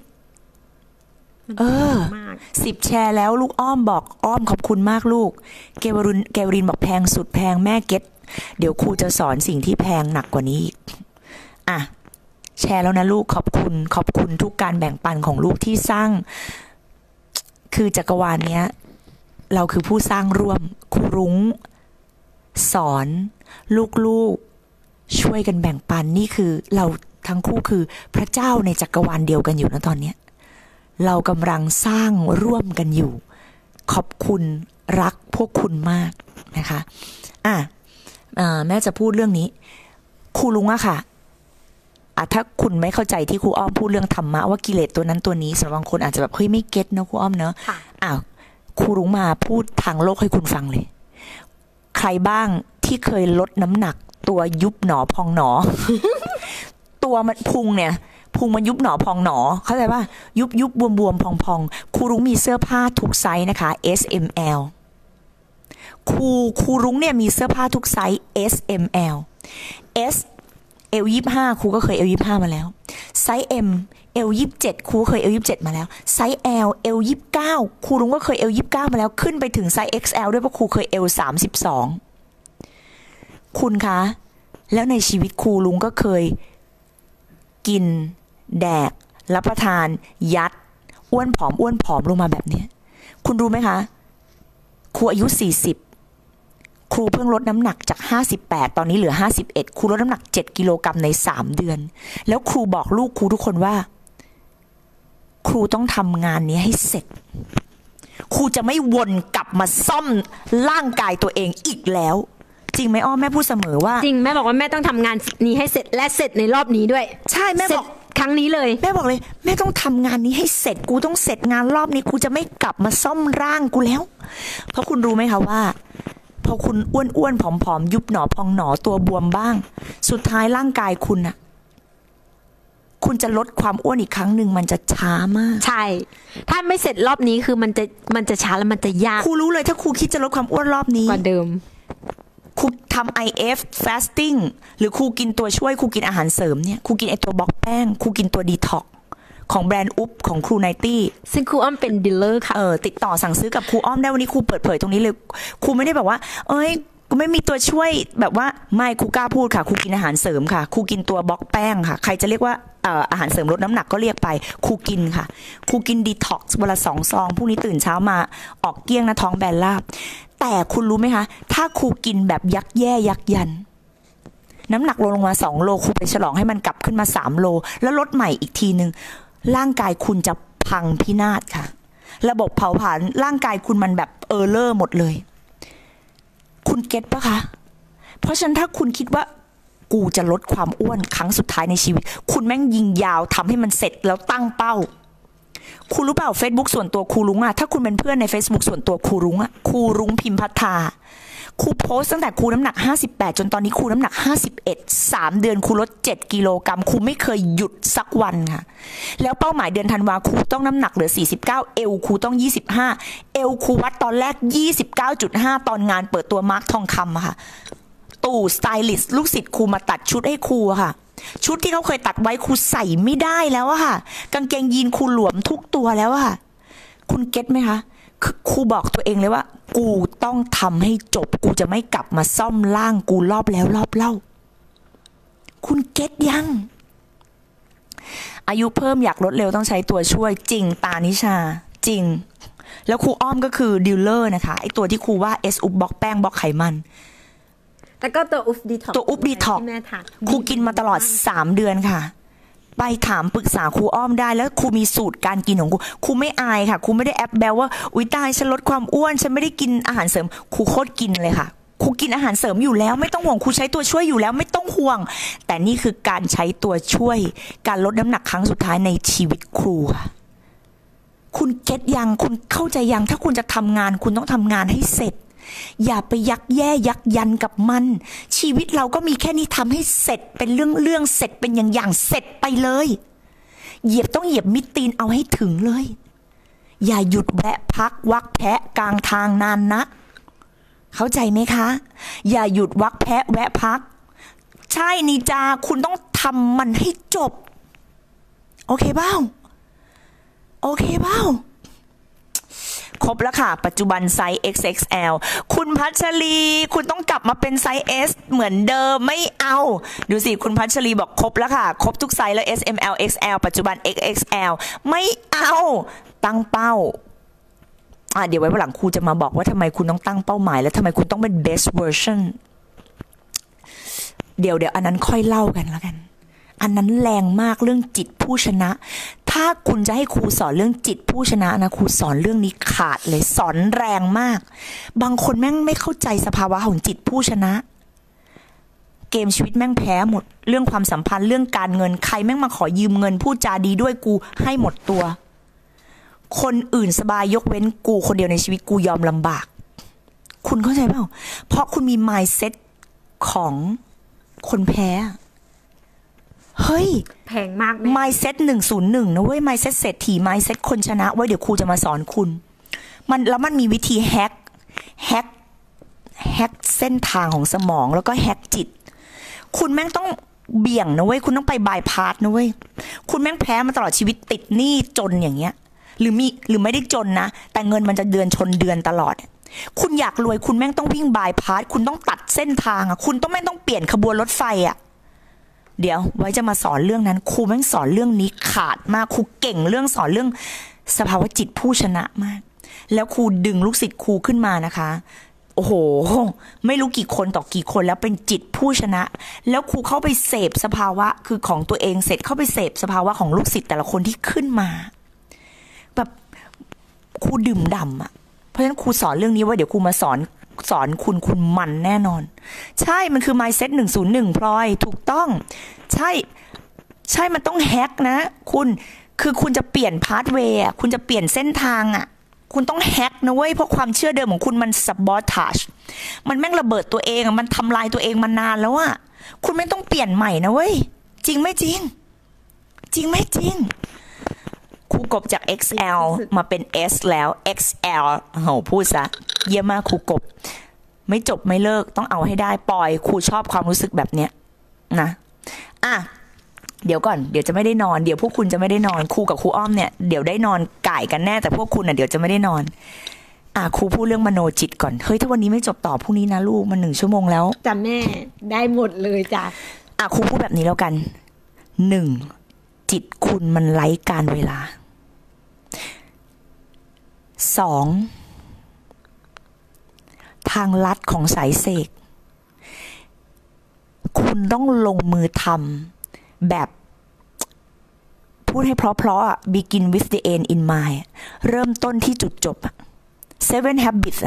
10 แชร์แล้วลูกอ้อมบอกอ้อมขอบคุณมากลูกเกวรินบอกแพงสุดแพงแม่เก็ตเดี๋ยวครูจะสอนสิ่งที่แพงหนักกว่านี้อีกอ่ะแชร์แล้วนะลูกขอบคุณทุกการแบ่งปันของลูกที่สร้างคือจักรวาลเนี้ยเราคือผู้สร้างร่วมครูรุ้งสอนลูกๆช่วยกันแบ่งปันนี่คือเราทั้งคู่คือพระเจ้าในจักรวาลเดียวกันอยู่นะตอนนี้เรากำลังสร้างร่วมกันอยู่ขอบคุณรักพวกคุณมากนะคะแม่จะพูดเรื่องนี้ครูลุงอะค่ะถ้าคุณไม่เข้าใจที่ครูอ้อมพูดเรื่องธรรมะว่ากิเลสตัวนั้นตัวนี้สำหรับบางคนอาจจะแบบเฮ้ยไม่เก็ตนะครูอ้อมเนอะครูลุงมาพูดทางโลกให้คุณฟังเลยใครบ้างที่เคยลดน้ำหนักตัวยุบหนอพองหนอ ตัวมันพุงมันยุบหนอพองหนอเข้าใจป่ะยุบบวมพองครูรุ้งมีเสื้อผ้าทุกไซส์นะคะ S M L ครูรุ้งเนี่ยมีเสื้อผ้าทุกไซส์ S M L S L25 ครูก็เคย L25 มาแล้วไซส์ M L27 ครูเคย L27 มาแล้วไซส์ L L29 ครูรุ้งก็เคย L29 มาแล้วขึ้นไปถึงไซส์ XL ด้วยเพราะครูเคย L32 คุณคะแล้วในชีวิตครูลุงก็เคยกินแดกรับประทานยัดอ้วนผอมลงมาแบบนี้คุณรู้ไหมคะครูอายุ40ครูเพิ่งลดน้ำหนักจาก58ตอนนี้เหลือ51ครูลดน้ำหนัก7 กิโลกรัมใน3 เดือนแล้วครูบอกลูกครูทุกคนว่าครูต้องทำงานนี้ให้เสร็จครูจะไม่วนกลับมาซ่อมร่างกายตัวเองอีกแล้วจริงไหมอ้อแม่พูดเสมอว่าจริงแม่บอกว่าแม่ต้องทำงานนี้ให้เสร็จและเสร็จในรอบนี้ด้วยใช่แม่บอกครั้งนี้เลยแม่บอกเลยแม่ต้องทำงานนี้ให้เสร็จกูต้องเสร็จงานรอบนี้กูจะไม่กลับมาซ่อมร่างกูแล้วเพราะคุณรู้ไหมคะว่าพอคุณอ้วนผอมยุบหนอพองหนอตัวบวมบ้างสุดท้ายร่างกายคุณน่ะคุณจะลดความอ้วนอีกครั้งหนึ่งมันจะช้ามากใช่ถ้าไม่เสร็จรอบนี้คือมันจะช้าแล้วมันจะยากครูรู้เลยถ้าครูคิดจะลดความอ้วนรอบนี้กว่าเดิมครูทำ IF fasting หรือครูกินตัวช่วยครูกินอาหารเสริมเนี่ยครูกินไอตัวบล็อกแป้งครูกินตัวดีท็อกของแบรนด์อุ๊บของครูไนตี้ซึ่งครูอ้อมเป็นดีลเลอร์ค่ะติดต่อสั่งซื้อกับครูอ้อมได้วันนี้ครูเปิดเผยตรงนี้เลยครูไม่ได้แบบว่ากูไม่มีตัวช่วยแบบว่าไม่ครูกล้าพูดค่ะครูกินอาหารเสริมค่ะครูกินตัวบล็อกแป้งค่ะใครจะเรียกว่าอาหารเสริมลดน้ำหนักก็เรียกไปครูกินค่ะครูกินดีท็อกซ์วันละ2 ซองพรุ่งนี้ตื่นเช้ามาออกเกลี้ยงนะท้องแบนราบแต่คุณรู้ไหมคะถ้าครูกินแบบยักแย่ยักยันน้ำหนักลงมา2 โลครูไปฉลองให้มันกลับขึ้นมา3 โลแล้วลดใหม่อีกทีนึงร่างกายคุณจะพังพินาศค่ะระบบเผาผลาญร่างกายคุณมันแบบเลอร์หมดเลยคุณเก็ตปะคะเพราะฉะนั้นถ้าคุณคิดว่ากูจะลดความอ้วนครั้งสุดท้ายในชีวิตคุณแม่งยิงยาวทำให้มันเสร็จแล้วตั้งเป้าคุณรู้เปล่า Facebook ส่วนตัวครูรุ้งถ้าคุณเป็นเพื่อนใน Facebook ส่วนตัวครูรุ้งครูรุ้งพิมพัทธาครูโพสต์ตั้งแต่ครูน้ำหนัก58จนตอนนี้ครูน้ำหนัก51 3 เดือนครูลด7 กิโลกรัมครูไม่เคยหยุดสักวันค่ะแล้วเป้าหมายเดือนธันวาครูต้องน้ำหนักเหลือ49เอวครูต้อง25เอวครูวัดตอนแรก 29.5 ตอนงานเปิดตัวมาร์คทองคำค่ะตู่สไตลิสต์ลูกศิษย์ครูมาตัดชุดให้ครูค่ะชุดที่เขาเคยตัดไว้ครูใส่ไม่ได้แล้วอะค่ะกางเกงยีนครูหลวมทุกตัวแล้วอะค่ะคุณเก็ตไหมคะครูบอกตัวเองเลยว่ากูต้องทำให้จบกูจะไม่กลับมาซ่อมร่างกูรอบแล้วรอบเล่าคุณเก็ตยังอายุเพิ่มอยากลดเร็วต้องใช้ตัวช่วยจริงตานิชาจริงแล้วครูอ้อมก็คือดีลเลอร์นะคะไอตัวที่ครูว่าเอสอุบบล็อกแป้งบล็อกไขมันแล้วก็ตัวอุ๊บดีท็อกครูกินมาตลอด3 เดือนค่ะไปถามปรึกษาครูอ้อมได้แล้วครูมีสูตรการกินของครูไม่อายค่ะครูไม่ได้แอบแบลว่าอุ๊ยตายฉันลดความอ้วนฉันไม่ได้กินอาหารเสริมครูโคตรกินเลยค่ะครูกินอาหารเสริมอยู่แล้วไม่ต้องห่วงครูใช้ตัวช่วยอยู่แล้วไม่ต้องห่วงแต่นี่คือการใช้ตัวช่วยการลดน้ำหนักครั้งสุดท้ายในชีวิตครูค่ะคุณเก็ตยังคุณเข้าใจยังถ้าคุณจะทำงานคุณต้องทำงานให้เสร็จอย่าไปยักแย่ยักยันกับมันชีวิตเราก็มีแค่นี้ทำให้เสร็จเป็นเรื่องเสร็จเป็นอย่างเสร็จไปเลยต้องเหยียบมิดตีนเอาให้ถึงเลยอย่าหยุดแวะพักวักแพะกลางทางนานนะเข้าใจไหมคะอย่าหยุดวักแพะแวะพักใช่นิจาคุณต้องทำมันให้จบโอเคเปล่าโอเคเปล่าครบแล้วค่ะปัจจุบันไซส์ XXL คุณพัชรีคุณต้องกลับมาเป็นไซส์ S เหมือนเดิมไม่เอาดูสิคุณพัชรีบอกครบแล้วค่ะครบทุกไซส์แล้ว S M L XL ปัจจุบัน XXL ไม่เอาตั้งเป้าเดี๋ยวไว้วันหลังครูจะมาบอกว่าทำไมคุณต้องตั้งเป้าหมายและทำไมคุณต้องเป็น best version เดี๋ยวอันนั้นค่อยเล่ากันแล้วกันอันนั้นแรงมากเรื่องจิตผู้ชนะถ้าคุณจะให้ครูสอนเรื่องจิตผู้ชนะนะครูสอนเรื่องนี้ขาดเลยสอนแรงมากบางคนแม่งไม่เข้าใจสภาวะของจิตผู้ชนะเกมชีวิตแม่งแพ้หมดเรื่องความสัมพันธ์เรื่องการเงินใครแม่งมาขอยืมเงินพูดจาดีด้วยกูให้หมดตัวคนอื่นสบายยกเว้นกูคนเดียวในชีวิตกูยอมลำบากคุณเข้าใจเปล่าเพราะคุณมี mindset ของคนแพ้เฮ้ยแพงมากไหม mindset 101นะเว้ย mindset เศรษฐี mindset คนชนะไว้เดี๋ยวครูจะมาสอนคุณแล้วมันมีวิธีแฮกเส้นทางของสมองแล้วก็แฮกจิตคุณแม่งต้องเบี่ยงนะเว้ยคุณต้องไปบายพาสนะเว้ยคุณแม่งแพ้มาตลอดชีวิตติดหนี้จนอย่างเงี้ยหรือไม่ได้จนนะแต่เงินมันจะเดือนชนเดือนตลอดคุณอยากรวยคุณแม่งต้องวิ่งบายพาสคุณต้องตัดเส้นทางคุณต้องแม่งต้องเปลี่ยนขบวนรถไฟเดี๋ยวไว้จะมาสอนเรื่องนั้นครูแม่งสอนเรื่องนี้ขาดมากครูเก่งเรื่องสอนเรื่องสภาวะจิตผู้ชนะมากแล้วครูดึงลูกศิษย์ครูขึ้นมานะคะโอ้โหไม่รู้กี่คนต่อกี่คนแล้วเป็นจิตผู้ชนะแล้วครูเข้าไปเสพสภาวะคือของตัวเองเสร็จเข้าไปเสพสภาวะของลูกศิษย์แต่ละคนที่ขึ้นมาแบบครูดื่มด่ำเพราะฉะนั้นครูสอนเรื่องนี้ว่าเดี๋ยวครูมาสอนคุณมันแน่นอนใช่มันคือ mindset 101พลอยถูกต้องใช่มันต้องแฮกนะคุณจะเปลี่ยนพาธเวย์คุณจะเปลี่ยนเส้นทางคุณต้องแฮกนะเว้ยเพราะความเชื่อเดิมของคุณมัน sabotage มันแม่งระเบิดตัวเองมันทำลายตัวเองมานานแล้วคุณไม่ต้องเปลี่ยนใหม่นะเว้ยจริงไม่จริงไม่จริงครูกบจาก XL มาเป็น S แล้ว XL โหพูดซะเยี่ยมมากครูกบไม่จบไม่เลิกต้องเอาให้ได้ปล่อยครูชอบความรู้สึกแบบเนี้ยนะเดี๋ยวก่อนเดี๋ยวจะไม่ได้นอนเดี๋ยวพวกคุณจะไม่ได้นอนครูกับครูอ้อมเนี่ยเดี๋ยวได้นอนก่ายกันแน่แต่พวกคุณเดี๋ยวจะไม่ได้นอนครูพูดเรื่องมโนจิตก่อนเฮ้ยถ้าวันนี้ไม่จบต่อพรุ่งนี้นะลูกมัน1 ชั่วโมงแล้วจ้ะแม่ได้หมดเลยจ้ะครูพูดแบบนี้แล้วกัน1จิตคุณมันไร้การเวลา2ทางลัดของสายเสกคุณต้องลงมือทำแบบพูดให้เพราะbegin with the end in mind เริ่มต้นที่จุดจบ7 habits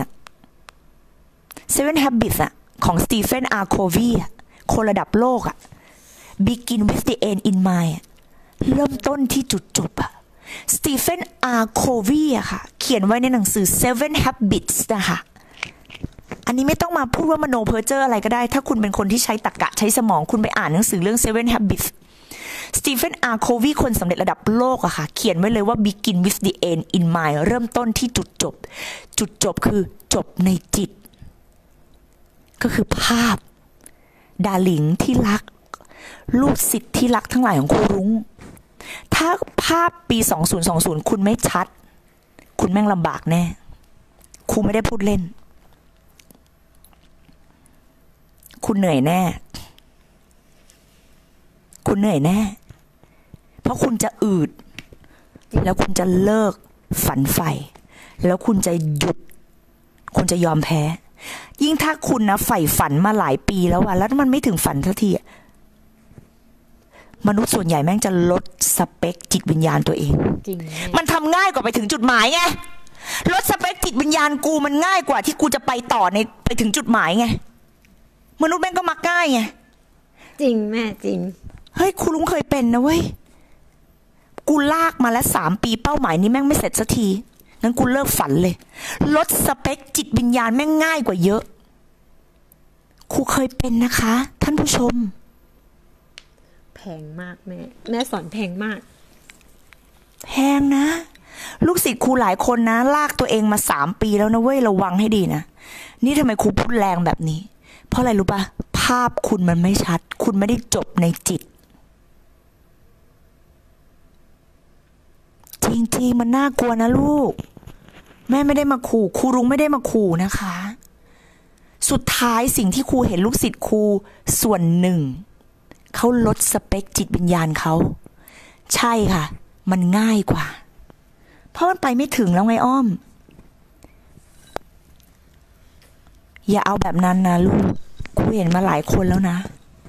7 habits ของ Stephen R. Covey คนระดับโลกbegin with the end in mind เริ่มต้นที่จุดจบสตีเฟน อาร์ โควีค่ะเขียนไว้ในหนังสือ 7 Habits นะคะอันนี้ไม่ต้องมาพูดว่ามโนเพ้อเจ้ออะไรก็ได้ถ้าคุณเป็นคนที่ใช้ตรรกะใช้สมองคุณไปอ่านหนังสือเรื่อง 7 Habits สตีเฟน อาร์ โควีคนสำเร็จระดับโลกค่ะเขียนไว้เลยว่า begin with the end in mind เริ่มต้นที่จุดจบคือจบในจิตก็คือภาพดาหลิงที่รักลูกศิษย์ที่รักทั้งหลายของครูรุ้งถ้าภาพปี2020คุณไม่ชัดคุณแม่งลำบากแน่ครูไม่ได้พูดเล่นคุณเหนื่อยแน่เพราะคุณจะอืดแล้วคุณจะเลิกฝันใฝ่แล้วคุณจะหยุดคุณจะยอมแพ้ยิ่งถ้าคุณนะใฝ่ฝันมาหลายปีแล้วแล้วมันไม่ถึงฝันสักทีมนุษย์ส่วนใหญ่แม่งจะลดสเปคจิตวิญญาณตัวเองจริงมันทำง่ายกว่าไปถึงจุดหมายไงลดสเปคจิตวิญญาณกูมันง่ายกว่าที่กูจะไปต่อในไปถึงจุดหมายไงมนุษย์แม่งก็มักง่ายไงจริงแม่จริงเฮ้ยครูลุงเคยเป็นนะเว้ยกูลากมาแล้ว3 ปีเป้าหมายนี้แม่งไม่เสร็จสักทีงั้นกูเลิกฝันเลยลดสเปคจิตวิญญาณแม่งง่ายกว่าเยอะครูเคยเป็นนะคะท่านผู้ชมแพงมากแม่สอนแพงมากแพงนะลูกศิษย์ครูหลายคนนะลากตัวเองมา3 ปีแล้วนะเว้ยระวังให้ดีนะนี่ทำไมครูพูดแรงแบบนี้เพราะอะไรรู้ปะภาพคุณมันไม่ชัดคุณไม่ได้จบในจิตจริงๆมันน่ากลัวนะลูกแม่ไม่ได้มาขู่ครูรุ้งไม่ได้มาขู่นะคะสุดท้ายสิ่งที่ครูเห็นลูกศิษย์ครูส่วนหนึ่งเขาลดสเปคจิตวิญญาณเขาใช่ค่ะมันง่ายกว่าเพราะมันไปไม่ถึงแล้วไงอ้อมอย่าเอาแบบนั้นนะลูกครูเห็นมาหลายคนแล้วนะ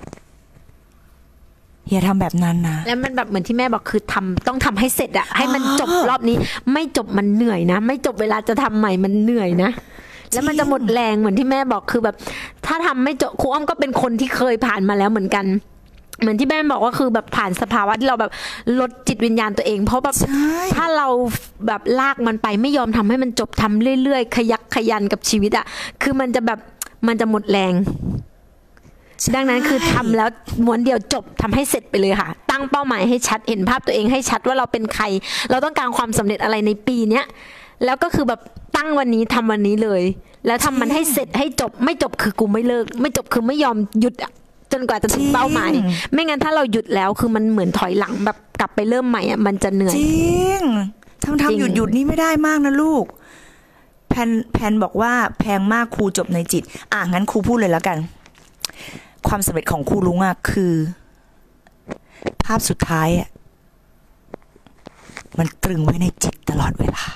อย่าทำแบบนั้นนะแล้วมันแบบเหมือนที่แม่บอกคือต้องทำให้เสร็จอะให้มันจบรอบนี้ไม่จบมันเหนื่อยนะไม่จบเวลาจะทำใหม่มันเหนื่อยนะแล้วมันจะหมดแรงเหมือนที่แม่บอกคือแบบถ้าทำไม่จบครูอ้อมก็เป็นคนที่เคยผ่านมาแล้วเหมือนกันเหมือนที่แม่บอกว่าคือแบบผ่านสภาวะที่เราแบบลดจิตวิญญาณตัวเองเพราะแบบถ้าเราแบบลากมันไปไม่ยอมทำให้มันจบทำเรื่อยๆขยักขยันกับชีวิตอะคือมันจะแบบมันจะหมดแรงดังนั้นคือทำแล้วม้วนเดียวจบทำให้เสร็จไปเลยค่ะตั้งเป้าหมายให้ชัดเห็นภาพตัวเองให้ชัดว่าเราเป็นใครเราต้องการความสำเร็จอะไรในปีเนี้ยแล้วก็คือแบบตั้งวันนี้ทำวันนี้เลยแล้วทำมันให้เสร็จให้จบไม่จบคือกูไม่เลิกไม่จบคือไม่ยอมหยุดจนกว่าจะถึงเป้าหมายไม่งั้นถ้าเราหยุดแล้วคือมันเหมือนถอยหลังแบบกลับไปเริ่มใหม่อ่ะมันจะเหนื่อยจริงทำหยุดนี่ไม่ได้มากนะลูกแพนบอกว่าแพงมากครูจบในจิตงั้นครูพูดเลยแล้วกันความสำเร็จของครูลุงคือภาพสุดท้ายมันตรึงไว้ในจิตตลอดเวลา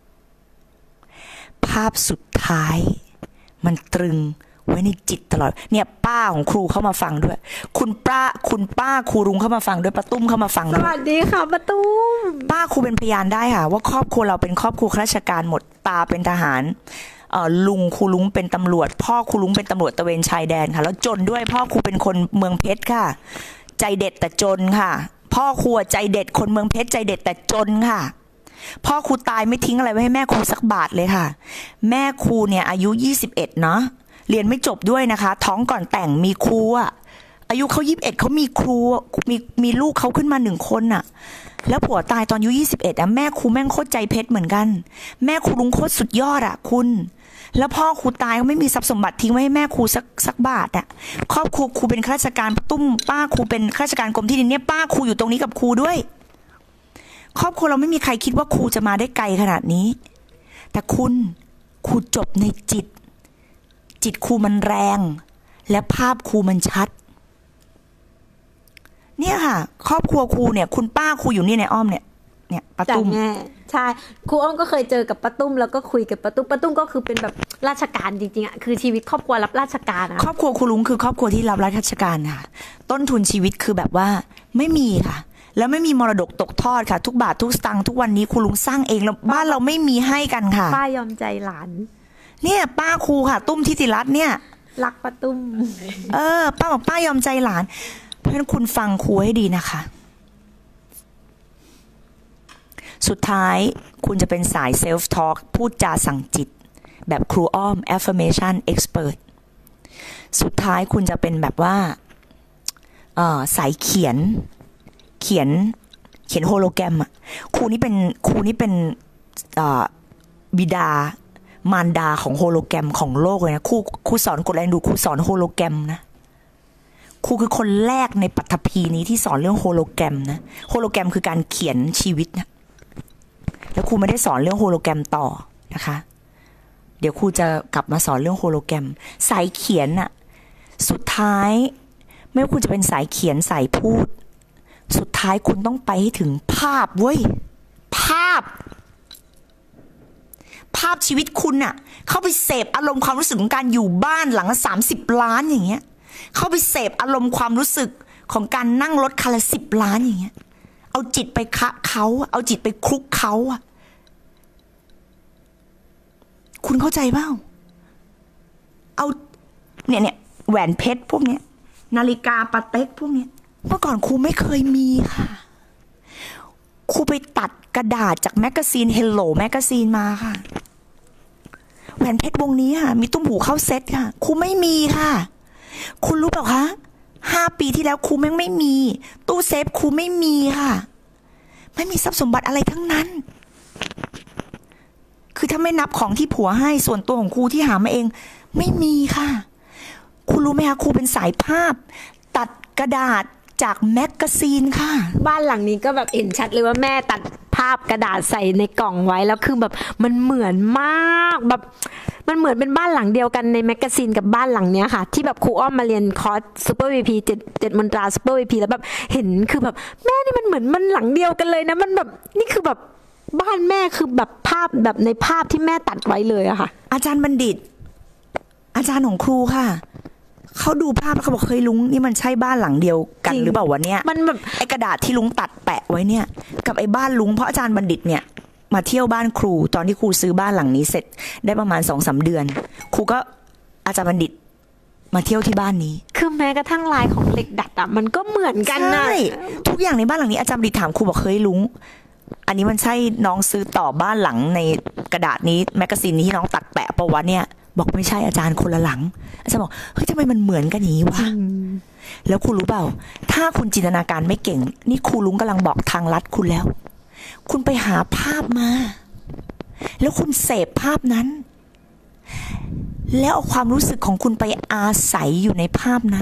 ภาพสุดท้ายมันตรึงไว้ในจิตตลอดเนี่ยป้าของครูเข้ามาฟังด้วยคุณป้าครูลุงเข้ามาฟังด้วยป้าตุ้มเข้ามาฟังด้วยสวัสดีค่ะป้าตุ้มป้าครูเป็นพยานได้ค่ะว่าครอบครัวเราเป็นครอบครัวข้าราชการหมดตาเป็นทหารลุงครูลุงเป็นตำรวจพ่อครูลุงเป็นตำรวจตระเวนชายแดนค่ะแล้วจนด้วยพ่อครูเป็นคนเมืองเพชรค่ะใจเด็ดแต่จนค่ะพ่อครูใจเด็ดคนเมืองเพชรใจเด็ดแต่จนค่ะพ่อครูตายไม่ทิ้งอะไรไว้ให้แม่ครูสักบาทเลยค่ะแม่ครูเนี่ยอายุ21เนาะเรียนไม่จบด้วยนะคะท้องก่อนแต่งมีครูอายุเขา21เขามีครูมีลูกเขาขึ้นมา1 คนแล้วผัวตายตอนอายุ21แม่ครูแม่งโคตรใจเพชรเหมือนกันแม่ครูลุงโคตรสุดยอดคุณแล้วพ่อครูตายเขาไม่มีทรัพย์สมบัติทิ้งไว้ให้แม่ครูสักบาทครอบครัวครูเป็นข้าราชการตุ้มป้าครูเป็นข้าราชการกรมที่ดินเนี่ยป้าครูอยู่ตรงนี้กับครูด้วยครอบครัวเราไม่มีใครคิดว่าครูจะมาได้ไกลขนาดนี้แต่ครูจบในจิตครูมันแรงและภาพครูมันชัดเนี่ยค่ะครอบครัวครูเนี่ยคุณป้าครูอยู่นี่ในอ้อมเนี่ยป้าตุ้มใช่ครูอ้อมก็เคยเจอกับป้าตุ้มแล้วก็คุยกับป้าตุ้มก็คือเป็นแบบราชการจริงๆคือชีวิตครอบครัวรับราชการครอบครัวครูลุงคือครอบครัวที่รับราชการค่ะต้นทุนชีวิตคือแบบว่าไม่มีค่ะแล้วไม่มีมรดกตกทอดค่ะทุกบาททุกสตางค์ทุกวันนี้ครูลุงสร้างเองแล้วบ้านเราไม่มีให้กันค่ะป้ายอมใจหลานเนี่ยป้าครูค่ะตุ้มทิติรัตน์เนี่ยรักป้าตุ้มป้าบอกป้ายอมใจหลานเพราะฉะนั้นคุณฟังครูให้ดีนะคะสุดท้ายคุณจะเป็นสายเซลฟ์ทอล์กพูดจาสั่งจิตแบบครูอ้อม affirmation expert สุดท้ายคุณจะเป็นแบบว่าสายเขียนโฮโลแกรมครูนี่เป็นบิดามารดาของโฮโลแกรมของโลกเลยนะครูสอนกดแรงดูครูสอนโฮโลแกรมนะครูคือคนแรกในปฐพีนี้ที่สอนเรื่องโฮโลแกรมนะโฮโลแกรมคือการเขียนชีวิตนะแล้วครูไม่ได้สอนเรื่องโฮโลแกรมต่อนะคะเดี๋ยวครูจะกลับมาสอนเรื่องโฮโลแกรมสายเขียนสุดท้ายไม่ว่าคุณจะเป็นสายเขียนสายพูดสุดท้ายคุณต้องไปให้ถึงภาพเว้ยภาพชีวิตคุณเข้าไปเสพอารมณ์ความรู้สึกของการอยู่บ้านหลังละ30 ล้านอย่างเงี้ยเข้าไปเสพอารมณ์ความรู้สึกของการนั่งรถคันละ10 ล้านอย่างเงี้ยเอาจิตไปคะเขาเอาจิตไปคลุกเขาอะคุณเข้าใจเปล่าเอาเนี่ยแหวนเพชรพวกเนี้ยนาฬิกาปาเต็กพวกเนี้ยเมื่อก่อนครูไม่เคยมีค่ะครูไปตัดกระดาษจากแมกกาซีน Hello แมกกาซีนมาค่ะแหวนเพชรวงนี้ค่ะมีตุ้มหูเข้าเซ็ตค่ะครูไม่มีค่ะคุณรู้เปล่าคะ5 ปีที่แล้วครูไม่มีตู้เซฟครูไม่มีค่ะไม่มีทรัพย์สมบัติอะไรทั้งนั้นคือถ้าไม่นับของที่ผัวให้ส่วนตัวของครูที่หามาเองไม่มีค่ะคุณรู้ไหมคะครูเป็นสายภาพตัดกระดาษจากแมกกาซีนค่ะบ้านหลังนี้ก็แบบเห็นชัดเลยว่าแม่ตัดภาพกระดาษใส่ในกล่องไว้แล้วคือแบบมันเหมือนมากแบบมันเหมือนเป็นบ้านหลังเดียวกันในแมกกาซีนกับบ้านหลังเนี้ยค่ะที่แบบครูอ้อมมาเรียนคอร์สซูเปอร์วีพี7 มนตราซูเปอร์วีพีแล้วแบบเห็นคือแบบแม่นี่มันเหมือนมันหลังเดียวกันเลยนะมันแบบนี่คือแบบบ้านแม่คือแบบภาพแบบในภาพที่แม่ตัดไว้เลยอะค่ะอาจารย์บัณฑิตอาจารย์ของครูค่ะเขาดูภาพแล้วเขาบอกเฮ้ยลุงนี่มันใช่บ้านหลังเดียวกันหรือเปล่าวะเนี่ยมันแบบไอ้กระดาษที่ลุงตัดแปะไว้เนี่ยกับไอ้บ้านลุงเพราะอาจารย์บัณฑิตเนี่ยมาเที่ยวบ้านครูตอนที่ครูซื้อบ้านหลังนี้เสร็จได้ประมาณ2-3 เดือนครูก็อาจารย์บัณฑิตมาเที่ยวที่บ้านนี้คือแม้กระทั่งลายของเหล็กดัดอะมันก็เหมือนกันนะใช่ทุกอย่างในบ้านหลังนี้อาจารย์บัณฑิตถามครูบอกเฮ้ยลุงอันนี้มันใช่น้องซื้อต่อบ้านหลังในกระดาษนี้แมกกาซีนนี้ที่น้องตัดแปะปะวะเนี่ยบอกไม่ใช่อาจารย์คนละหลังอาจารย์บอกเฮ้ยทำไมมันเหมือนกันอย่างนี้วะแล้วคุณรู้เปล่าถ้าคุณจินตนาการไม่เก่งนี่ครูลุงกำลังบอกทางลัดคุณแล้วคุณไปหาภาพมาแล้วคุณเสพภาพนั้นแล้วเอาความรู้สึกของคุณไปอาศัยอยู่ในภาพนั้น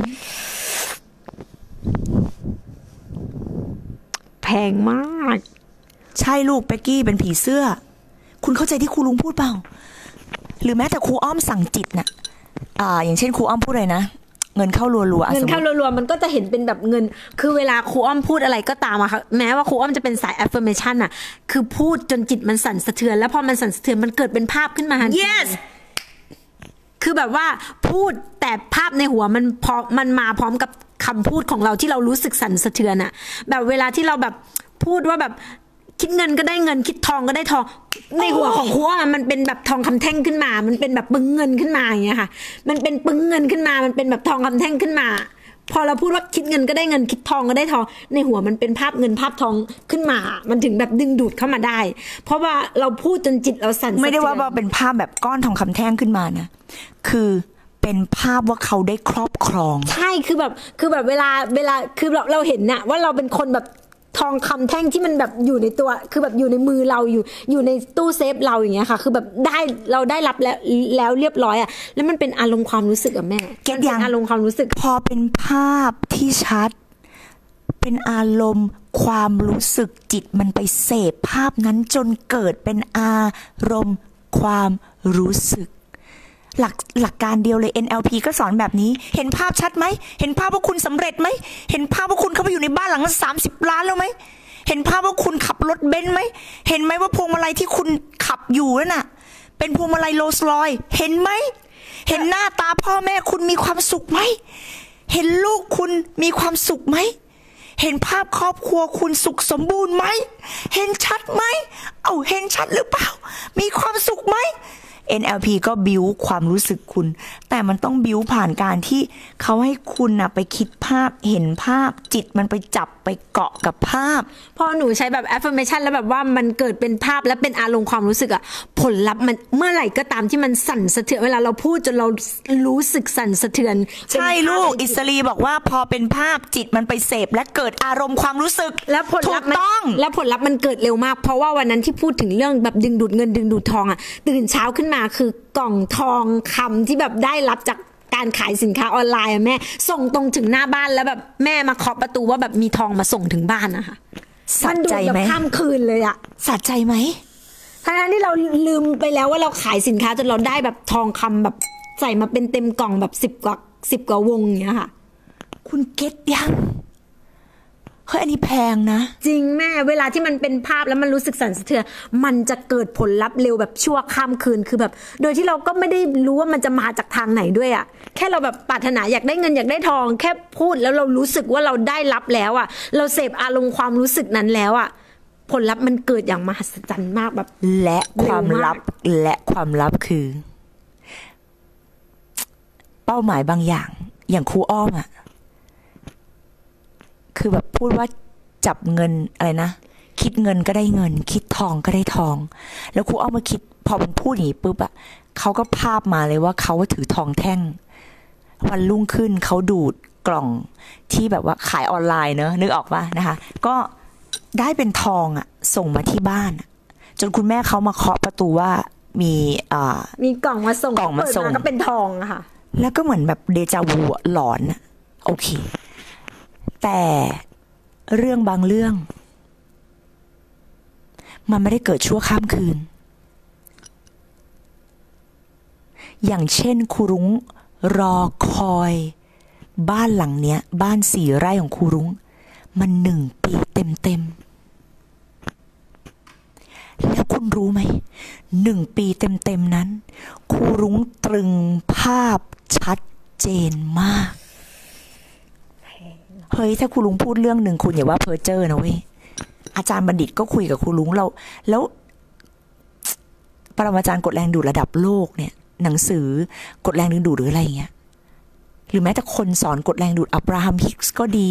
แพงมากใช่ลูกเป๊กกี้เป็นผีเสื้อคุณเข้าใจที่ครูลุงพูดเปล่าหรือแม้แต่ครูอ้อมสั่งจิตน่ะอย่างเช่นครูอ้อมพูดอะไรนะเงินเข้ารัวๆเงินเข้ารัวๆมันก็จะเห็นเป็นแบบเงินคือเวลาครูอ้อมพูดอะไรก็ตามอะค่ะแม้ว่าครูอ้อมจะเป็นสาย affirmation อะคือพูดจนจิตมันสั่นสะเทือนแล้วพอมันสั่นสะเทือนมันเกิดเป็นภาพขึ้นมาทันที yes คือแบบว่าพูดแต่ภาพในหัวมันมาพร้อมกับคำพูดของเราที่เรารู้สึกสั่นสะเทือนอะแบบเวลาที่เราแบบพูดว่าแบบคิดเงินก็ได้เงินคิดทองก็ได้ทองในหัวของครูมันเป็นแบบทองคำแท่งขึ้นมามันเป็นแบบปึ้งเงินขึ้นมาอย่างเงี้ยค่ะมันเป็นปึ้งเงินขึ้นมามันเป็นแบบทองคำแท่งขึ้นมาพอเราพูดว่าคิดเงินก็ได้เงินคิดทองก็ได้ทองในหัวมันเป็นภาพเงินภาพทองขึ้นมามันถึงแบบดึงดูดเข้ามาได้เพราะว่าเราพูดจนจิตเราสั่นไม่ได้ว่าเป็นภาพแบบก้อนทองคำแท่งขึ้นมานะคือเป็นภาพว่าเขาได้ครอบครองใช่คือแบบเวลาคือเราเห็นน่ะว่าเราเป็นคนแบบทองคำแท่งที่มันแบบอยู่ในตัวคือแบบอยู่ในมือเราอยู่ในตู้เซฟเราอย่างเงี้ยค่ะคือแบบเราได้รับแล้วเรียบร้อยอ่ะแล้วมันเป็นอารมณ์ความรู้สึกอะแม่เก็ตยังอารมณ์ความรู้สึกพอเป็นภาพที่ชัดเป็นอารมณ์ความรู้สึกจิตมันไปเสพภาพนั้นจนเกิดเป็นอารมณ์ความรู้สึกหลักการเดียวเลย NLP ก็สอนแบบนี้เห็นภาพชัดไหมเห็นภาพว่าคุณสำเร็จไหมเห็นภาพว่าคุณเข้าไปอยู่ในบ้านหลังละ30 ล้านแล้วไหมเห็นภาพว่าคุณขับรถเบนซ์ไหมเห็นไหมว่าพวงมาลัยที่คุณขับอยู่นั่นน่ะเป็นพวงมาลัยโรลส์รอยซ์เห็นไหมเห็นหน้าตาพ่อแม่คุณมีความสุขไหมเห็นลูกคุณมีความสุขไหมเห็นภาพครอบครัวคุณสุขสมบูรณ์ไหมเห็นชัดไหมเห็นชัดหรือเปล่ามีความสุขไหมNLP ก็บิ้วความรู้สึกคุณแต่มันต้องบิ้วผ่านการที่เขาให้คุณนะไปคิดภาพเห็นภาพจิตมันไปจับไปเกาะกับภาพพอหนูใช้แบบ affirmation แล้วแบบว่ามันเกิดเป็นภาพและเป็นอารมณ์ความรู้สึกอะผลลัพธ์มันเมื่อไหร่ก็ตามที่มันสั่นสะเทือนเวลาเราพูดจนเรารู้สึกสั่นสะเทือนใช่ลูกอิสรีบอกว่าพอเป็นภาพจิตมันไปเสพและเกิดอารมณ์ความรู้สึกแล้วผลลัพธ์มันเกิดเร็วมากเพราะว่าวันนั้นที่พูดถึงเรื่องแบบดึงดูดเงินดึงดูดทองอะตื่นเช้าขึ้นมาคือกล่องทองคำที่แบบได้รับจากการขายสินค้าออนไลน์แม่ส่งตรงถึงหน้าบ้านแล้วแบบแม่มาเคาะประตูว่าแบบมีทองมาส่งถึงบ้านนะคะสะใจไหมข้ามคืนเลยอะสะใจไหมทั้งที่เราลืมไปแล้วว่าเราขายสินค้าจนเราได้แบบทองคำแบบใส่มาเป็นเต็มกล่องแบบ10 กว่าวงอย่างเงี้ยค่ะคุณเก็ตยังเฮ้ยอันนี้แพงนะจริงแม่เวลาที่มันเป็นภาพแล้วมันรู้สึกสั่นสะเทือนมันจะเกิดผลลัพธ์เร็วแบบชั่วข้ามคืนคือแบบโดยที่เราก็ไม่ได้รู้ว่ามันจะมาจากทางไหนด้วยอะแค่เราแบบปรารถนาอยากได้เงินอยากได้ทองแค่พูดแล้วเรารู้สึกว่าเราได้รับแล้วอะเราเสพอารมณ์ความรู้สึกนั้นแล้วอะผลลัพธ์มันเกิดอย่างมหัศจรรย์มากแบบและความลับคือ เป้าหมายบางอย่างอย่างครูอ้อมอะคือแบบพูดว่าจับเงินอะไรนะคิดเงินก็ได้เงินคิดทองก็ได้ทองแล้วครูอ้อมมาคิดพอมันพูดอย่างนี้ปุ๊บอะเขาก็ภาพมาเลยว่าเขาถือทองแท่งวันรุ่งขึ้นเขาดูดกล่องที่แบบว่าขายออนไลน์เนอะนึกออกป่ะนะคะก็ได้เป็นทองอะส่งมาที่บ้านจนคุณแม่เขามาเคาะประตูว่ามีกล่องมาส่งกล่องมาส่งก็เป็นทองอะค่ะแล้วก็เหมือนแบบเดจาวูหลอนโอเคแต่เรื่องบางเรื่องมันไม่ได้เกิดชั่วข้ามคืนอย่างเช่นครูรุ้งรอคอยบ้านหลังเนี้ยบ้าน4 ไร่ของครูรุ้งมัน1 ปีเต็มแล้วคุณรู้ไหม1 ปีเต็มนั้นครูรุ้งตรึงภาพชัดเจนมากเฮ้ยถ้าครูลุงพูดเรื่องหนึ่งคุณอย่าว่าเพ้อเจ้อนะเว้ยอาจารย์บัณฑิตก็คุยกับครูลุงแล้วปรมาจารย์กฎแรงดูดระดับโลกเนี่ยหนังสือกฎแรงดึงดูดหรืออะไรอย่างเงี้ยหรือแม้แต่คนสอนกฎแรงดูดอับราฮัมฮิกส์ก็ดี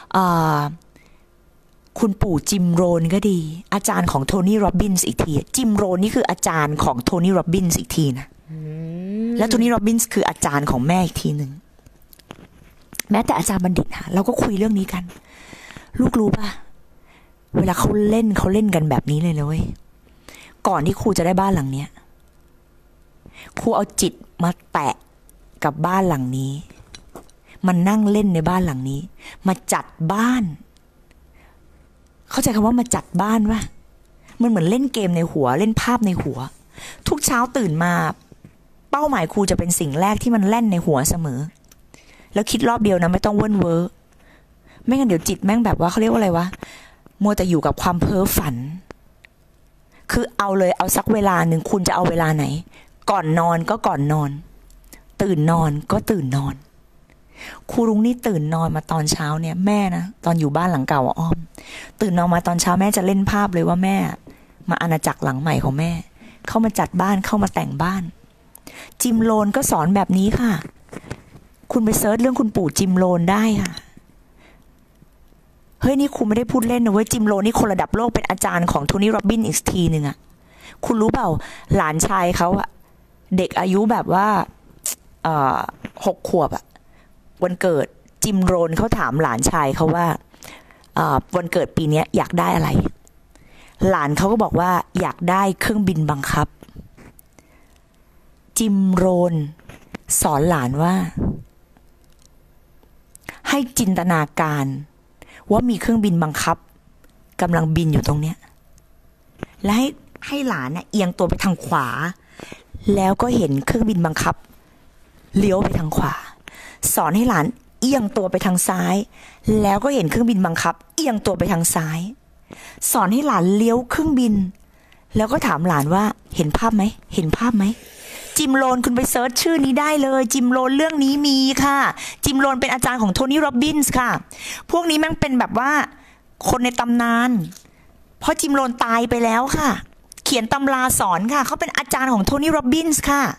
คุณปู่จิมโรนก็ดีอาจารย์ของโทนี่โรบินส์อีกทีจิมโรนนี่คืออาจารย์ของโทนี่โรบินส์อีกทีนะแล้วโทนี่โรบินส์คืออาจารย์ของแม่อีกทีหนึ่งแม้แต่อาจารย์บัณฑิตค่ะเราก็คุยเรื่องนี้กันลูกรู้ป่ะเวลาเขาเล่นกันแบบนี้เลยนะเว้ยก่อนที่ครูจะได้บ้านหลังเนี้ยครูเอาจิตมาแตะกับบ้านหลังนี้มันนั่งเล่นในบ้านหลังนี้มาจัดบ้านเข้าใจคำว่ามาจัดบ้านป่ะมันเหมือนเล่นเกมในหัวเล่นภาพในหัวทุกเช้าตื่นมาเป้าหมายครูจะเป็นสิ่งแรกที่มันแล่นในหัวเสมอแล้วคิดรอบเดียวนะไม่ต้องเว่นเว้อไม่งั้นเดี๋ยวจิตแม่งแบบว่าเขาเรียกว่าอะไรวะมัวแต่อยู่กับความเพ้อฝันคือเอาเลยเอาสักเวลาหนึ่งคุณจะเอาเวลาไหนก่อนนอนก็ก่อนนอนตื่นนอนก็ตื่นนอนครูรุ้งนี่ตื่นนอนมาตอนเช้าเนี่ยแม่นะตอนอยู่บ้านหลังเก่าอ้อมตื่นนอนมาตอนเช้าแม่จะเล่นภาพเลยว่าแม่มาอาณาจักรหลังใหม่ของแม่เข้ามาจัดบ้านเข้ามาแต่งบ้านจิมโลนก็สอนแบบนี้ค่ะคุณไปเซิร์ชเรื่องคุณปู่จิมโลนได้ค่ะเฮ้ยนี่คุณไม่ได้พูดเล่นนะเว้ยจิมโลนนี่คนระดับโลกเป็นอาจารย์ของโทนี่โรบินอีกทีหนึ่งอะคุณรู้เปล่าหลานชายเขาอะเด็กอายุแบบว่า6 ขวบอะวันเกิดจิมโรนเขาถามหลานชายเขาว่าวันเกิดปีนี้อยากได้อะไรหลานเขาก็บอกว่าอยากได้เครื่องบินบังคับจิมโรนสอนหลานว่าให้จินตนาการว่ามีเครื่องบินบังคับกำลังบินอยู่ตรงเนี้ยและให้หลานเอียงตัวไปทางขวาแล้วก็เห็นเครื่องบินบังคับเลี้ยวไปทางขวาสอนให้หลานเอียงตัวไปทางซ้ายแล้วก็เห็นเครื่องบินบังคับเอียงตัวไปทางซ้ายสอนให้หลานเลี้ยวเครื่องบินแล้วก็ถามหลานว่าเห็นภาพไหมเห็นภาพไหมจิมโลนคุณไปเซิร์ชชื่อนี้ได้เลยจิมโลนเรื่องนี้มีค่ะจิมโลนเป็นอาจารย์ของโทนี่โรบินส์ค่ะพวกนี้มันเป็นแบบว่าคนในตำนานเพราะจิมโลนตายไปแล้วค่ะเขียนตำราสอนค่ะเขาเป็นอาจารย์ของโทนี่โรบินส์ค่ะ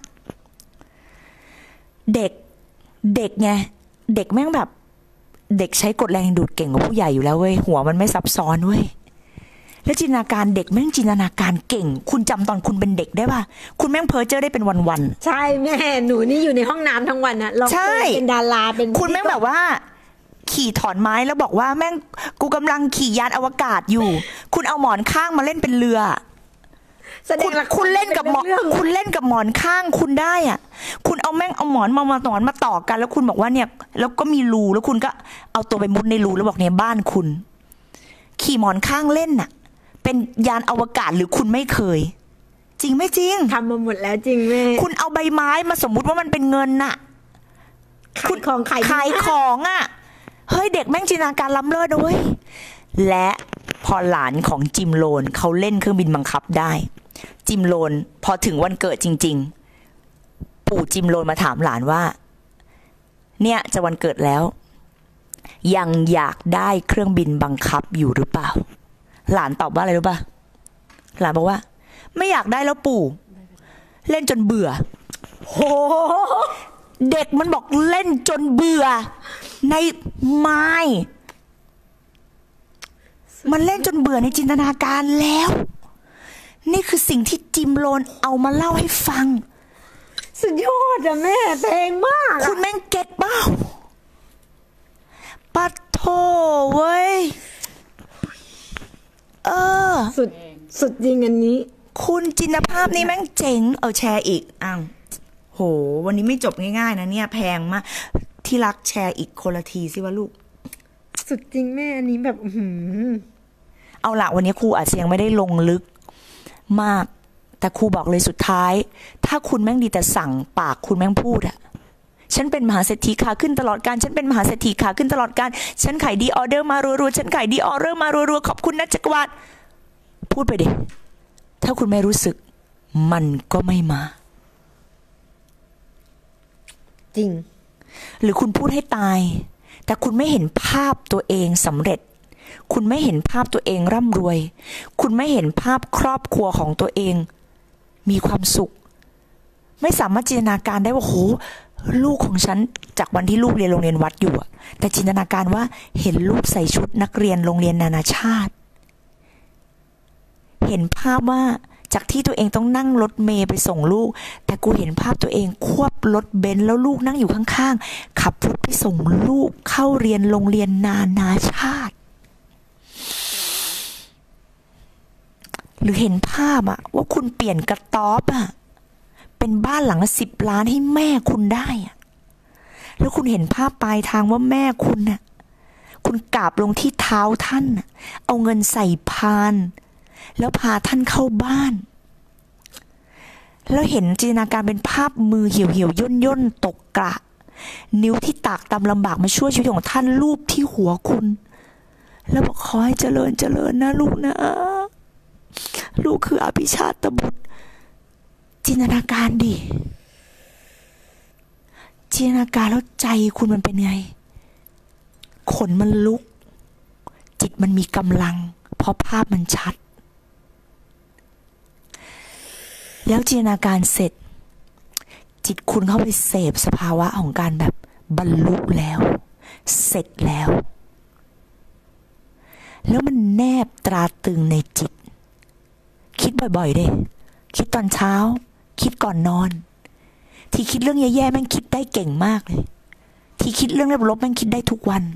เด็กไงเด็กแม่งแบบเด็กใช้กฎแรงดึงดูดเก่งกว่าผู้ใหญ่อยู่แล้วเว้ยหัวมันไม่ซับซ้อนเว้ยแล้วจินตนาการเด็กแม่งจินตนาการเก่งคุณจำตอนคุณเป็นเด็กได้ป่ะคุณแม่งเพ้อเจ้อได้เป็นวันๆใช่แม่หนูนี่อยู่ในห้องน้ำทั้งวันอะเราเป็นดาราเป็นคุณแม่งแบบว่าขี่ถอนไม้แล้วบอกว่าแม่งกูกำลังขี่ยานอวกาศอยู่คุณเอาหมอนข้างมาเล่นเป็นเรือคุณเล่นกับหมอนข้างคุณได้อ่ะคุณเอาแม่งเอาหมอนมาต่อกันแล้วคุณบอกว่าเนี่ยแล้วก็มีรูแล้วคุณก็เอาตัวไปมุดในรูแล้วบอกเนี่ยบ้านคุณขี่หมอนข้างเล่นน่ะเป็นยานอวกาศหรือคุณไม่เคยจริงไม่จริงทำมาหมดแล้วจริงแม่คุณเอาใบไม้มาสมมุติว่ามันเป็นเงินน่ะขายของขายของอ่ะเฮ้ยเด็กแม่งจินตนาการล้ำเลิศนะเว้ยและพอหลานของจิมโลนเขาเล่นเครื่องบินบังคับได้จิมโลนพอถึงวันเกิดจริงๆปู่จิมโลนมาถามหลานว่าเนี่ยจะวันเกิดแล้วยังอยากได้เครื่องบินบังคับอยู่หรือเปล่าหลานตอบว่าอะไรรู้ป่ะหลานบอกว่าไม่อยากได้แล้วปู่เล่นจนเบื่อโหเด็กมันบอกเล่นจนเบื่อในไม้มันเล่นจนเบื่อในจินตนาการแล้วนี่คือสิ่งที่จิมโลนเอามาเล่าให้ฟังสุดยอดอะแม่เพลงมากคุณแม่งเก็ตเปล่าปัดโถเว้ยสุดจริงอันนี้คุณจินตภาพนี่แม่งเจ๋งแชร์อีกอ้าวโหวันนี้ไม่จบง่ายๆนะเนี่ยแพงมากที่รักแชร์อีกคนละทีสิวะลูกสุดจริงแม่อันนี้แบบเอาละวันนี้ครูอาจจะยังไม่ได้ลงลึกมากแต่ครูบอกเลยสุดท้ายถ้าคุณแม่งดีแต่สั่งปากคุณแม่งพูดอะฉันเป็นมหาเศรษฐีขาขึ้นตลอดการฉันเป็นมหาเศรษฐีขาขึ้นตลอดการฉันขายดีออเดอร์มารัวๆฉันขายดีออเดอร์มารัวๆขอบคุณนะจักรวาลพูดไปดิถ้าคุณไม่รู้สึกมันก็ไม่มาจริงหรือคุณพูดให้ตายแต่คุณไม่เห็นภาพตัวเองสำเร็จคุณไม่เห็นภาพตัวเองร่ำรวยคุณไม่เห็นภาพครอบครัวของตัวเองมีความสุขไม่สามารถจินตนาการได้ว่าโหลูกของฉันจากวันที่ลูกเรียนโรงเรียนวัดอยู่แต่จินตนาการว่าเห็นลูกใส่ชุดนักเรียนโรงเรียนนานาชาติเห็นภาพว่าจากที่ตัวเองต้องนั่งรถเมล์ไปส่งลูกแต่กูเห็นภาพตัวเองควบรถเบนซ์แล้วลูกนั่งอยู่ข้างๆขับรถไปส่งลูกเข้าเรียนโรงเรียนนานาชาติหรือเห็นภาพว่าคุณเปลี่ยนกระต๊อบเป็นบ้านหลังละ10 ล้านให้แม่คุณได้แล้วคุณเห็นภาพปลายทางว่าแม่คุณคุณกราบลงที่เท้าท่านเอาเงินใส่พานแล้วพาท่านเข้าบ้านแล้วเห็นจินตนาการเป็นภาพมือเหี่ยวเหี่ยวย่นย่นตกกระนิ้วที่ตากตำลำบากมาช่วยชีวิตของท่านลูบที่หัวคุณแล้วบอกขอให้เจริญเจริญนะลูกนะลูกคืออภิชาติบุตรจินตนาการดิจินตนาการแล้วใจคุณมันเป็นไงขนมันลุกจิตมันมีกำลังเพราะภาพมันชัดแล้วจินตนาการเสร็จจิตคุณเข้าไปเสพสภาวะของการแบบบรรลุแล้วเสร็จแล้วมันแนบตราตึงในจิตคิดบ่อยๆเด้คิดตอนเช้าคิดก่อนนอนที่คิดเรื่องแย่ๆแม่งคิดได้เก่งมากเลยที่คิดเรื่องลบๆแม่งคิดได้ทุกวัน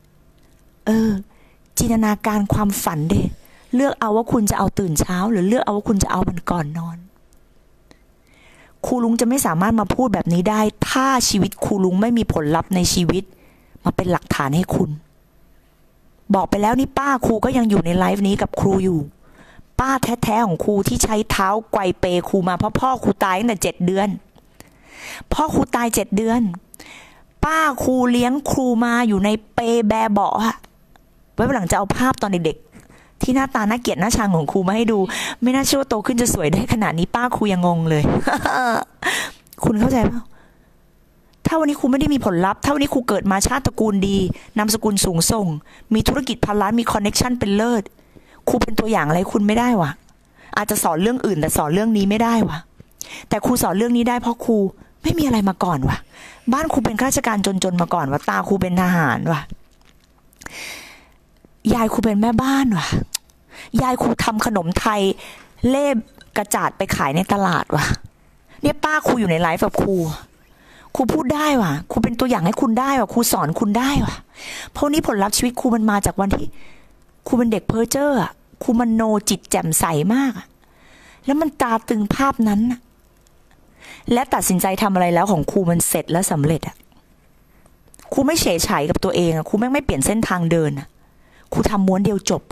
จินตนาการความฝันเด้เลือกเอาว่าคุณจะเอาตื่นเช้าหรือเลือกเอาว่าคุณจะเอามันก่อนนอนครูลุงจะไม่สามารถมาพูดแบบนี้ได้ถ้าชีวิตครูลุงไม่มีผลลัพธ์ในชีวิตมาเป็นหลักฐานให้คุณบอกไปแล้วนี่ป้าครูก็ยังอยู่ในไลฟ์นี้กับครูอยู่ป้าแท้ๆของครูที่ใช้เท้าไกวเปครูมาเพราะพ่อครูตายตั้งแต่7 เดือนพ่อครูตาย7 เดือนป้าครูเลี้ยงครูมาอยู่ในเปแบเบาะไว้วันหลังจะเอาภาพตอนเด็กๆที่หน้าตาน่าเกลียดน่าชังของครูมาให้ดูไม่น่าเชื่อว่าโตขึ้นจะสวยได้ขนาดนี้ป้าครูยังงงเลย คุณเข้าใจเปล่าถ้าวันนี้ครูไม่ได้มีผลลัพธ์ถ้าวันนี้ครูเกิดมาชาติตระกูลดีนามสกุลสูงส่งมีธุรกิจพันล้านมีคอนเน็กชันเป็นเลิศครูเป็นตัวอย่างอะไรคุณไม่ได้วะอาจจะสอนเรื่องอื่นแต่สอนเรื่องนี้ไม่ได้วะแต่ครูสอนเรื่องนี้ได้เพราะครูไม่มีอะไรมาก่อนวะบ้านครูเป็นข้าราชการจนๆมาก่อนวะตาครูเป็นทหารวะยายครูเป็นแม่บ้านวะยายครูทำขนมไทยเล่กระจาดไปขายในตลาดวะเนี่ยป้าครูอยู่ในไลฟ์กับครูพูดได้ว่ะครูเป็นตัวอย่างให้คุณได้ว่ะครูสอนคุณได้ว่ะเพราะนี้ผลลัพธ์ชีวิตครูมันมาจากวันที่ครูเป็นเด็กเพ้อเจ้อครูมโนจิตแจ่มใสมากแล้วมันตราตึงภาพนั้นและตัดสินใจทำอะไรแล้วของครูมันเสร็จและสำเร็จครูไม่เฉยเฉยกับตัวเองครูไม่เปลี่ยนเส้นทางเดินครูทำม้วนเดียวจบ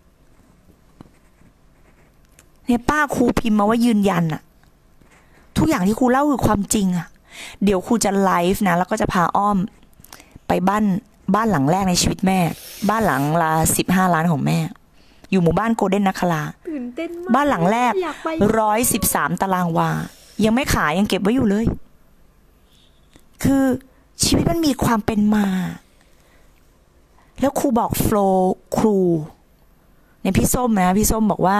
เนี่ยป้าครูพิมพ์มาว่ายืนยันทุกอย่างที่ครูเล่าคือความจริงเดี๋ยวครูจะไลฟ์นะแล้วก็จะพาอ้อมไปบ้านบ้านหลังแรกในชีวิตแม่ บ้านหลังละ15 ล้านของแม่ อยู่หมู่บ้านโกลเด้นนัคราตื่นเต้นมากบ้านหลังแรกอยากไป 113 ตารางวา ยังไม่ขายยังเก็บไว้อยู่เลย คือชีวิตมันมีความเป็นมา แล้วครูบอกโฟล์ครูเนี่ยพี่ส้มนะพี่ส้มบอกว่า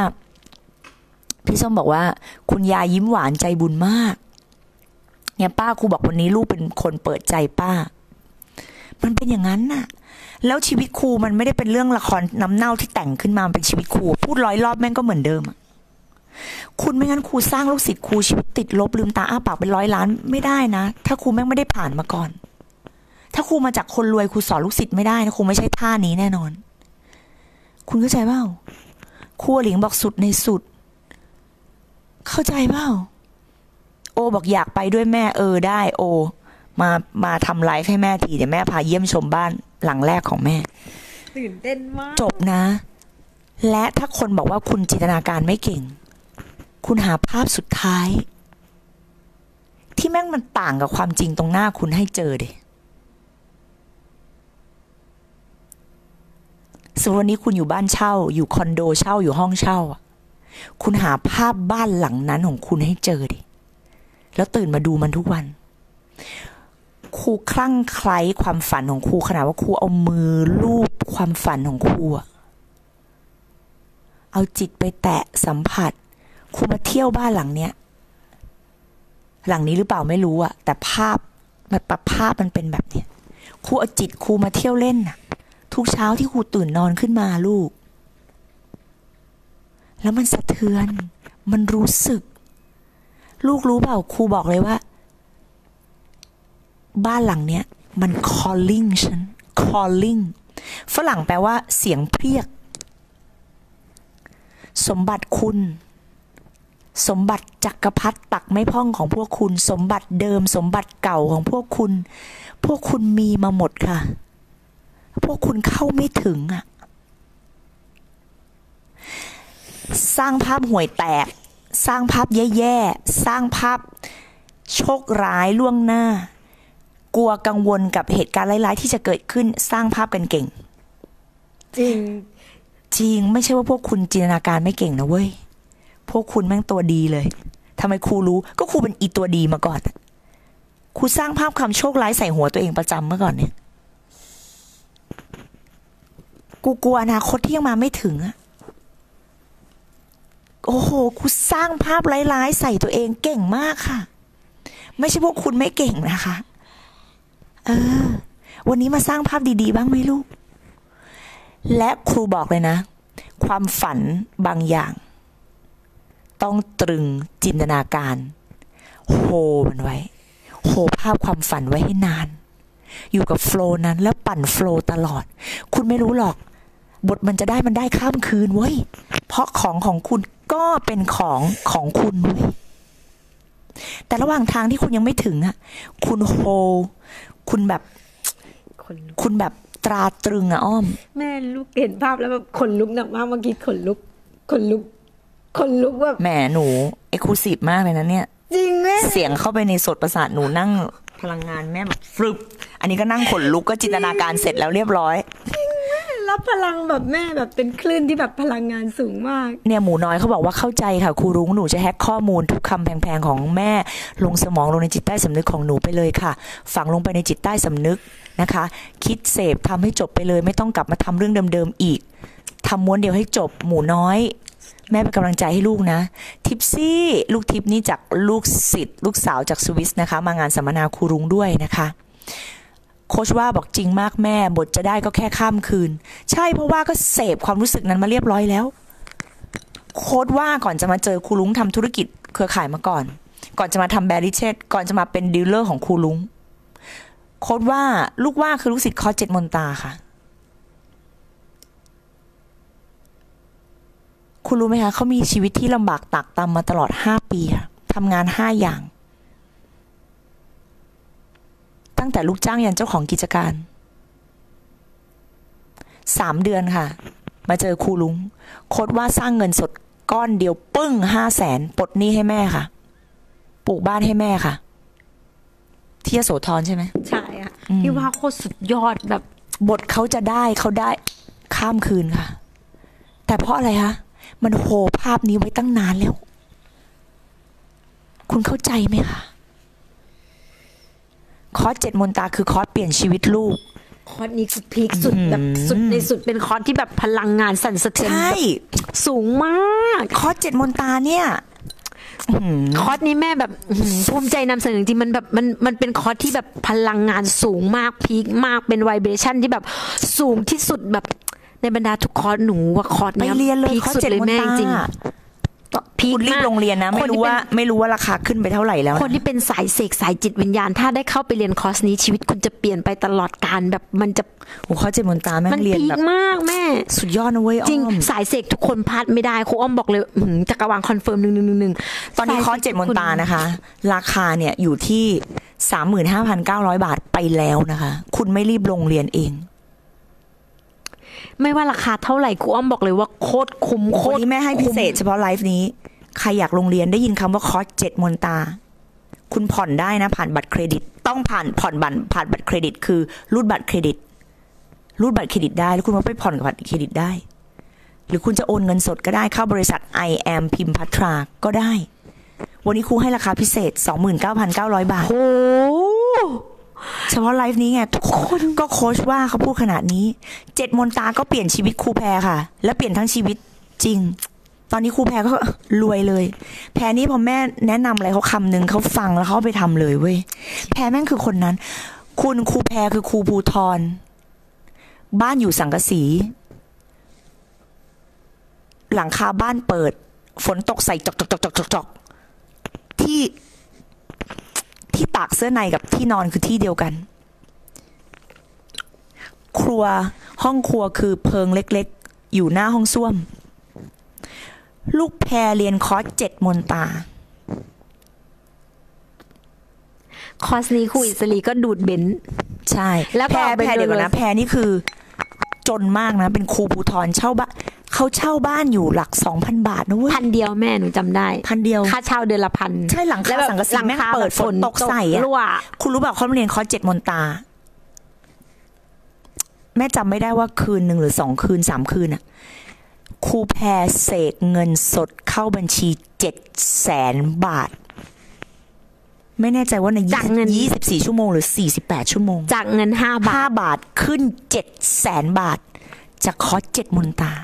คุณยายยิ้มหวานใจบุญมากเนี่ยป้าครูบอกวันนี้ลูกเป็นคนเปิดใจป้า มันเป็นอย่างนั้นน่ะ แล้วชีวิตครูมันไม่ได้เป็นเรื่องละครน้ำเน่าที่แต่งขึ้นมาเป็นชีวิตครูพูด100 รอบแม่งก็เหมือนเดิมอะคุณไม่งั้นครูสร้างลูกศิษย์ครูชีวิตติดลบลืมตาอ้าปากเป็น100 ล้านไม่ได้นะถ้าครูแม่งไม่ได้ผ่านมาก่อนถ้าครูมาจากคนรวยครูสอนลูกศิษย์ไม่ได้นะครูไม่ใช่ท่านี้แน่นอนคุณเข้าใจเปล่าครูหลิงบอกสุดในสุดเข้าใจเปล่าโอบอกอยากไปด้วยแม่ได้โอมาทำไลฟ์ให้แม่ทีเดี๋ยวแม่พาเยี่ยมชมบ้านหลังแรกของแม่ตื่นเต้นมากจบนะและถ้าคนบอกว่าคุณจินตนาการไม่เก่งคุณหาภาพสุดท้ายที่แม่งมันต่างกับความจริงตรงหน้าคุณให้เจอดิสมมติวันนี้คุณอยู่บ้านเช่าอยู่คอนโดเช่าอยู่ห้องเช่าคุณหาภาพบ้านหลังนั้นของคุณให้เจอดิแล้วตื่นมาดูมันทุกวันครูคลั่งไคล้ความฝันของครูขนาดว่าครูเอามือลูบความฝันของครูเอาจิตไปแตะสัมผัสครูมาเที่ยวบ้านหลังเนี้ยหลังนี้หรือเปล่าไม่รู้อะแต่ภาพมันเป็นแบบเนี้ยครูเอาจิตครูมาเที่ยวเล่นน่ะทุกเช้าที่ครูตื่นนอนขึ้นมาลูกแล้วมันสะเทือนมันรู้สึกลูกรู้เปล่าครูบอกเลยว่าบ้านหลังเนี้ยมัน calling ฉัน calling ฝรั่งแปลว่าเสียงเพรียกสมบัติคุณสมบัติจักรพรรดิตักไม่พร่องของพวกคุณสมบัติเดิมสมบัติเก่าของพวกคุณมีมาหมดค่ะพวกคุณเข้าไม่ถึงอะสร้างภาพห่วยแตกสร้างภาพแย่ๆสร้างภาพโชคร้ายล่วงหน้ากลัวกังวลกับเหตุการณ์ร้ายๆที่จะเกิดขึ้นสร้างภาพกันเก่งจริงไม่ใช่ว่าพวกคุณจินตนาการไม่เก่งนะเว้ยพวกคุณแม่งตัวดีเลยทำไมครูรู้ก็ครูเป็นอีตัวดีมาก่อนครูสร้างภาพความโชคร้ายใส่หัวตัวเองประจำเมื่อก่อนเนี่ยกูกลัวอนาคตที่ยังมาไม่ถึงอะโอ้โหกูสร้างภาพร้ายๆใส่ตัวเองเก่งมากค่ะไม่ใช่พวกคุณไม่เก่งนะคะวันนี้มาสร้างภาพดีๆบ้างไหมลูกและครูบอกเลยนะความฝันบางอย่างต้องตรึงจินตนาการโฮมันไว้โฮภาพความฝันไว้ให้นานอยู่กับโฟล์นั้นแล้วปั่นโฟล์ตลอดคุณไม่รู้หรอกบทมันจะได้มันได้ข้ามคืนเว้ยเพราะของคุณก็เป็นของคุณเว้ยแต่ระหว่างทางที่คุณยังไม่ถึงอ่ะคุณโฮคุณแบบตราตรึงอ่ะอ้อมแม่ลูกเห็นภาพแล้วแบบขนลุกหนักมากเมื่อกี้ขนลุกแบบแหมหนูเอ็กซ์คลูซีฟมากเลยนะเนี่ยจริงแม่เสียงเข้าไปในสดประสาทหนูนั่งพลังงานแม่แบบฟรึบอันนี้ก็นั่งขนลุกก็จินตนาการเสร็จแล้วเรียบร้อยจริงแม่รับพลังแบบแม่แบบเป็นคลื่นที่แบบพลังงานสูงมากเนี่ยหมูน้อยเขาบอกว่าเข้าใจค่ะครูรุ้งหนูจะแฮกข้อมูลทุกคำแพงๆของแม่ลงสมองลงในจิตใต้สำนึกของหนูไปเลยค่ะฝังลงไปในจิตใต้สำนึกนะคะคิดเสพทำให้จบไปเลยไม่ต้องกลับมาทำเรื่องเดิมๆอีกทำม้วนเดียวให้จบหมูน้อยแม่เป็นกำลังใจให้ลูกนะทิปซี่ลูกทิปนี่จากลูกศิษย์ลูกสาวจากสวิสนะคะมางานสัมมนาครูรุ้งด้วยนะคะโค้ชว่าบอกจริงมากแม่บทจะได้ก็แค่ข้ามคืนใช่เพราะว่าก็เสพความรู้สึกนั้นมาเรียบร้อยแล้วโค้ชว่าก่อนจะมาเจอครูรุ้งทำธุรกิจเครือข่ายมาก่อนจะมาทำแบริเชตก่อนจะมาเป็นดีลเลอร์ของครูรุ้งโค้ชว่าลูกว่าคือลูกศิษย์คอร์ส7 มนตาค่ะคุณรู้ไหมคะเขามีชีวิตที่ลำบากตากตำมาตลอด5 ปีทำงาน5 อย่างตั้งแต่ลูกจ้างยันเจ้าของกิจการ3 เดือนค่ะมาเจอครูลุงโค้ดว่าสร้างเงินสดก้อนเดียวปึ้ง500,000ปลดหนี้ให้แม่ค่ะปลูกบ้านให้แม่ค่ะที่ยโสธรใช่ไหมใช่ค่ะพี่ว่าโคตรสุดยอดแบบบทเขาจะได้ข้ามคืนค่ะ แต่เพราะอะไรคะมันโหภาพนี้ไว้ตั้งนานแล้ว คุณเข้าใจไหมคะคอร์ส7 มนตราคือคอร์สเปลี่ยนชีวิตลูกคอร์สนี้คือพีคสุดแบบสุดในสุดเป็นคอร์สที่แบบพลังงานสั่นสะเทือนใช่แบบสูงมากคอร์ส7 มนตราเนี่ยคอร์สนี้แม่แบบภูมิใจนำเสนอจริงๆมันแบบมันเป็นคอร์สที่แบบพลังงานสูงมากพีคมากเป็นไวเบรชั่นที่แบบสูงที่สุดแบบในบรรดาทุกคอร์สหนูว่าคอร์สไปเนี้ยเรียนเลยพีคคอร์สสุด 7 เลยมนแม่ตราจริงพีคคุณรีบมากลงเรียนนะคนที่ไม่รู้ว่าราคาขึ้นไปเท่าไหร่แล้วคนที่เป็นสายเสกสายจิตวิญญาณถ้าได้เข้าไปเรียนคอร์สนี้ชีวิตคุณจะเปลี่ยนไปตลอดกาลแบบมันจะโอ้คอร์ส7 มนตราแม่มันงเรียนพีคแบบมากแม่สุดยอดนะเว้ยอ้อมจริงสายเสกทุกคนพลาดไม่ได้ครูอ้อมบอกเลยจักรวาลคอนเฟิร์ม111 ตอนนี้คอร์ส7 มนตรานะคะ ราคาเนี่ยอยู่ที่ 35,900 บาทไปแล้วนะคะ คุณไม่รีบลงเรียนเองไม่ว่าราคาเท่าไหร่ครูอ้อมบอกเลยว่าโคตรคุ้มโควันตรนี้แม่ให้พิเศษเฉพาะไลฟ์นี้ ใครอยากลงเรียนได้ยินคำว่าคอร์ส7 มนตราคุณผ่อนได้นะผ่านบัตรเครดิต ต้องผ่อนบัตรเครดิตคือรูดบัตรเครดิตได้แล้วคุณมาไปผ่อนกับบัตรเครดิตได้ หรือคุณจะโอนเงินสดก็ได้เข้าบริษัท I am พิมพัทราก็ได้ วันนี้ครูให้ราคาพิเศษ 29,900 บาทโอ้เฉพาะไลฟ์นี้ไงทุกคนก็โค้ชว่าเขาพูดขนาดนี้7 มนตราก็เปลี่ยนชีวิตครูแพรค่ะ และเปลี่ยนทั้งชีวิตจริง ตอนนี้ครูแพรก็รวยเลย แพรนี่พอแม่แนะนำอะไรเขาคำหนึ่งเขาฟังแล้วเขาไปทำเลยเว้ยแพรแม่งคือคนนั้นครูแพรคือครูภูทรบ้านอยู่สังกะสี หลังคาบ้านเปิด ฝนตกใส่จอกที่ตากเสื้อในกับที่นอนคือที่เดียวกัน ครัวห้องครัวคือเพิงเล็กๆอยู่หน้าห้องส้วม ลูกแพรเรียนคอร์ส7 มนตราคอร์สนี้ครูอิสรีก็ดูดเบนซ์ใช่แล้วก็แพรเดี๋ยวก่อนนะแพรนี่คือจนมากนะเป็นครูภูทรเช่าบ้านเขาเช่าบ้านอยู่หลัก 2,000 บาทนะเว้ย 1,000 เดียวแม่หนูจำได้ 1,000 เดียวค่าเช่าเดือนละ1,000 ใช่หลังคาสังกะสีแม่งเปิดฝนตกใส่อะรั่วคุณรู้เปล่าเขาเรียนคอร์ส7 มนตราแม่จำไม่ได้ว่าคืนหนึ่งหรือ2 คืน 3 คืนอะครูแพรเสกเงินสดเข้าบัญชี700,000 บาท ไม่แน่ใจว่าใน24 ชั่วโมงหรือ48 ชั่วโมงจากเงิน5 บาท 5 บาทขึ้น700,000 บาทจากคอร์ส7 มนตรา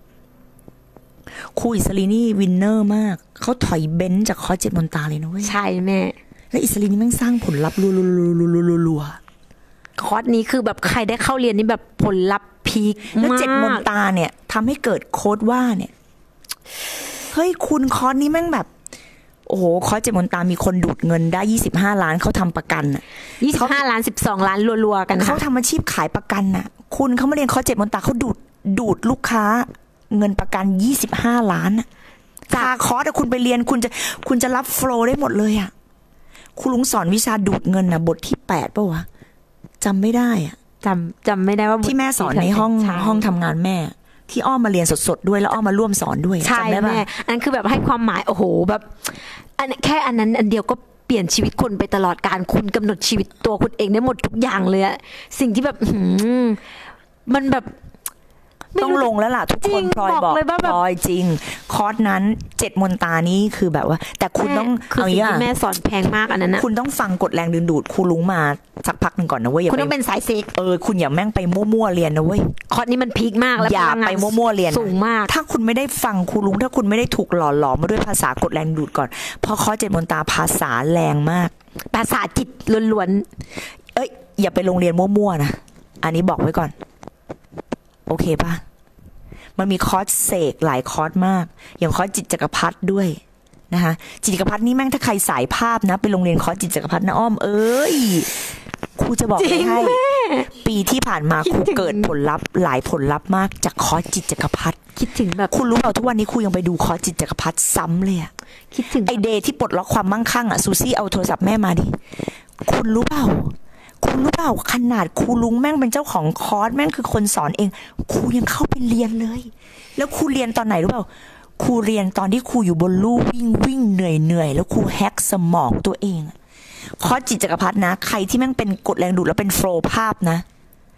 ครูอิสรีนี่วินเนอร์มากเขาถอยเบนซ์จากคอร์ส7 มนตราเลยนะเว้ยใช่แม่และอิสรีนี่แม่งสร้างผลลัพธ์รัวๆคอร์สนี้คือแบบใครได้เข้าเรียนนี่แบบผลลัพธ์พีคแล้วมาก 7 มนตราเนี่ยทำให้เกิดโค้ดว่าเนี่ยเฮ้ยคุณคอร์สนี้แม่งแบบโอ้โหคอร์ส7 มนตรามีคนดูดเงินได้25 ล้านเขาทำประกันอ่ะ 25 ล้าน12 ล้านรัวๆกันเขาค่ะทำอาชีพขายประกันน่ะคุณเขามาเรียนคอร์ส7 มนตราเขาดูดลูกค้าเงินประกัน25 ล้านน่ะค่าคอร์สอะคุณไปเรียนคุณจะรับโฟลว์ได้หมดเลยอ่ะครูลุงสอนวิชาดูดเงินน่ะบทที่8ป่ะวะจำไม่ได้อ่ะจำไม่ได้ว่าที่แม่สอนในห้องทำงานแม่ ที่อ้อมมาเรียนสดๆด้วยแล้วอ้อมมาร่วมสอนด้วยใช่จำได้ปะแม่อันนั้นคือแบบให้ความหมายโอ้โหแบบแค่อันนั้นอันเดียวก็เปลี่ยนชีวิตคนไปตลอดการคุณกำหนดชีวิตตัวคุณเองได้หมดทุกอย่างเลยอะสิ่งที่แบบมันแบบไม่ต้องรู้ลงแล้วล่ะทุกจริคนงพลอยบอกเลยว่าแบบพลอยจริง คอร์สนั้น7 มนตรานี้คือแบบว่า แต่คุณต้องคือเอาอสิ่ย่าง งที่แม่นี้สอนแพงมากอันนั้นนะคุณต้องฟังกฎแรงดึงดูดครูลุงมาสักพักหนึ่งก่อนนะเว้ยอย่าคุณไปต้องเป็นสายเซ็กคุณอย่าแม่งไปมั่วๆเรียนนะเว้ยคอร์สนี้มันพีคมากแล้วอย่าพลังงนไปมั่วๆเรียนสูงมากถ้าคุณไม่ได้ฟังครูลุงถ้าคุณไม่ได้ถูกหล่อหลอมมาด้วยภาษากฎแรงดูดก่อนเพราะคอร์ส7 มนตราภาษาแรงมากภาษาจิตล้วนอย่าไปโรงเรียนมั่วๆนะอันนี้บอกไว้ก่อน โอเคปะมันมีคอร์สเสกหลายคอร์สมาก อย่างคอร์สจิตจักรพรรดิด้วยนะคะจิตจักรพรรดินี่แม่งถ้าใครสายภาพนะไปโรงเรียนคอร์สจิตจักรพรรดินะอ้อมครูจะบอกเลยให้ ปีที่ผ่านมาครูเกิดผลลัพธ์หลายผลลัพธ์มากจากคอร์สจิตจักรพรรดิๆคิดถึงแบบคุณรู้เปล่าทุกวันนี้ครูยังไปดูคอร์สจิตจักรพรรดิซ้ำเลยอะคิดถึงไอเดย์ที่ปลดล็อกความมั่งคั่งอะซูซี่เอาโทรศัพท์แม่มาดิคุณรู้เปล่าขนาดครูลุงแม่งเป็นเจ้าของคอร์สแม่งคือคนสอนเองครูยังเข้าไปเรียนเลย แล้วครูเรียนตอนไหนรู้เปล่าครูเรียนตอนที่ครูอยู่บนลู่วิ่งเหนื่อยแล้วครูแฮกสมองตัวเองคอร์สจิตจักรพรรดินะใครที่แม่งเป็นกฎแรงดูดแล้วเป็นโฟลว์ภาพนะ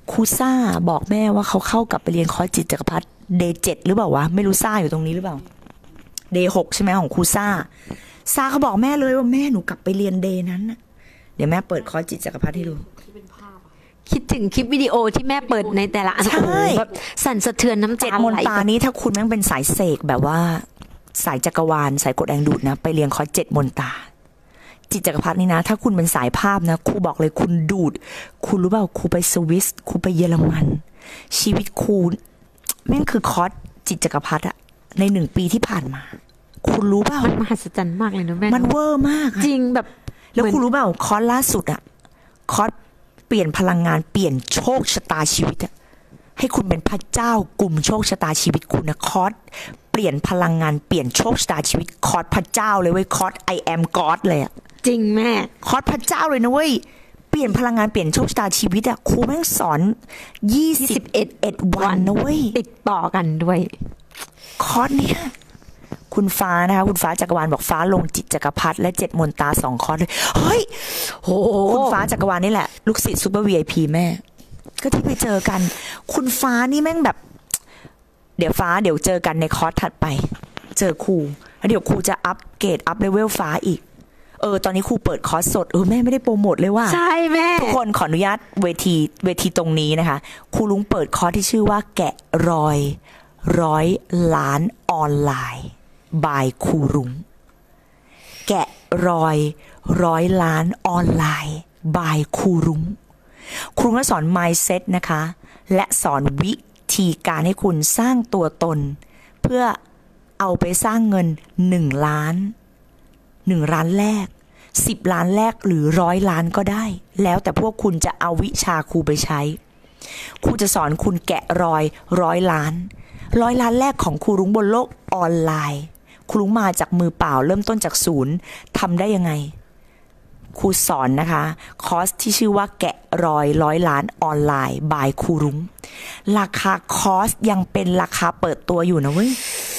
ครูซ่าบอกแม่ว่าเขาเข้ากลับไปเรียนคอร์สจิตจักรพรรดิเดย์7หรือเปล่าวะไม่รู้ซ่าอยู่ตรงนี้หรือเปล่าเดย์6ใช่ไหมของครูซ่าเขาบอกแม่เลยว่าแม่หนูกลับไปเรียนเดย์นั้นน่ะเดี๋ยวแม่เปิดคอร์สจิตจักรพรรดิให้ดูคิดถึงคลิปวิดีโอที่แม่เปิดในแต่ละอันใช่โอ้โหแบบสั่นสะเทือนน้ำตา 7 มนไหลตานี้ถ้าคุณแม่งเป็นสายเสกแบบว่าสายจักรวาลสายกดแรงดูดนะไปเรียนคอร์ส7 มนตาจิตจักรพรรดินี่นะถ้าคุณเป็นสายภาพนะครูบอกเลยคุณดูดคุณรู้เปล่าครูไปสวิสครูไปเยอรมันชีวิตครูแม่งคือคอร์สจิตจักรพรรดิอะใน1 ปีที่ผ่านมาคุณรู้เปล่ามันมหัศจรรย์มากเลยนะแม่มันเวอร์มากอะจริงแบบแล้วคุณรู้เปล่าคอร์สล่าสุดอะคอร์สเปลี่ยนพลังงานเปลี่ยนโชคชะตาชีวิตอะให้คุณเป็นพระเจ้ากลุ่มโชคชะตาชีวิตคุณนะคอร์สเปลี่ยนพลังงานเปลี่ยนโชคชะตาชีวิตคอร์สพระเจ้าเลยเว้ยคอร์ส I am God เลยอะจริงแม่คอร์สพระเจ้าเลยนะเว้ยเปลี่ยนพลังงานเปลี่ยนโชคชะตาชีวิตอะครูแม่งสอน21 วันนะเว้ยติดต่อกันด้วยคอร์สเนี้ยคุณฟ้านะคะคุณฟ้าจักรวาลบอกฟ้าลงจิตจักรพรรดิและ7 มนตา2 คอร์สเลยเฮ้ยโอ้โหคุณฟ้าจักรวาลนี่แหละลูกศิษย์ซูเปอร์ VIP แม่ก็ที่ไปเจอกัน คุณฟ้านี่แม่งแบบเดี๋ยวเจอกันในคอร์สถัดไปเจอครูแล้วเดี๋ยวครูจะอัปเกรดอัพเลเวลฟ้าอีกตอนนี้ครูเปิดคอร์สสดแม่ไม่ได้โปรโมทเลยว่าใช่แม่ทุกคนขออนุญาตเวทีตรงนี้นะคะครูลุงเปิดคอร์สที่ชื่อว่าแกะรอย100 ล้านออนไลน์บายครูลุงแกะรอย100 ล้านออนไลน์บายครูลุงครูลุงจะสอน mindset นะคะและสอนวิธีการให้คุณสร้างตัวตนเพื่อเอาไปสร้างเงิน1 ล้าน1 ล้านแรก10 ล้านแรกหรือ100 ล้านก็ได้แล้วแต่พวกคุณจะเอาวิชาครูไปใช้ครูจะสอนคุณแกะรอย100 ล้าน100 ล้านแรกของครูรุ้งบนโลกออนไลน์ครูรุ้งมาจากมือเปล่าเริ่มต้นจากศูนย์ทำได้ยังไงครูสอนนะคะคอร์สที่ชื่อว่าแกะรอย100 ล้านออนไลน์บายครูรุ้งราคาคอร์สยังเป็นราคาเปิดตัวอยู่นะเว้ย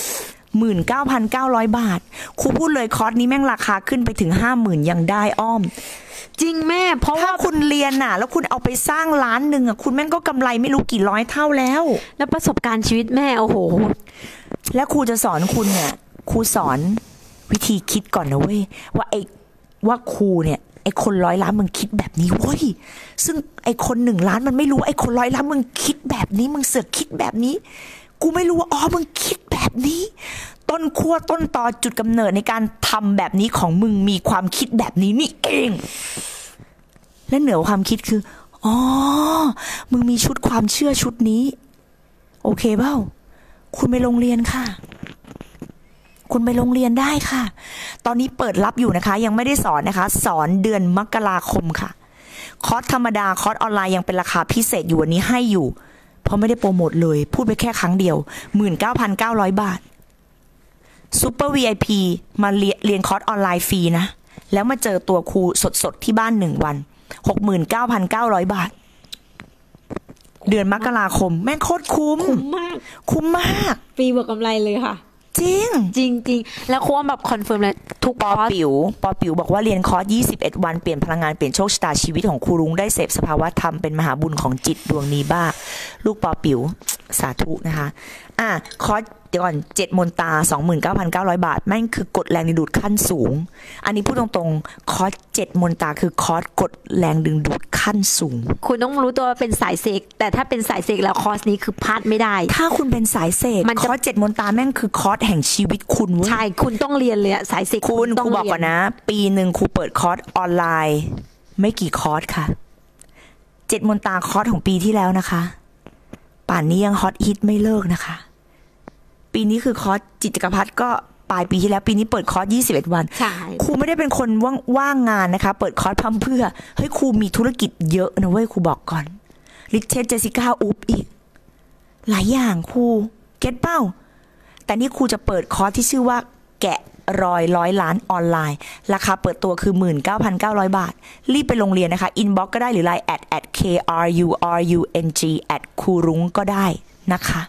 19,900 บาทครูพูดเลยคอร์สนี้แม่งราคาขึ้นไปถึง 50,000 ยังได้อ้อมจริงแม่ เพราะถ้าว่าคุณเรียนน่ะแล้วคุณเอาไปสร้างล้านหนึ่งอ่ะคุณแม่งก็กำไรไม่รู้กี่ร้อยเท่าแล้วแล้วประสบการณ์ชีวิตแม่โอ้โหและครูจะสอนคุณเนี่ยครูสอนวิธีคิดก่อนนะเว้ยว่าครูเนี่ยไอ้คน100 ล้านมึงคิดแบบนี้เว้ยซึ่งไอ้คน1 ล้านมันไม่รู้ไอ้คน100 ล้านมึงคิดแบบนี้มึงเสือกคิดแบบนี้กูไม่รู้ว่ามึงคิดแบบนี้ต้นขั้วต้นตอจุดกำเนิดในการทำแบบนี้ของมึงมีความคิดแบบนี้นี่เองและเหนือความคิดคือมึงมีชุดความเชื่อชุดนี้โอเคเปล่าคุณไปโรงเรียนค่ะคุณไปโรงเรียนได้ค่ะตอนนี้เปิดรับอยู่นะคะยังไม่ได้สอนนะคะสอนเดือนมกราคมค่ะคอร์สธรรมดาคอร์สออนไลน์ยังเป็นราคาพิเศษอยู่วันนี้ให้อยู่เพราะไม่ได้โปรโมทเลยพูดไปแค่ครั้งเดียว 19,900 บาทซูเปอร์ VIP มาเรียนคอร์สออนไลน์ฟรีนะแล้วมาเจอตัวครูสดๆที่บ้าน1 วัน 69,900 บาทเดือนมกราคมแม่งโคตรคุ้ม คุ้มมากปีบวกกำไรเลยค่ะจริงจริง ๆ แล้วครูอ้อมแบบคอนเฟิร์มเลยทุกปคออร์สปิ๋วบอกว่าเรียนคอร์ส21 วันเปลี่ยนพลังงานเปลี่ยนโชคชะตาชีวิตของครูรุ้งได้เสพสภาวะธรรมเป็นมหาบุญของจิตดวงนี้บ้าลูกปอปิ๋วสาธุนะคะคอร์สเดี๋ยวก่อน7 มนตา 29,900 บาทแม่งคือกดแรงดึงดูดขั้นสูงอันนี้พูดตรงๆคอร์ส7 มนตาคือคอร์สกดแรงดึงดูดขั้นสูงคุณต้องรู้ตัวว่าเป็นสายเสกแต่ถ้าเป็นสายเสกแล้วคอร์สนี้คือพลาดไม่ได้ถ้าคุณเป็นสายเสกมันคจะอร์ส7 มนตาแม่งคือคอร์สแห่งชีวิตคุณเว้ยใช่คุณต้องเรียนเลยอะสายเสกคุณต้ครูบอกก่อนนะ ปีหนึ่งครูเปิดคอร์สออนไลน์ไม่กี่คอร์สค่ะ7 มนตาคอร์สของปีที่แล้วนะคะป่านนี้ยังฮอตฮิตไม่เลิกนะคะปีนี้คือคอร์สจิตจักรพรรดิก็ปลายปีที่แล้วปีนี้เปิดคอร์ส21 วันใช่ครูไม่ได้เป็นคนว่างงานนะคะเปิดคอร์สพร่ำเพื่อเฮ้ยครูมีธุรกิจเยอะนะเว้ยครูบอกก่อนริเชตเจสิก้าอุ๊บอีกหลายอย่างครูเก็ตเป้าแต่นี่ครูจะเปิดคอร์สที่ชื่อว่าแกะรอย100 ล้านออนไลน์ราคาเปิดตัวคือ 19,900 บาทรีบไปโรงเรียนนะคะอินบ็อกก็ได้หรือ Line @krurung ครูรุ้งก็ได้นะคะ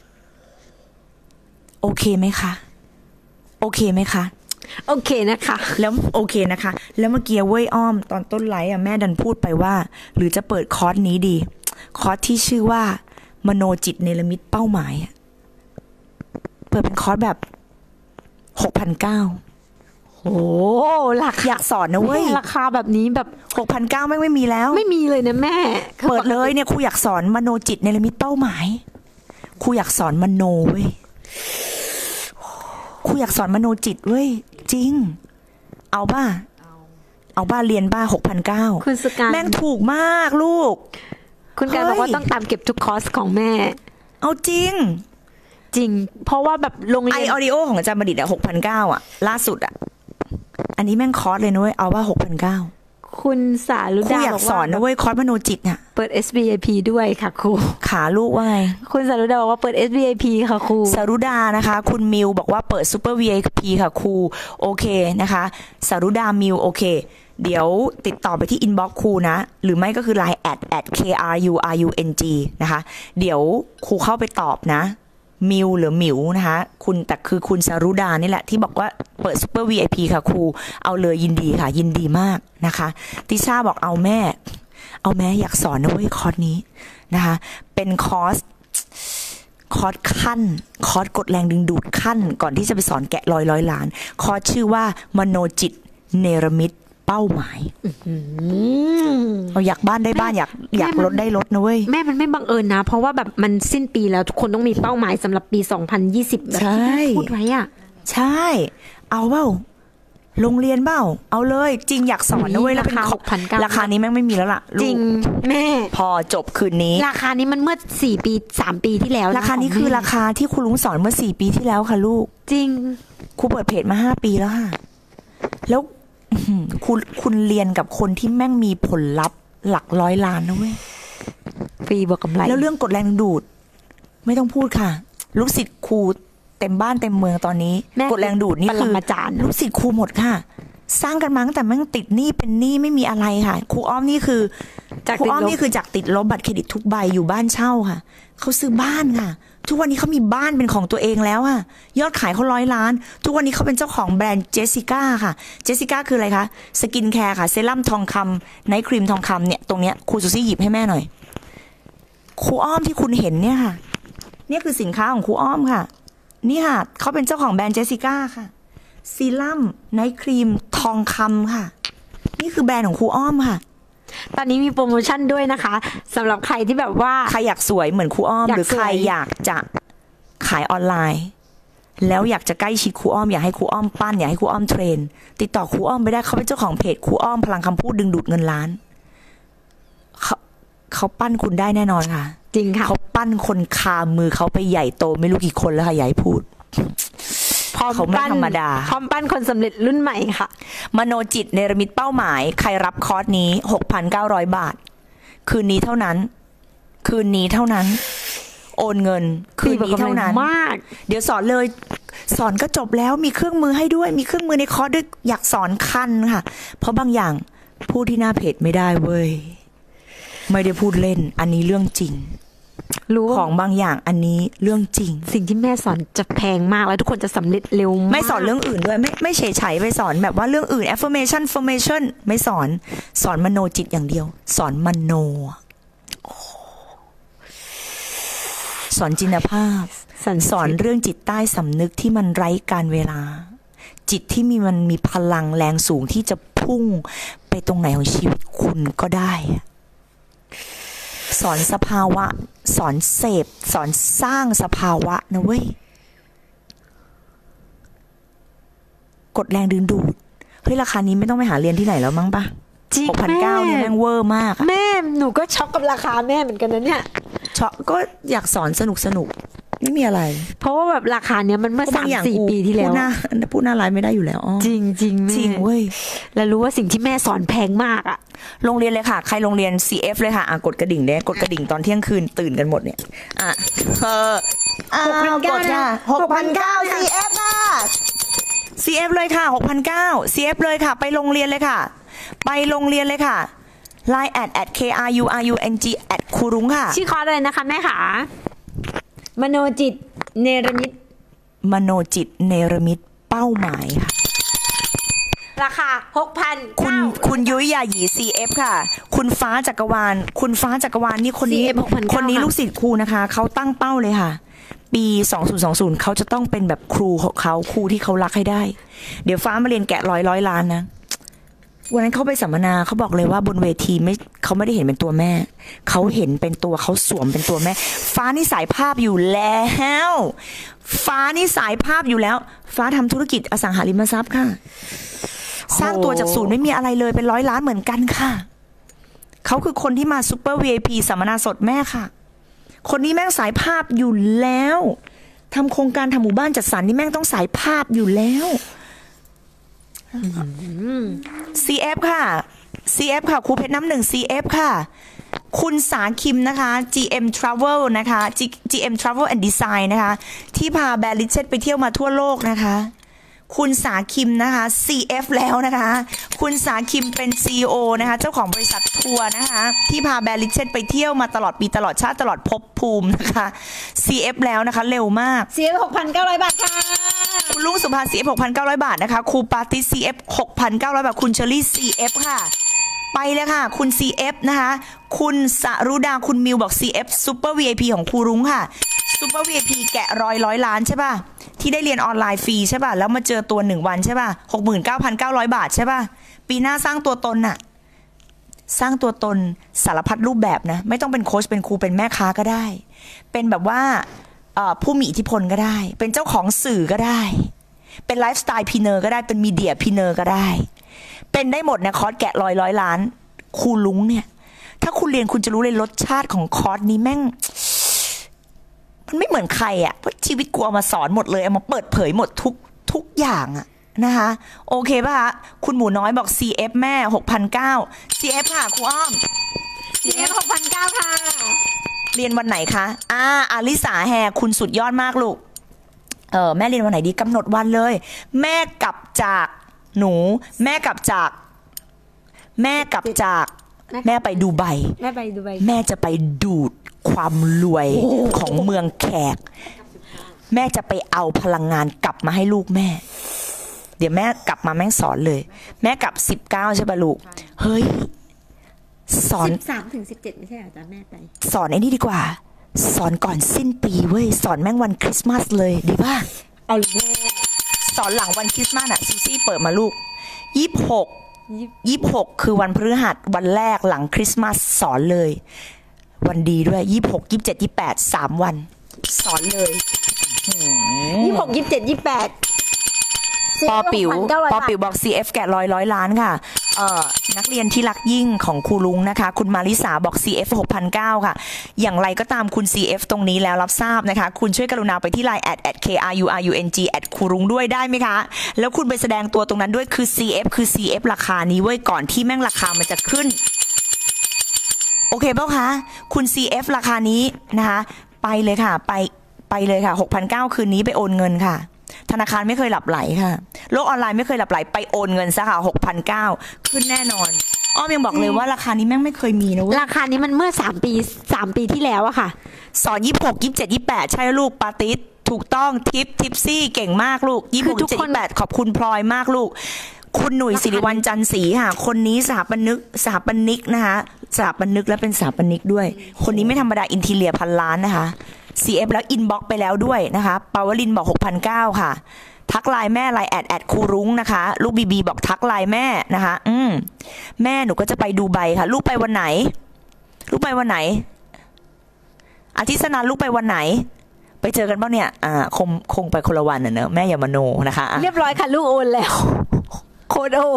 โอเคไหมคะโอเคไหมคะโอเคนะคะแล้วโอเคนะคะ แล้วเมื่อกี้เว้ยอ้อมตอนต้นไลฟ์แม่ดันพูดไปว่าหรือจะเปิดคอร์สนี้ดีคอร์สที่ชื่อว่ามโนจิตเนรมิตเป้าหมายอะเปิดเป็นคอร์สแบบ 6,900 โอ้ราคาอยากสอนนะเว้ยราคาแบบนี้แบบ 6,900 ไม่มีแล้วไม่มีเลยนะแม่เปิดเลยเนี่ยครูอยากสอนมโนจิตเนรมิตเป้าหมายครูอยากสอนมโนเว้ยครูอยากสอนมโนจิตเว้ยจริงเอาบ้าเรียนบ้า 6,900 คุณสการแม่งถูกมากลูกคุณการเฮ้ยบอกว่าต้องตามเก็บทุกคอร์สของแม่เอาจริงจริง เพราะว่าแบบโรงไอเรียนออดิโอของอาจารย์บัณฑิตอะ6,900อะล่าสุดอะอันนี้แม่งคอร์สเลยนะเว้ยเอาว่า 6,900 คุณสารุครูดาอยากสอนนะเว้ยคอร์สมโนจิตน่ะเปิด SBIP ด้วยค่ะครูขาลูกว่าไงคุณสารุดาบอกว่าเปิด SBIP ค่ะครูสารุดานะคะ คุณมิวบอกว่าเปิดซูเปอร์ VIP ค่ะครูโอเคนะคะสารุดามิวโอเคเดี๋ยวติดต่อไปที่อินบ็อกซ์ครูนะหรือไม่ก็คือ Line @krurung นะคะเดี๋ยวครูเข้าไปตอบนะมิวหรือหมิวนะคะคุณแต่คือคุณสารุดานี่แหละที่บอกว่าเปิดซูเปอร์ VIP ค่ะครูเอาเลยยินดีค่ะยินดีมากนะคะติช่าบอกเอาแม่อยากสอนนะเว้ยคอร์สนี้นะคะเป็นคอร์สขั้นคอร์สกดแรงดึงดูดขั้นก่อนที่จะไปสอนแกะร้อยล้านคอร์สชื่อว่ามโนจิตเนรมิตเป้าหมายเราอยากบ้านได้บ้านอยากรถได้รถนะเว้ยแม่มันไม่บังเอิญนะ เพราะว่าแบบมันสิ้นปีแล้วทุกคนต้องมีเป้าหมายสำหรับปี 2020 แบบที่แม่พูดไว้อ่ะใช่เอาเปล่าโรงเรียนเปล่าเอาเลยจริงอยากสอนนะเว้ยแล้วเป็นราคา 6,900 ราคานี้แม่งไม่มีแล้วล่ะลูกจริงแม่พอจบคืนนี้ราคานี้มันเมื่อ4 ปี 3 ปีที่แล้วะราคานี้คือราคาที่ครูลุงสอนเมื่อ4 ปีที่แล้วค่ะลูกจริงครูเปิดเพจมา5 ปีแล้วค่ะแล้วคุณเรียนกับคนที่แม่งมีผลลัพธ์หลักร้อยล้านนะเว้ยฟรีบวกกำไรแล้วเรื่องกดแรงดึงดูด ไม่ต้องพูดค่ะ ลูกศิษย์ครูเต็มบ้านเต็มเมืองตอนนี้แม่กดแรงดูดนี่ปรคือมาจารย์ลูกศิษย์ครูหมดค่ะ สร้างกันมาตั้งแต่แม่งติดหนี้เป็นหนี้ไม่มีอะไรค่ะครูอ้อมนี่คือจากครูติดอ้อมลบนี่คือจากติดลบบัตรเครดิตทุกใบอยู่บ้านเช่าค่ะเขาซื้อบ้านค่ะ ทุกวันนี้เขามีบ้านเป็นของตัวเองแล้วค่ะยอดขายเขา100 ล้าน ทุกวันนี้เขาเป็นเจ้าของแบรนด์เจสสิก้าค่ะเจสสิก้าคืออะไรคะสกินแคร์ค่ะเซรั่มทองคำไนท์ครีมทองคำเนี่ยตรงเนี้ยครูซูซี่หยิบให้แม่หน่อยครูอ้อมที่คุณเห็นเนี่ยค่ะเนี่ยคือสินค้าของครูอ้อมค่ะนี่ค่ะเขาเป็นเจ้าของแบรนด์เจสสิก้าค่ะซีรั่มไนท์ครีมทองคำค่ะนี่คือแบรนด์ของครูอ้อมค่ะตอนนี้มีโปรโมชั่นด้วยนะคะสำหรับใครที่แบบว่าใครอยากสวยเหมือนครูอ้อมอยากหรือใครสวยอยากจะขายออนไลน์ แล้วอยากจะใกล้ชิดครูอ้อมอยากให้ครูอ้อมปั้นอยากให้ครูอ้อมเทรนติดต่อครูอ้อมไปได้เขาเป็นเจ้าของเพจครูอ้อมพลังคำพูดดึงดูดเงินล้านเขาปั้นคุณได้แน่นอนค่ะจริงค่ะเขาปั้นคนคามือเขาไปใหญ่โตไม่รู้กี่คนแล้วค่ะอย่าให้พูด เขาไม่ธรรมดาพร้อมปั้นคนสำเร็จรุ่นใหม่ค่ะมโนจิตเนรมิตเป้าหมายใครรับคอร์สนี้ 6,900 บาทคืนนี้เท่านั้นโอนเงินคืนนี้เท่านั้นมากเดี๋ยวสอนเลยสอนก็จบแล้วมีเครื่องมือให้ด้วยมีเครื่องมือในคอร์สด้วยอยากสอนคันค่ะ เพราะบางอย่างพูดที่หน้าเพจไม่ได้เว้ยไม่ได้พูดเล่นอันนี้เรื่องจริงรู้ของบางอย่างอันนี้เรื่องจริงสิ่งที่แม่สอนจะแพงมากแล้วทุกคนจะสำเร็จเร็วมากไม่สอนเรื่องอื่นด้วยไม่เฉยๆไปสอนแบบว่าเรื่องอื่น affirmation ไม่สอนมโนจิตอย่างเดียว สอนมโนสอนจินตภาพสอนเรื่องจิตใต้สำนึกที่มันไร้การเวลา จิตที่มันมีพลังแรงสูงที่จะพุ่งไปตรงไหนของชีวิตคุณก็ได้สอนสภาวะสอนเสพสอนสร้างสภาวะนะเว้ยกดแรงดึงดูดเฮ้ยราคานี้ไม่ต้องไปหาเรียนที่ไหนแล้วมั้งปะจริง 6,900เนี่ยแม่งเวอร์มากอะแม่หนูก็ช็อกกับราคาแม่เหมือนกันนะเนี่ยช็อก็อยากสอนสนุกไม่มีอะไรเพราะว่าแบบราคาเนี้ยมันเมื่อเพราะบางอย่างกู 3-4 ปีที่แล้วพูดหน้าไลน์ไม่ได้อยู่แล้วอ้อจริงจริงแม่จริงเว้ยแล้วรู้ว่าสิ่งที่แม่สอนแพงมากอ่ะโรงเรียนเลยค่ะใครโรงเรียน CF เลยค่ะกดกระดิ่งเนี่ยกดกระดิ่งตอนเที่ยงคืนตื่นกันหมดเนี่ยกดค่ะ 6,900 CF ค่ะ CF เลยค่ะ 6,900 CF เลยค่ะไปโรงเรียนเลยค่ะไปโรงเรียนเลยค่ะ Line @krurung ครูรุ้งค่ะชื่อคอร์สอะไรนะคะแม่ขามโนจิตเนรมิตมโนจิตเนรมิตเป้าหมายค่ะราคาคุณยุ้ยยาหยี CF ค่ะ คุณฟ้าจักรวาลนี่คนนี้ CF 6,900 คนนี้ลูกศิษย์ครูนะคะเขาตั้งเป้าเลยค่ะ ปี 2020เขาจะต้องเป็นแบบครูของเขาครูที่เขารักให้ได้ เดี๋ยวฟ้ามาเรียนแกะร้อยล้านนะวันนั้นเขาไปสัมมนาเขาบอกเลยว่าบนเวทีเขาไม่ได้เห็นเป็นตัวแม่เขาเห็นเป็นตัวเขาสวมเป็นตัวแม่ฟ้านี่สายภาพอยู่แล้วฟ้านี่สายภาพอยู่แล้วฟ้าทำธุรกิจอสังหาริมทรัพย์ค่ะสร้างตัวจากศูนย์ไม่มีอะไรเลยเป็น100 ล้านเหมือนกันค่ะเขาคือคนที่มาซูเปอร์ VIP สัมมนาสดแม่ค่ะคนนี้แม่งสายภาพอยู่แล้วทำโครงการทำหมู่บ้านจัดสรรนี่แม่งต้องสายภาพอยู่แล้ว CF ค่ะ CF ค่ะครูเพชรน้ำหนึ่ง CF ค่ะคุณสาคิมนะคะ GM Travel นะคะ GM Travel and Design นะคะที่พาแบริเชตไปเที่ยวมาทั่วโลกนะคะคุณสาคิมนะคะ CF แล้วนะคะคุณสาคิมเป็น CEO นะคะเจ้าของบริษัททัวร์นะคะที่พาแบริเชตไปเที่ยวมาตลอดปีตลอดชาติตลอดภพภูมินะคะ CF แล้วนะคะเร็วมาก CF 6,900 บาทค่ะคุณลุงสุภา CF 6,900 บาทนะคะครูปาติ CF 6,900 บาทคุณเชอรี่ CF ค่ะไปเลยค่ะคุณ CF นะคะคุณสรุดาคุณมิวบอก CF Super VIP ของครูรุ้งค่ะ Super VIP แกะ100 ล้านใช่ป่ะที่ได้เรียนออนไลน์ฟรีใช่ป่ะแล้วมาเจอตัว1วันใช่ป่ะ 69,900 บาทใช่ป่ะปีหน้าสร้างตัวตนน่ะสร้างตัวตนสารพัดรูปแบบนะไม่ต้องเป็นโค้ชเป็นครูเป็นแม่ค้าก็ได้เป็นแบบว่าผู้มีอิทธิพลก็ได้เป็นเจ้าของสื่อก็ได้เป็นไลฟ์สไตล์พีเนอร์ก็ได้เป็นมีเดียพีเนอร์ก็ได้เป็นได้หมดนะคอร์สแกะ100 ล้านครูลุงเนี่ยถ้าคุณเรียนคุณจะรู้เลยรสชาติของคอร์สนี้แม่งมันไม่เหมือนใครอ่ะเพราะชีวิตกูเอามาสอนหมดเลยเอามาเปิดเผยหมดทุกอย่างอ่ะนะคะโอเคป่ะคะคุณหมูน้อยบอก CF แม่ 6,900 CF ค่ะครูอ้อม CF 6,900 ค่ะเรียนวันไหนคะอาลิสาแฮคุณสุดยอดมากลูกแม่เรียนวันไหนดีกำหนดวันเลยแม่กลับจากหนูแม่กลับจากแม่ไปดูไบแม่จะไปดูดความรวยของเมืองแขกแม่จะไปเอาพลังงานกลับมาให้ลูกแม่เดี๋ยวแม่กลับมาแม่สอนเลยแม่กลับ19ใช่ป่ะลูกเฮ้ยสอน 13 ถึง 17ไม่ใช่เหรอจ๊ะแม่ไปสอนไอ้นี่ดีกว่าสอนก่อนสิ้นปีเว้ยสอนแม่งวันคริสต์มาสเลยดีป่ะเอาเลยแม่สอนหลังวันคริสต์มาสอ่ะซูซี่เปิดมาลูก26คือวันพฤหัสวันแรกหลังคริสต์มาสสอนเลยวันดีด้วย26 27 28 3วันสอนเลย 26 27 28 ปอปิ๋วบอก CF แกะ100 ล้านค่ะนักเรียนที่รักยิ่งของครูลุงนะคะคุณมาริสาบอก CF 6,900 ค่ะอย่างไรก็ตามคุณ CF ตรงนี้แล้วรับทราบนะคะคุณช่วยกรุณาไปที่ Line @krurung ครูรุงด้วยได้ไหมคะแล้วคุณไปแสดงตัวตรงนั้นด้วยคือ CF ราคานี้เว้ยก่อนที่แม่งราคามันจะขึ้นโอเคเปล่าคะคุณ CF ราคานี้นะคะไปเลยค่ะไปเลยค่ะ 6,900 คืนนี้ไปโอนเงินค่ะธนาคารไม่เคยหลับไหลค่ะโลกออนไลน์ไม่เคยหลับไหลไปโอนเงินซะค่ะ 6,900 ขึ้นแน่นอนอ้อมยังบอกเลยว่าราคานี้แม่งไม่เคยมีนะเว้ยราคานี้มันเมื่อ3 ปีที่แล้วอะค่ะสอน26 27 28ใช่ลูกปาติสถูกต้องทิปซี่เก่งมากลูก26 27 28ขอบคุณพลอยมากลูกคุณหนุ่ยศิริวัลย์จันทร์ศรีค่ะคนนี้สถาปนิกนะคะสถาปนิกและเป็นสถาปนิกด้วยคนนี้ไม่ธรรมดาอินทีเลียพันล้านนะคะCF แล้วอินบ็อกไปแล้วด้วยนะคะปาวลินบอก 6,900 ค่ะทักไลน์แม่ไลน์แอดครูรุ้งนะคะลูกบีบอกทักไลน์แม่นะคะแม่หนูก็จะไปดูไบค่ะลูกไปวันไหนอาทิตย์สนานลูกไปวันไหนไปเจอกันเปล่าเนี่ยคงไปคนละวันเนอะแม่อย่ามาโนนะคะเรียบร้อยค่ะลูกโอนแล้วโคดโอ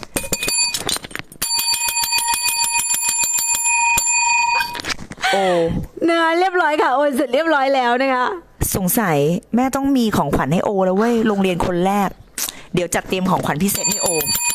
เนื้อเรียบร้อยค่ะโอนเสร็จเรียบร้อยแล้วนะคะสงสัยแม่ต้องมีของขวัญให้โอแล้วเว้ยโรงเรียนคนแรกเดี๋ยวจัดเตรียมของขวัญพิเศษให้โอ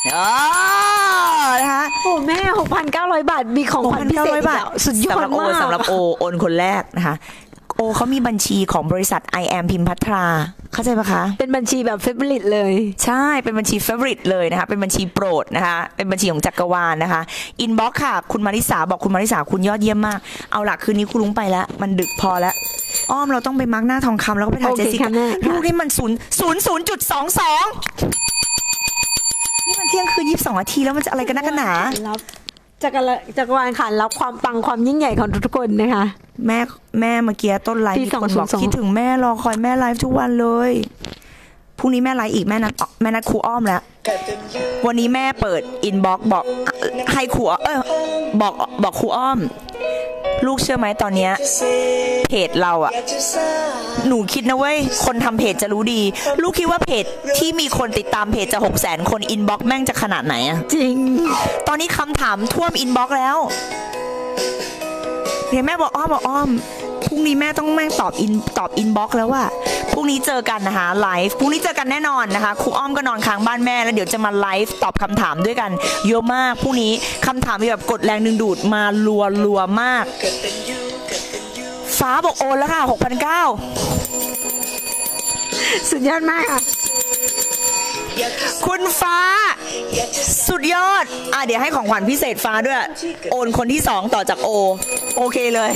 นะคะโอ้แม่ 6,900 บาทมีของขวัญพิเศษสุดยอดมากสำหรับโอนคนแรกนะคะโอเขามีบัญชีของบริษัท I am พิมพัทราเข้าใจปะคะเป็นบัญชีแบบเฟเวอริตเลยใช่เป็นบัญชีเฟเวอริตเลยนะคะเป็นบัญชีโปรดนะคะเป็นบัญชีของจักรวาลนะคะอินบ็อกค่ะคุณมาริสาบอกคุณมาริสาคุณยอดเยี่ยมมากเอาล่ะคืนนี้คุณลุงไปแล้วมันดึกพอแล้วอ้อมเราต้องไปมาร์กหน้าทองคำแล้วก็ไปถ่ายเจสสิก้าลูกนี่มัน0.22นี่มันเที่ยง 22 นาทีแล้วมันจะอะไรกันนักกันหนารับจักรวาลขานรับความปังความยิ่งใหญ่ของทุกๆคนนะคะแม่เมื่อกี้ต้นไลฟ์ปีมีคนบอก 2022 คิดถึงแม่รอคอยแม่ไลฟ์ทุกวันเลยพรุ่งนี้แม่ไลฟ์อีกแม่นัดครูอ้อมแล้ววันนี้แม่เปิดอินบ็อกซ์บอกให้ครูบอกครูอ้อม ลูกเชื่อไหมตอนเนี้ยเพจเราอะหนูคิดนะเว้ยคนทำเพจจะรู้ดีลูกคิดว่าเพจที่มีคนติดตามเพจจะ 600,000 คนอินบ็อกซ์แม่งจะขนาดไหนอะจริงตอนนี้คำถามท่วมอินบ็อกซ์แล้วเดี๋ยวแม่บอกอ้อมพรุ่งนี้แม่ต้องแม่งตอบอินบ็อกซ์แล้วว่าพรุ่งนี้เจอกันนะคะไลฟ์พรุ่งนี้เจอกันแน่นอนนะคะครูอ้อมก็นอนค้างบ้านแม่แล้วเดี๋ยวจะมาไลฟ์ตอบคำถามด้วยกันเยอะมากพรุ่งนี้คำถามมีแบบกดแรงดึงดูดมารัวมากฟ้าบอกโอนแล้วค่ะ 6,900 สุดยอดมากค่ะคุณฟ้าสุดยอดเดี๋ยวให้ของขวัญพิเศษฟ้าด้วยโอนคนที่2ต่อจากโอเคเลย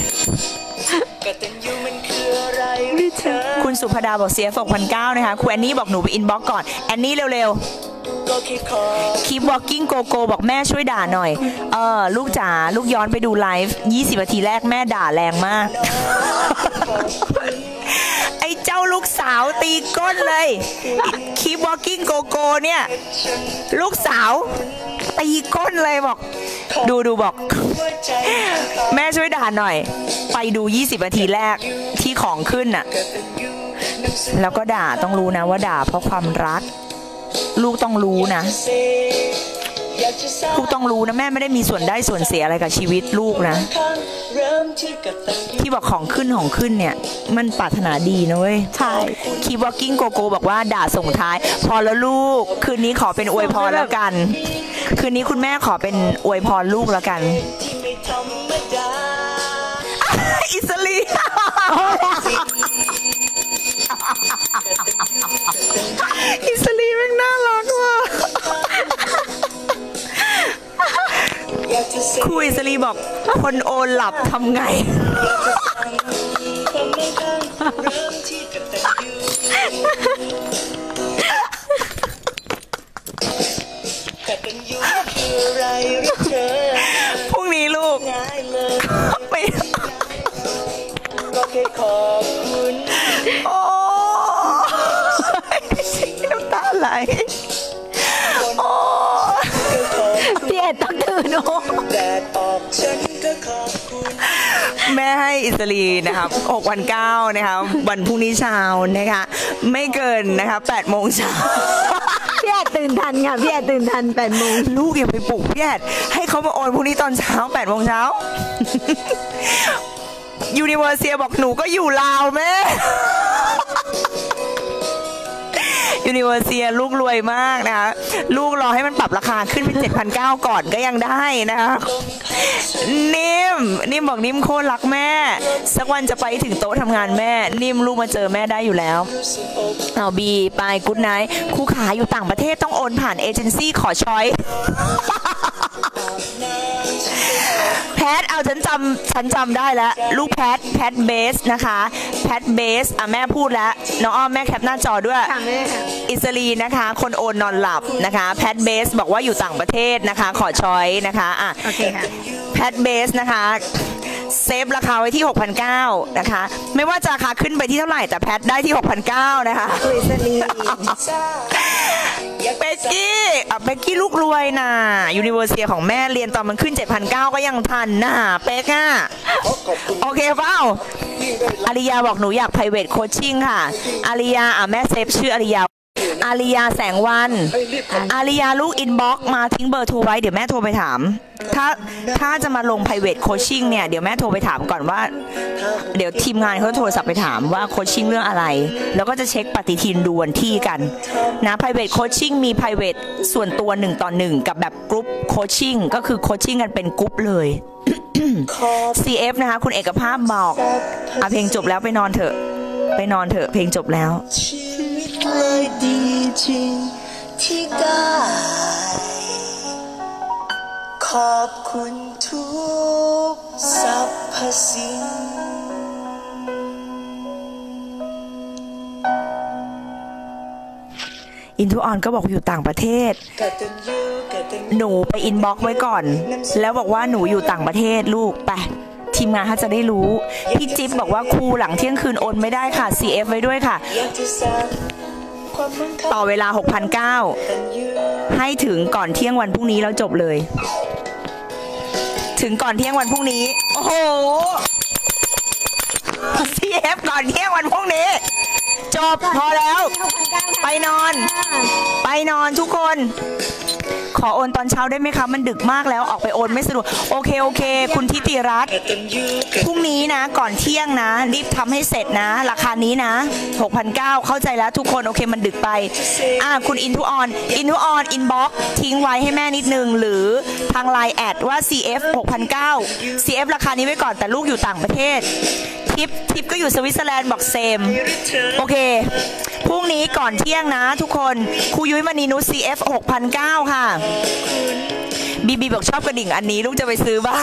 คุณสุภดาบอกเสีย 6,900 นะคะคุณแอนนี่บอกหนูไปอินบ็อกซ์ก่อนแอนนี่เร็วๆคีปวอล์กิ้งโกโก้บอกแม่ช่วยด่าหน่อยลูกจ๋าลูกย้อนไปดูไลฟ์20 นาทีแรกแม่ด่าแรงมาก ไอ้เจ้าลูกสาวตีก้นเลยคีปวอล์กิ้งโกโก้เนี่ยลูกสาวตีก้นเลยบอกดูบอกแม่ช่วยด่าหน่อยไปดู20 นาทีแรกที่ของขึ้นน่ะแล้วก็ด่าต้องรู้นะว่าด่าเพราะความรักลูกต้องรู้นะลูกต้องรู้นะแม่ไม่ได้มีส่วนได้ส่วนเสียอะไรกับชีวิตลูกนะที่บอกของขึ้นเนี่ยมันปรารถนาดีนะเว้ยใช่คีวอล์กิ้งโกโก้บอกว่าด่าส่งท้ายพอแล้วลูกคืนนี้ขอเป็นอวยพรแล้วกันคืนนี้คุณแม่ขอเป็นอวยพรลูกแล้วกันอิสลีอิสลีแม่งน่ารักว่ะครูอิสลีบอกคนโอนหลับทำไงพรุ่งนี้ลูกไปโอ้น้ำตาไหลโอ้พี่เอ็ดต้องตื่นโอ้แม่ให้อิสรีนะครับ6,900นะคะวันพรุ่งนี้เช้านะคะไม่เกินนะคะ8 โมงเช้าพี่แอดตื่นทันค่ะพี่แอดตื่นทัน8 โมงลูกอย่าไปปลุกพี่แอดให้เขามาโอนพรุ่งนี้ตอนเช้า8 โมงเช้ายูนิเวอร์เซียบอกหนูก็อยู่ลาวแม่ยูนิเวอร์เซียลูกรวยมากนะคะลูกรอให้มันปรับราคาขึ้นเป็น 7,900 ก่อนก็ยังได้นะคะนิ่มบอกนิ่มโคตรรักแม่สักวันจะไปถึงโต๊ะทำงานแม่นิ่มลูกมาเจอแม่ได้อยู่แล้วเอาบีไปกู๊ดไนท์คู่ขาอยู่ต่างประเทศต้องโอนผ่านเอเจนซี่ขอช้อยแพทเอาฉันจำได้แล้วลูกแพทเบสนะคะแพทเบสแม่พูดแล้วน้องอ้อมแม่แคปหน้าจอด้วยอิสรีนะคะคนโอนนอนหลับนะคะแพทเบสบอกว่าอยู่ต่างประเทศนะคะขอช้อยนะคะโอเคค่ะแพทเบสนะคะเซฟราคาไว้ที่ 6,900 นะคะไม่ว่าจะราคาขึ้นไปที่เท่าไหร่แต่แพทได้ที่ 6,900 นะคะอิสรีเบกกี้ลูกรวยนะยูนิเวอร์เซียของแม่เรียนตอนมันขึ้น 7,900 ก็ยังทันนะเป๊กอะโอเคเปล่าอาริยาบอกหนูอยาก private coaching ค่ะอาริยาแม่เซฟชื่ออาริยาแสงวันอาริยาลูกอินบ็อกมาทิ้งเบอร์โทรไว้เดี๋ยวแม่โทรไปถามถ้าจะมาลง private coaching เนี่ยเดี๋ยวแม่โทรไปถามก่อนว่าเดี๋ยวทีมงานเขาโทรศัพท์ไปถามว่าโคชชิ่งเรื่องอะไรแล้วก็จะเช็คปฏิทินดูวันที่กันนะ private coaching มี private ส่วนตัว1 ต่อ 1กับแบบกรุ๊ปโคชชิ่งก็คือโคชชิ่งกันเป็นกรุ๊ปเลย CF นะคะคุณเอกภาพบอกเพลงจบแล้วไปนอนเถอะเพลงจบแล้วชีวิตเลยดีจริงที่ได้ขอบคุณทุกสรรพสิ่งอินทูออนก็บอกอยู่ต่างประเทศ หนูไปอินบ็อกซ์ไว้ก่อน แล้วบอกว่าหนูอยู่ต่างประเทศลูกไปทีมงานถ้าจะได้รู้พี่จิ๊บบอกว่าครูหลังเที่ยงคืนโอนไม่ได้ค่ะ CF ไว้ด้วยค่ะ ต่อเวลา 6,900 ให้ถึงก่อนเที่ยงวันพรุ่งนี้แล้วจบเลย ถึงก่อนเที่ยงวันพรุ่งนี้โอ้โห CF ก่อนเที่ยงวันพรุ่งนี้จบพอแล้วไปนอนทุกคนขอโอนตอนเช้าได้ไหมคะมันดึกมากแล้วออกไปโอนไม่สะดวกโอเคคุณทิติรัตน์พรุ่งนี้นะก่อนเที่ยงนะรีบทำให้เสร็จนะราคานี้นะ 6,900 เข้าใจแล้วทุกคนโอเคมันดึกไปคุณอินทูออนอินบ็อกทิ้งไว้ให้แม่นิดนึงหรือทางไลน์แอดว่า CF 6,900 CF ราคานี้ไว้ก่อนแต่ลูกอยู่ต่างประเทศทิปก็อยู่สวิตเซอร์แลนด์บอกเซมโอเคพรุ่งนี้ก่อนเที่ยงนะทุกคนครูยุ้ยมณีนุช CF 6,900 ค่ะบีบอกชอบกระดิ่งอันนี้ลูกจะไปซื้อบ้าง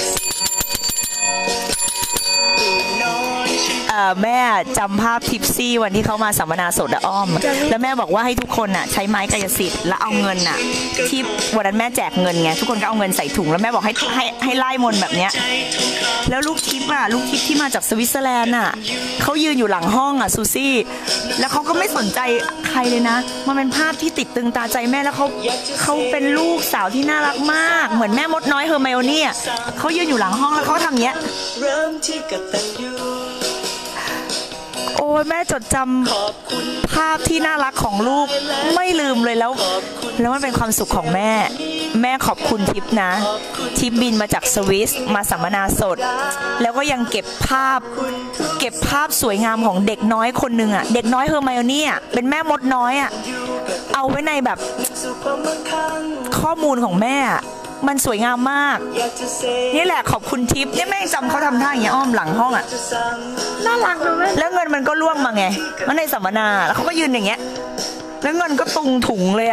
แม่จำภาพทิปซี่วันที่เขามาสัมมนาสดอ้อมแล้วแม่บอกว่าให้ทุกคนใช้ไม้กายสิทธิ์แล้วเอาเงินที่วันนั้นแม่แจกเงินไงทุกคนก็เอาเงินใส่ถุงแล้วแม่บอกให้ไล่มนแบบเนี้ยแล้วลูกทิปที่มาจากสวิตเซอร์แลนด์เขายืนอยู่หลังห้องซูซี่แล้วเขาก็ไม่สนใจใครเลยนะมันเป็นภาพที่ติดตึงตาใจแม่แล้วเขาเป็นลูกสาวที่น่ารักมากเหมือนแม่มดน้อยเฮอร์ไมโอนี่เขายืนอยู่หลังห้องแล้วเขาทำเนี้ยโอ้ยแม่จดจำภาพที่น่ารักของลูกไม่ลืมเลยแล้วมันเป็นความสุขของแม่ขอบคุณทิปนะทิปบินมาจากสวิสมาสัมมนาสดแล้วก็ยังเก็บภาพสวยงามของเด็กน้อยคนหนึ่งเด็กน้อยเฮอร์ไมโอนี่เป็นแม่มดน้อยเอาไว้ในแบบข้อมูลของแม่มันสวยงามมากนี่แหละขอบคุณทิปเนี่ยแม่จำเขาทำท่าอย่างเงี้ยอ้อมหลังห้องน่ารักเลยแล้วเงินมันก็ล่วงมาไงมันในสัมมนาแล้วเขาก็ยืนอย่างเงี้ยแล้วเงินก็ตุงถุงเลย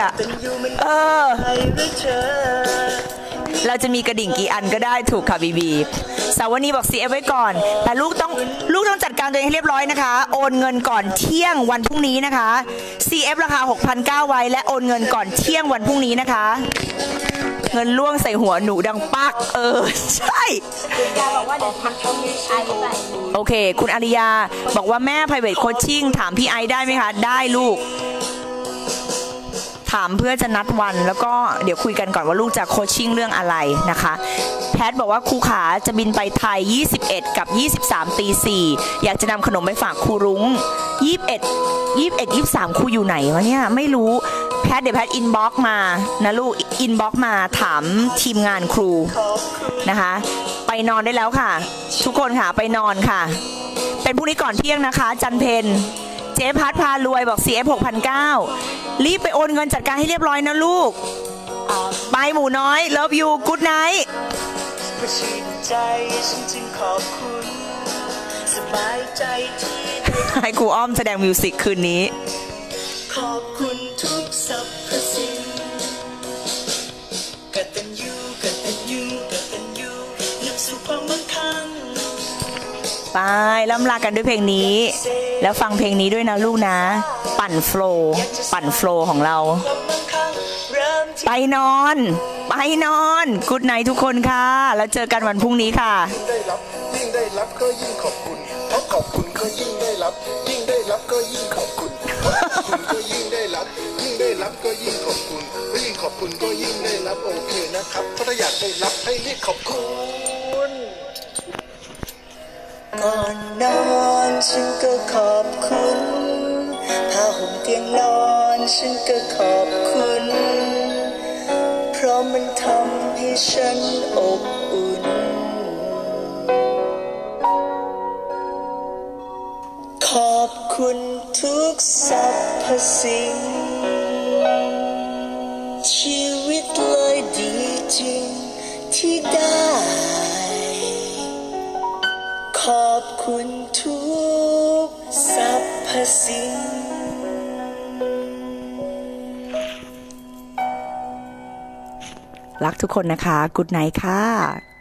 เราจะมีกระดิ่งกี่อันก็ได้ถูกค่ะบีสาวนีบอก CF ไว้ก่อนแต่ลูกต้องจัดการตัวเองให้เรียบร้อยนะคะโอนเงินก่อนเที่ยงวันพรุ่งนี้นะคะ CF ราคา 6,900 ไว้และโอนเงินก่อนเที่ยงวันพรุ่งนี้นะคะเงินล่วงใส่หัวหนูดังปักใช่บอกว่าเดี๋ยวทักไอไปโอเคคุณอาริยาบอกว่าแม่ private coaching ถามพี่ไอได้ไหมคะได้ลูกถามเพื่อจะนัดวันแล้วก็เดี๋ยวคุยกันก่อนว่าลูกจะโคชชิ่งเรื่องอะไรนะคะแพทบอกว่าครูขาจะบินไปไทย21กับ23ตี4อยากจะนำขนมไปฝากครูรุ้ง23ครูอยู่ไหนวะเนี่ยไม่รู้แพทเดี๋ยวแพทอินบ็อกมานะลูกอินบ็อกมาถามทีมงานครูนะคะไปนอนได้แล้วค่ะทุกคนค่ะไปนอนค่ะเป็นพรุ่งนี้ก่อนเที่ยงนะคะจันเพนเจ๊พัดพารวยบอก CF 6,900 รีบไปโอนเงินจัดการให้เรียบร้อยนะลูกไปหมูน้อย Love you Good night ให้ครูอ้อมแสดงมิวสิกคืนนี้ขอบคุณทุกสรรพสิ่งกตัญญูนำสู่ความมั่งคั่งไปล่ำลากันด้วยเพลงนี้แล้วฟังเพลงนี้ด้วยนะลูกนะปั่นโฟล์ของเราไปนอนกู๊ดไนท์ทุกคนค่ะแล้วเจอกันวันพรุ่งนี้ค่ะยิ่งได้รับก็ยิ่งขอบคุณเพราะขอบคุณก็ยิ่งได้รับยิ่งได้รับก็ยิ่งขอบคุณเพราะขอบคุณก็ยิ่งได้รับยิ่งได้รับก็ยิ่งขอบคุณยิ่งขอบคุณก็ยิ่งได้รับโอเคนะครับถ้าอยากได้รับให้รีบขอบคุณก่อนนอนฉันก็ขอบคุณผ้าห่มเตียงนอนฉันก็ขอบคุณเพราะมันทำให้ฉันอบอุ่นขอบคุณทุกสรรพสิ่งชีวิตเลยดีจริงที่ได้ขอบคุณทุกสรรพสิ่งรักทุกคนนะคะ Good night ค่ะ